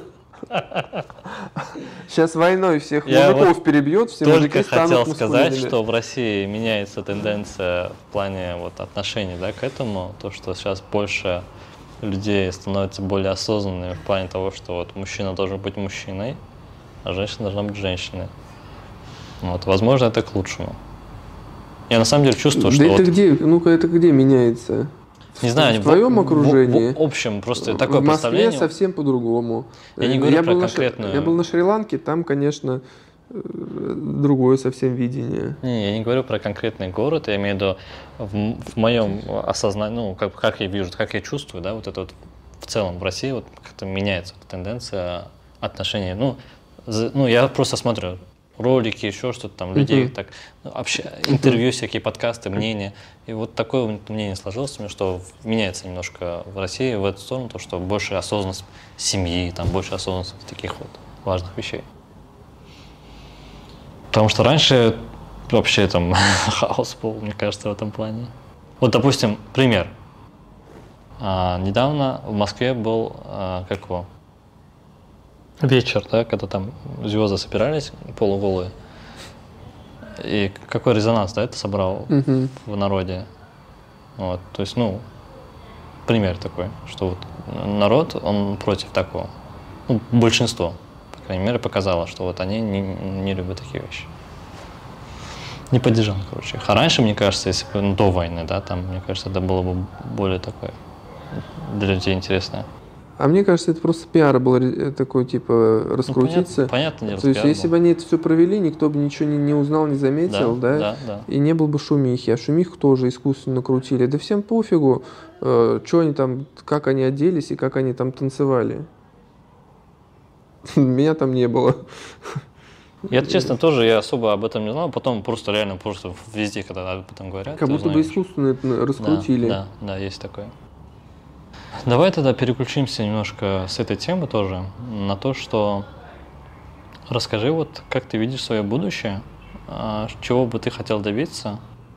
Сейчас войной всех Я мужиков вот перебьет, все Только мужики станут хотел сказать, мускулинными. что в России меняется тенденция в плане вот отношений, да, к этому. То, что сейчас больше людей становятся более осознанными в плане того, что вот мужчина должен быть мужчиной, а женщина должна быть женщиной. Вот, возможно, это к лучшему. Я на самом деле чувствую, Да что это вот, где, ну-ка, это где меняется? не знаю, в твоем окружении? В, в общем, просто такое в Москве представление. совсем по-другому. Я не говорю про был конкретную- На, Шри- я был на Шри-Ланке, там, конечно, э, другое совсем видение. Не, я не говорю про конкретный город, я имею в виду в, в моем осознании, ну, как, как я вижу, как я чувствую, да, вот это вот в целом в России вот как-то меняется тенденция отношений. Ну, за- ну, я просто смотрю ролики, еще что-то там, людей, Мгм. так, ну, общ- интервью, всякие подкасты, мнения. И вот такое вот мнение сложилось у меня, что меняется немножко в России в эту сторону, то, что больше осознанность семьи, там больше осознанность таких вот важных вещей. Потому что раньше вообще там хаос был, мне кажется, в этом плане. Вот, допустим, пример. А, недавно в Москве был, а, как его, вечер, да, когда там звезды собирались полуголые. И какой резонанс, да, это собрал Мгм. в народе. Вот, то есть, ну, пример такой, что вот народ, он против такого. Ну, большинство, по крайней мере, показало, что вот они не, не любят такие вещи. Не поддержал, короче. А раньше, мне кажется, если бы, ну, до войны, да, там, мне кажется, это было бы более такое для людей интересное. А мне кажется, это просто пиар был ре- такой, типа, раскрутиться. Ну, понятно, понятное дело, То есть, пиар если был. бы они это все провели, никто бы ничего не, не узнал, не заметил, да? Да, да. И не было бы шумихи. А шумиху тоже искусственно крутили. Да всем пофигу, э, что они там, как они оделись и как они там танцевали. Меня там не было. Я, честно, тоже я особо об этом не знал, потом просто реально просто везде, когда об этом говорят, Как ты будто бы узнаешь. искусственно это Да, раскрутили. Да, да, есть такое. Давай тогда переключимся немножко с этой темы тоже на то, что расскажи, вот как ты видишь свое будущее, а, чего бы ты хотел добиться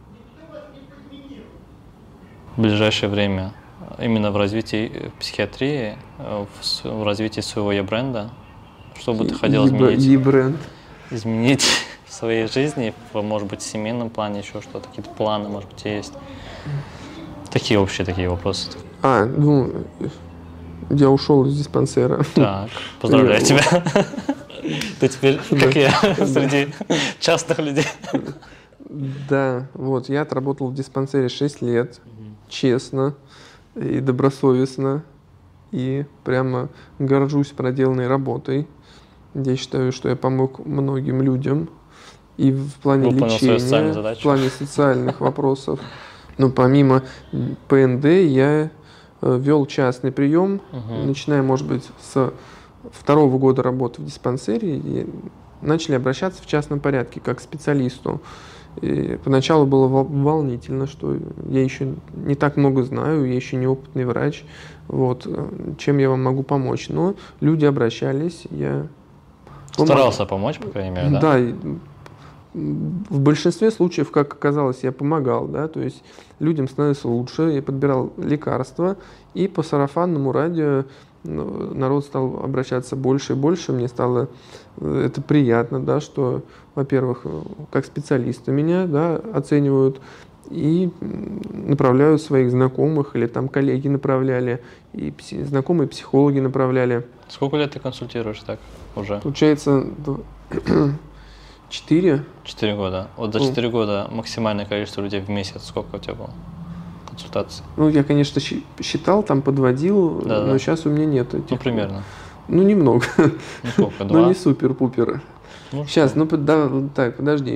в ближайшее время именно в развитии психиатрии, э, в, с- в развитии своего e-бренда, что бы ты хотел Еба- изменить? E-бренд. изменить в своей жизни, в, может быть, в семейном плане, еще что-то, какие-то планы, может быть, есть. Такие общие такие вопросы. А, ну, я ушел из диспансера. Так, поздравляю Я- тебя. Ты теперь, как я, среди частных людей. Да, вот, я отработал в диспансере шесть лет, честно и добросовестно, и прямо горжусь проделанной работой. Я считаю, что я помог многим людям и в плане Выполнил свою лечения, социальную задачу. в плане социальных вопросов. Но помимо ПНД я э, вел частный прием, Мгм. начиная, может быть, с второго года работы в диспансере, и начали обращаться в частном порядке, как к специалисту. И поначалу было вол- волнительно, что я еще не так много знаю, я еще не опытный врач, вот, э, чем я вам могу помочь. Но люди обращались, я помогал. Старался помочь, по крайней мере, да? Да, и, м, в большинстве случаев, как оказалось, я помогал, да, то есть людям становилось лучше, я подбирал лекарства, и по сарафанному радио ну, народ стал обращаться больше и больше, мне стало э, это приятно, да, что, во-первых, э, как специалисты меня, да, оценивают и м, направляют своих знакомых, или там коллеги направляли, и пси- знакомые психологи направляли. Сколько лет ты консультируешь так уже? Получается, дв- четыре. Четыре года. Вот за Ну. четыре года максимальное количество людей в месяц, сколько у тебя было консультаций? Ну, я, конечно, щи- считал, там подводил, Да-да. но сейчас у меня нет этих. Ну, примерно. Ну, немного. Ну, сколько? Ну, Два? не супер-пупер. Ну, Сейчас, что? ну, под- да, так, подожди.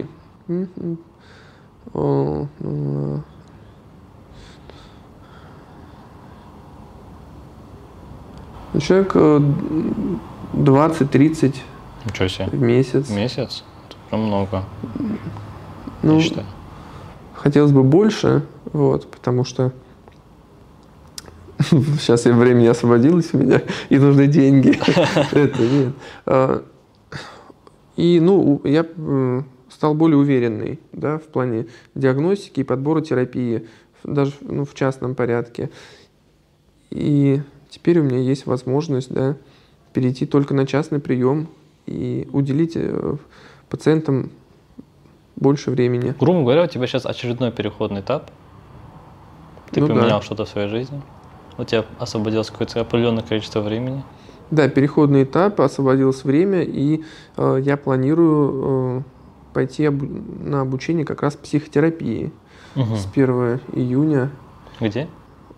Человек двадцать-тридцать Ничего себе. в месяц. Месяц? Это прям много. Ну, я считаю. Хотелось бы больше, вот, потому что сейчас я времени освободилось у меня, и нужны деньги. Это нет. И, ну, я стал более уверенный, да, в плане диагностики и подбора терапии, даже, ну, в частном порядке. И теперь у меня есть возможность, да, перейти только на частный прием и уделить пациентам больше времени. Грубо говоря, у тебя сейчас очередной переходный этап. Ты ну, поменял да. что-то в своей жизни. У тебя освободилось какое-то определенное количество времени. Да, переходный этап, освободилось время, и э, я планирую э, пойти обу- на обучение как раз психотерапии Угу. с первого июня. Где?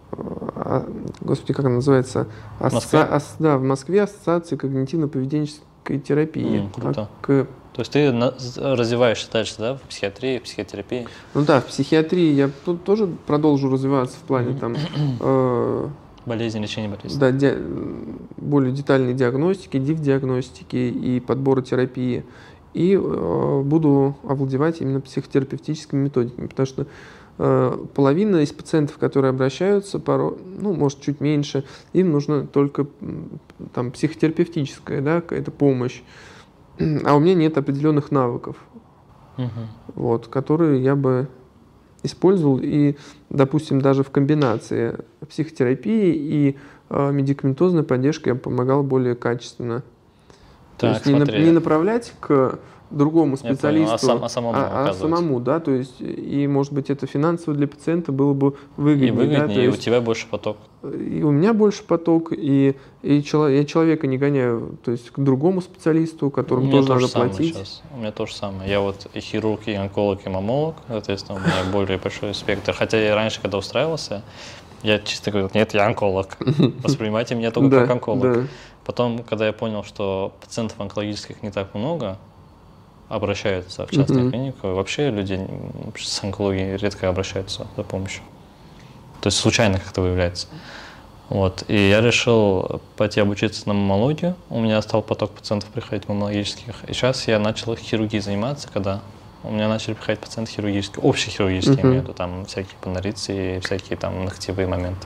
А, господи, как она называется? Асо- Москве? ас- да, в Москве Ассоциация когнитивно-поведенческой терапии. М, круто. А к- То есть ты на- развиваешься дальше, да, в психиатрии, в психотерапии? ну да, в психиатрии я тут тоже продолжу развиваться в плане там э, Болезнь, лечение болезни. да, ди- более детальной диагностики, див-диагностики и подбора терапии. И э, буду овладевать именно психотерапевтическими методиками, потому что э, половина из пациентов, которые обращаются, порой, ну, может, чуть меньше, им нужна только м, там, психотерапевтическая, да, какая-то помощь. А у меня нет определенных навыков, Угу. вот, которые я бы использовал. И, допустим, даже в комбинации психотерапии и э, медикаментозной поддержки я помогал более качественно. То Так, есть не, на- смотри. не направлять к другому Я понял, специалисту, а сам- а самому а, а оказывать. самому, да, то есть, и, может быть, это финансово для пациента было бы И выгоднее, выгоднее, да, то и у есть, тебя больше поток. и у меня больше поток, и, и чело- я человека не гоняю, то есть, к другому специалисту, У которому меня тоже то же надо самое платить. сейчас. У меня то же самое. Я вот и хирург, и онколог, и мамолог, соответственно, у меня более большой спектр. Хотя я раньше, когда устраивался, я чисто говорил, нет, я онколог. Воспринимайте меня только Да, как онколог. да. Потом, когда я понял, что пациентов онкологических не так много, обращаются в частную Мгм. клинику, вообще люди с онкологией редко обращаются за помощью. То есть случайно как-то выявляется. Вот. И я решил пойти обучиться на маммологию. У меня стал поток пациентов приходить маммологических. И сейчас я начал хирургией заниматься, когда у меня начали приходить пациенты хирургические, общехирургические, Мгм. имею в виду, там всякие панорицы и всякие там ногтевые моменты.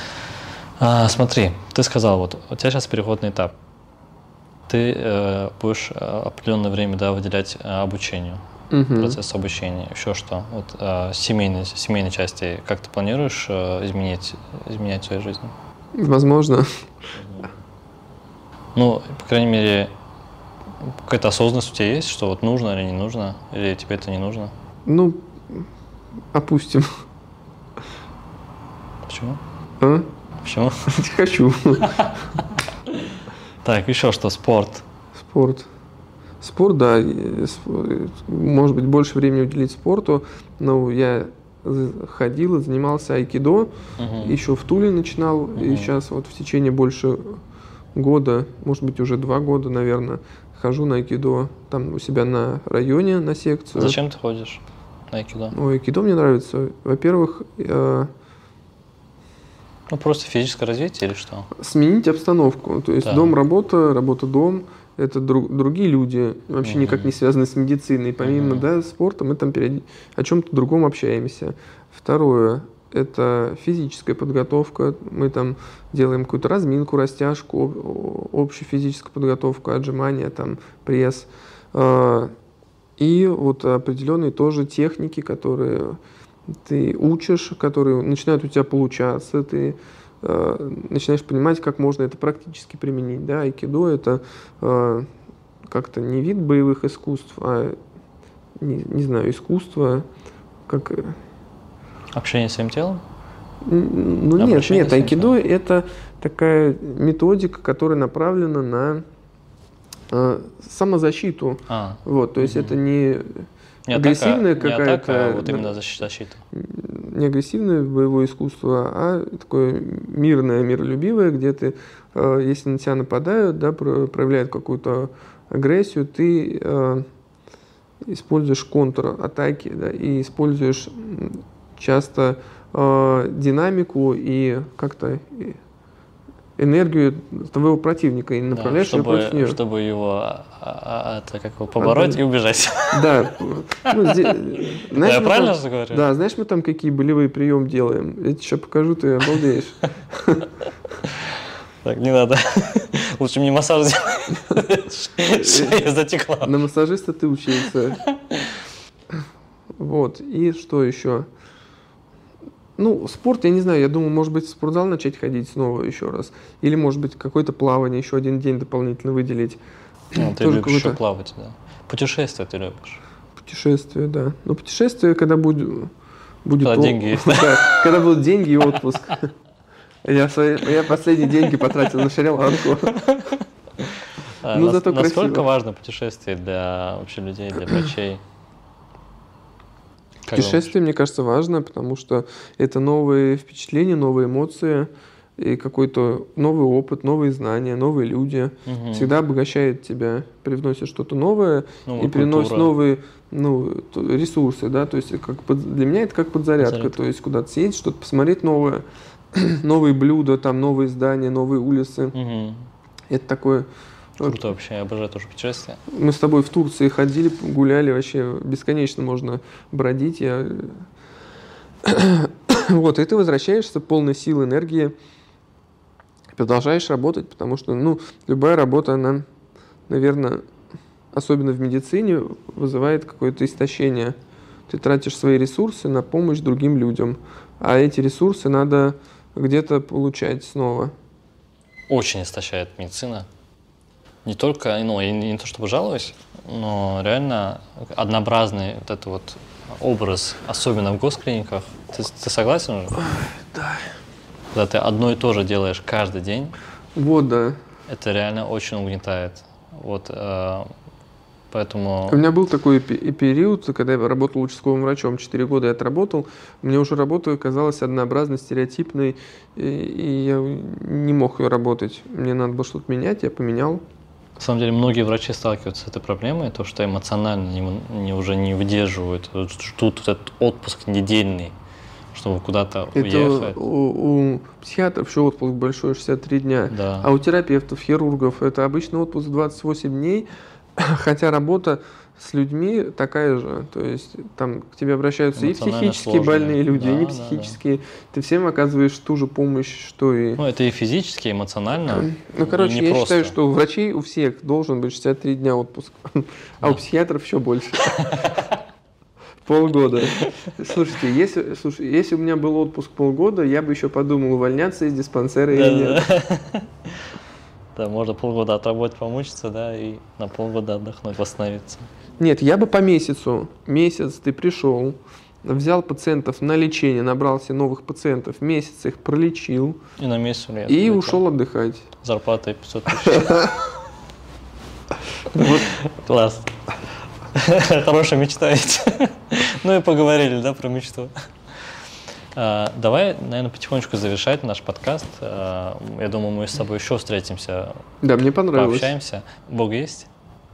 А, смотри, ты сказал, вот у тебя сейчас переходный этап. Ты э, будешь э, определенное время, да, выделять э, обучению, Мгм. процесс обучения, еще что. Вот э, семейной, семейной части, как ты планируешь э, изменить, изменять свою жизнь? Возможно. Ну, по крайней мере, какая-то осознанность у тебя есть, что вот нужно или не нужно, или тебе это не нужно? Ну, опустим. Почему? А? Почему? Не хочу. Так, еще что, спорт. Спорт. Спорт, да. и сп- Может быть, больше времени уделить спорту. Но я з- ходил и занимался айкидо. Мгм. Еще в Туле начинал. И Мгм. сейчас вот в течение больше года, может быть, уже два года, наверное, хожу на айкидо. Там у себя на районе, на секцию. Зачем ты ходишь на айкидо? Ой, айкидо мне нравится. Во-первых, э, Ну, просто физическое развитие или что? сменить обстановку. То есть Да. дом-работа, работа-дом. Это друг- другие люди, вообще Мгм. никак не связаны с медициной. Помимо Мгм. да, спорта мы там периоди- о чем-то другом общаемся. Второе – это физическая подготовка. Мы там делаем какую-то разминку, растяжку, о- общую физическую подготовку, отжимания, там, пресс. А, И вот определенные тоже техники, которые ты учишь, которые начинают у тебя получаться, ты э, начинаешь понимать, как можно это практически применить. Да? Айкидо – это э, как-то не вид боевых искусств, а, не, не знаю, искусство, как… э, Общение с своим телом? н- Ну нет, Обращение нет, с этим айкидо – это такая методика, которая направлена на э, самозащиту. А, Вот, то есть Мгм. это не не агрессивная атака, не какая-то, атака, а вот да. именно защ- защита. не агрессивное боевое искусство, а такое мирное, миролюбивое, где ты, э, если на тебя нападают, да, про- проявляют какую-то агрессию, ты э, используешь контратаки, да, и используешь часто э, динамику и как-то энергию твоего противника и направляешь да, чтобы, ее против нее. Чтобы его а, а, это, как его, побороть Отдали. и убежать. Да. Ну, здесь, знаешь, я правильно там, же говорю? Да, знаешь, мы там какие болевые приемы делаем? Я тебе сейчас покажу, ты обалдеешь. Так, не надо. Лучше мне массаж сделать. Шея затекла. На массажиста ты учился. Вот. И что еще? Ну, спорт, я не знаю, я думаю, может быть, в спортзал начать ходить снова еще раз. Или, может быть, какое-то плавание, еще один день дополнительно выделить. Ну, ты любишь еще плавать, да. Путешествия ты любишь. Путешествия, да. Ну, путешествия, когда будет... будет когда о... деньги есть. Да, когда будут деньги и отпуск. Я, свои, я последние деньги потратил на Шри-Ланку. А, ну, зато красиво. Насколько важно путешествие для вообще людей, для врачей? Путешествие, мне кажется, важно, потому что это новые впечатления, новые эмоции, и какой-то новый опыт, новые знания, новые люди. Угу. Всегда обогащает тебя, привносит что-то новое Новая и приносит культура. новые ну, ресурсы. Да? То есть как под, для меня это как подзарядка. Подзарядка. То есть куда-то съездить, что-то посмотреть новое, новые блюда, там, новые здания, новые улицы. Угу. Это такое... Круто вообще, я обожаю тоже путешествия. Мы с тобой в Турции ходили, гуляли, вообще бесконечно можно бродить. Я... Вот, и ты возвращаешься полной силы, энергии, продолжаешь работать, потому что, ну, любая работа, она, наверное, особенно в медицине, вызывает какое-то истощение. Ты тратишь свои ресурсы на помощь другим людям, а эти ресурсы надо где-то получать снова. Очень истощает медицина. Не только, ну, и не то чтобы жалуюсь, но реально однообразный вот этот вот образ, особенно в госклиниках. Ты, ты согласен уже? Да. Когда ты одно и то же делаешь каждый день, вот, да. Это реально очень угнетает. Вот, э, поэтому... У меня был такой период, когда я работал участковым врачом, четыре года я отработал, мне уже работа казалась однообразной, стереотипной, и, и я не мог ее работать. Мне надо было что-то менять, я поменял. На самом деле, многие врачи сталкиваются с этой проблемой, то, что эмоционально не, не, уже не выдерживают, ждут этот отпуск недельный, чтобы куда-то это уехать. У, у психиатров еще отпуск большой, шестьдесят три дня, да. А у терапевтов, хирургов это обычный отпуск двадцать восемь дней, хотя работа с людьми такая же, то есть там к тебе обращаются и психически сложные. больные люди, да, и не психические, да, да. Ты всем оказываешь ту же помощь, что и... Ну, это и физически, и эмоционально. Ну, короче, я просто. считаю, что у врачей у всех должен быть шестьдесят три дня отпуск, да. А у психиатров еще больше. Полгода. Слушайте, если, слушай, если у меня был отпуск полгода, я бы еще подумал, увольняться из диспансера или нет. Да, можно полгода отработать, помучиться, да, и на полгода отдохнуть, восстановиться. Нет, я бы по месяцу. Месяц ты пришел, взял пациентов на лечение, набрал себе новых пациентов, месяц их пролечил. И на месяц лет. И ушел отдыхать. Зарплата пятьсот тысяч. Класс. Хорошая мечта ведь. Ну и поговорили, да, про мечту. А, давай, наверное, потихонечку завершать наш подкаст. А, я думаю, мы с тобой еще встретимся. Да, мне понравилось. Пообщаемся. Бог есть?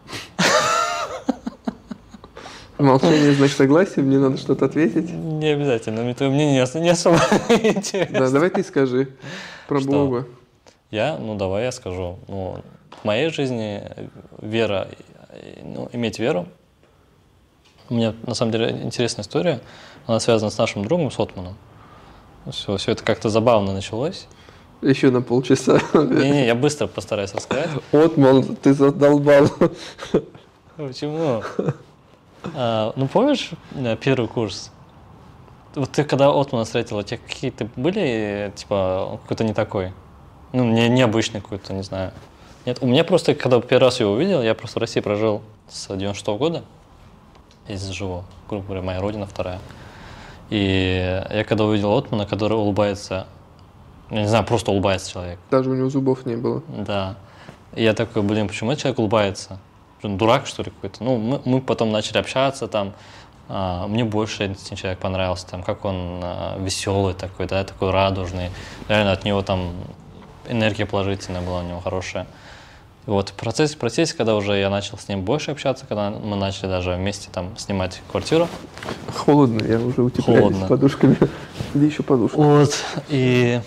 Молчание значит согласие, мне надо что-то ответить. Не обязательно, мне твое мнение не особо интересно. Да, давай ты скажи про что? Бога. Я? Ну, давай я скажу. Ну, в моей жизни вера, ну, иметь веру. У меня, на самом деле, интересная история. Она связана с нашим другом, с Отманом. Все, все это как-то забавно началось. Еще на полчаса. Не-не, я быстро постараюсь рассказать. Отман, ты задолбал. Почему? А, ну, помнишь первый курс? Вот ты когда Отмана встретила, у тебя какие-то были, типа, какой-то не такой? Ну, не, необычный какой-то, не знаю. Нет, у меня просто, когда первый раз его увидел, я просто в России прожил с девяносто шестого года. Я здесь живу, грубо говоря, моя родина вторая. И я когда увидел Отмана, который улыбается, я не знаю, просто улыбается человек. Даже у него зубов не было. Да. И я такой, блин, почему этот человек улыбается? Он дурак, что ли, какой-то? Ну, мы, мы потом начали общаться, там, а, мне больше этот человек понравился, там, как он а, веселый такой, да, такой радужный. Реально от него там энергия положительная была у него хорошая. Вот в процессе, в процессе, когда уже я начал с ним больше общаться, когда мы начали даже вместе там снимать квартиру. Холодно, я уже утепляюсь Холодно. с подушками. Где еще подушка? Вот, и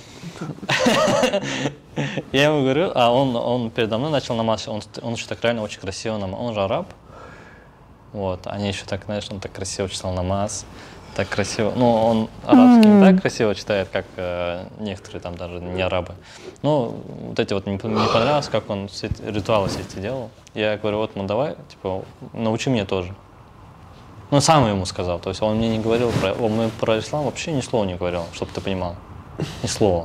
я ему говорю, а он, он передо мной начал намазывать, он, он еще так реально очень красиво намаз, он же араб. Вот, они еще так, знаешь, он так красиво читал намаз, так красиво, ну, он арабский не так красиво читает, как э, некоторые там даже не арабы. Ну, вот эти вот, мне, мне понравилось, как он все эти, ритуалы все эти делал. Я говорю, вот, ну, давай, типа, научи меня тоже. Ну, сам ему сказал, то есть он мне не говорил, про, он про ислам вообще ни слова не говорил, чтобы ты понимал, ни слова.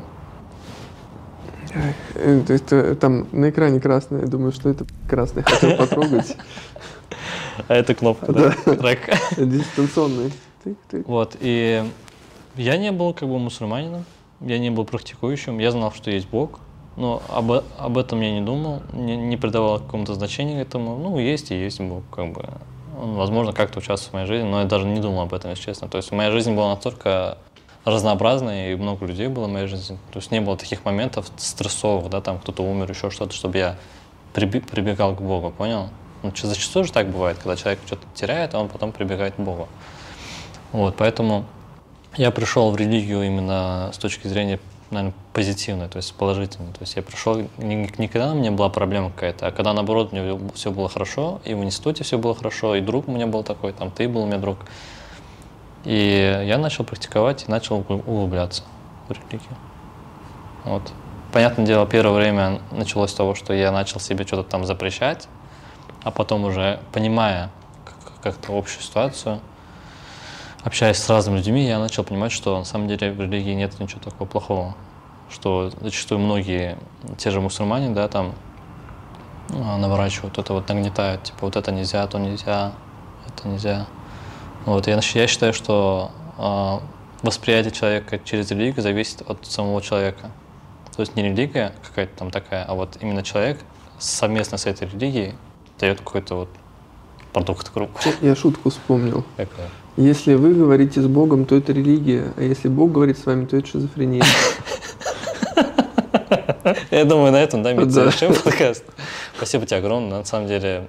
То есть там на экране красное, я думаю, что это красное, хотел потрогать. А это кнопка, да? Трек. Дистанционный. Вот, и я не был как бы мусульманином, я не был практикующим, я знал, что есть Бог, но об, об этом я не думал, не, не придавал какому-то значения этому. Ну, есть и есть Бог, как бы. Он, возможно, как-то участвует в моей жизни, но я даже не думал об этом, если честно. То есть моя жизнь была настолько разнообразной, и много людей было в моей жизни. То есть не было таких моментов стрессовых, да, там кто-то умер, еще что-то, чтобы я прибегал к Богу, понял? Ну, зачастую же так бывает, когда человек что-то теряет, а он потом прибегает к Богу. Вот, поэтому я пришел в религию именно с точки зрения, наверное, позитивной, то есть положительной. То есть я пришел, никогда у меня была проблема какая-то, а когда, наоборот, у меня все было хорошо, и в институте все было хорошо, и друг у меня был такой, там, ты был у меня друг. И я начал практиковать и начал углубляться в религию. Вот. Понятное дело, первое время началось с того, что я начал себе что-то там запрещать, а потом уже, понимая как-то общую ситуацию, общаясь с разными людьми, я начал понимать, что на самом деле в религии нет ничего такого плохого. Что зачастую многие, те же мусульмане, да, там наворачивают, это вот нагнетают, типа вот это нельзя, то нельзя, это нельзя. Вот, я, я считаю, что э, восприятие человека через религию зависит от самого человека. То есть не религия какая-то там такая, а вот именно человек совместно с этой религией дает какой-то вот продукт, грубо говоря. Я шутку вспомнил. Какая? Если вы говорите с Богом, то это религия, а если Бог говорит с вами, то это шизофрения. Я думаю, на этом, да, мы завершим подкаст. Спасибо тебе огромное. На самом деле,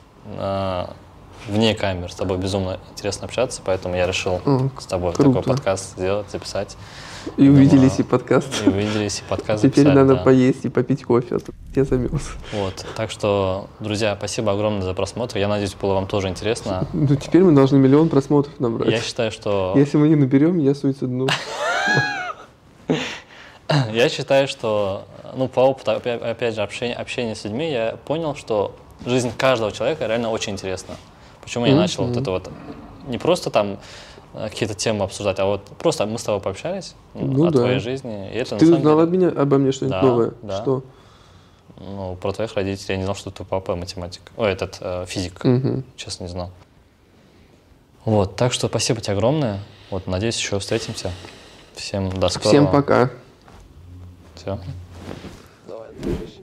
вне камер с тобой безумно интересно общаться, поэтому я решил с тобой такой подкаст сделать, записать. И увиделись, и подкаст. И увиделись, и подкаст Теперь записать, надо да. поесть и попить кофе, а то я замерз. Вот, так что, друзья, спасибо огромное за просмотр. Я надеюсь, было вам тоже интересно. Ну, теперь мы должны миллион просмотров набрать. Я считаю, что... Если мы не наберем, я суицидну. Я считаю, что, ну, по опыту, опять же, общения, общения с людьми, я понял, что жизнь каждого человека реально очень интересна. Почему я mm-hmm. начал вот это вот, не просто там какие-то темы обсуждать, а вот просто мы с тобой пообщались ну, о да. твоей жизни. И это, ты на узнал деле... от меня, обо мне что-нибудь да, новое? Да. Что? Ну, про твоих родителей. Я не знал, что твой папа математик. Ой, этот, э, физик. Mm-hmm. Честно, не знал. Вот, так что спасибо тебе огромное. Вот, надеюсь, еще встретимся. Всем до скорого. Всем пока. Все. Давай.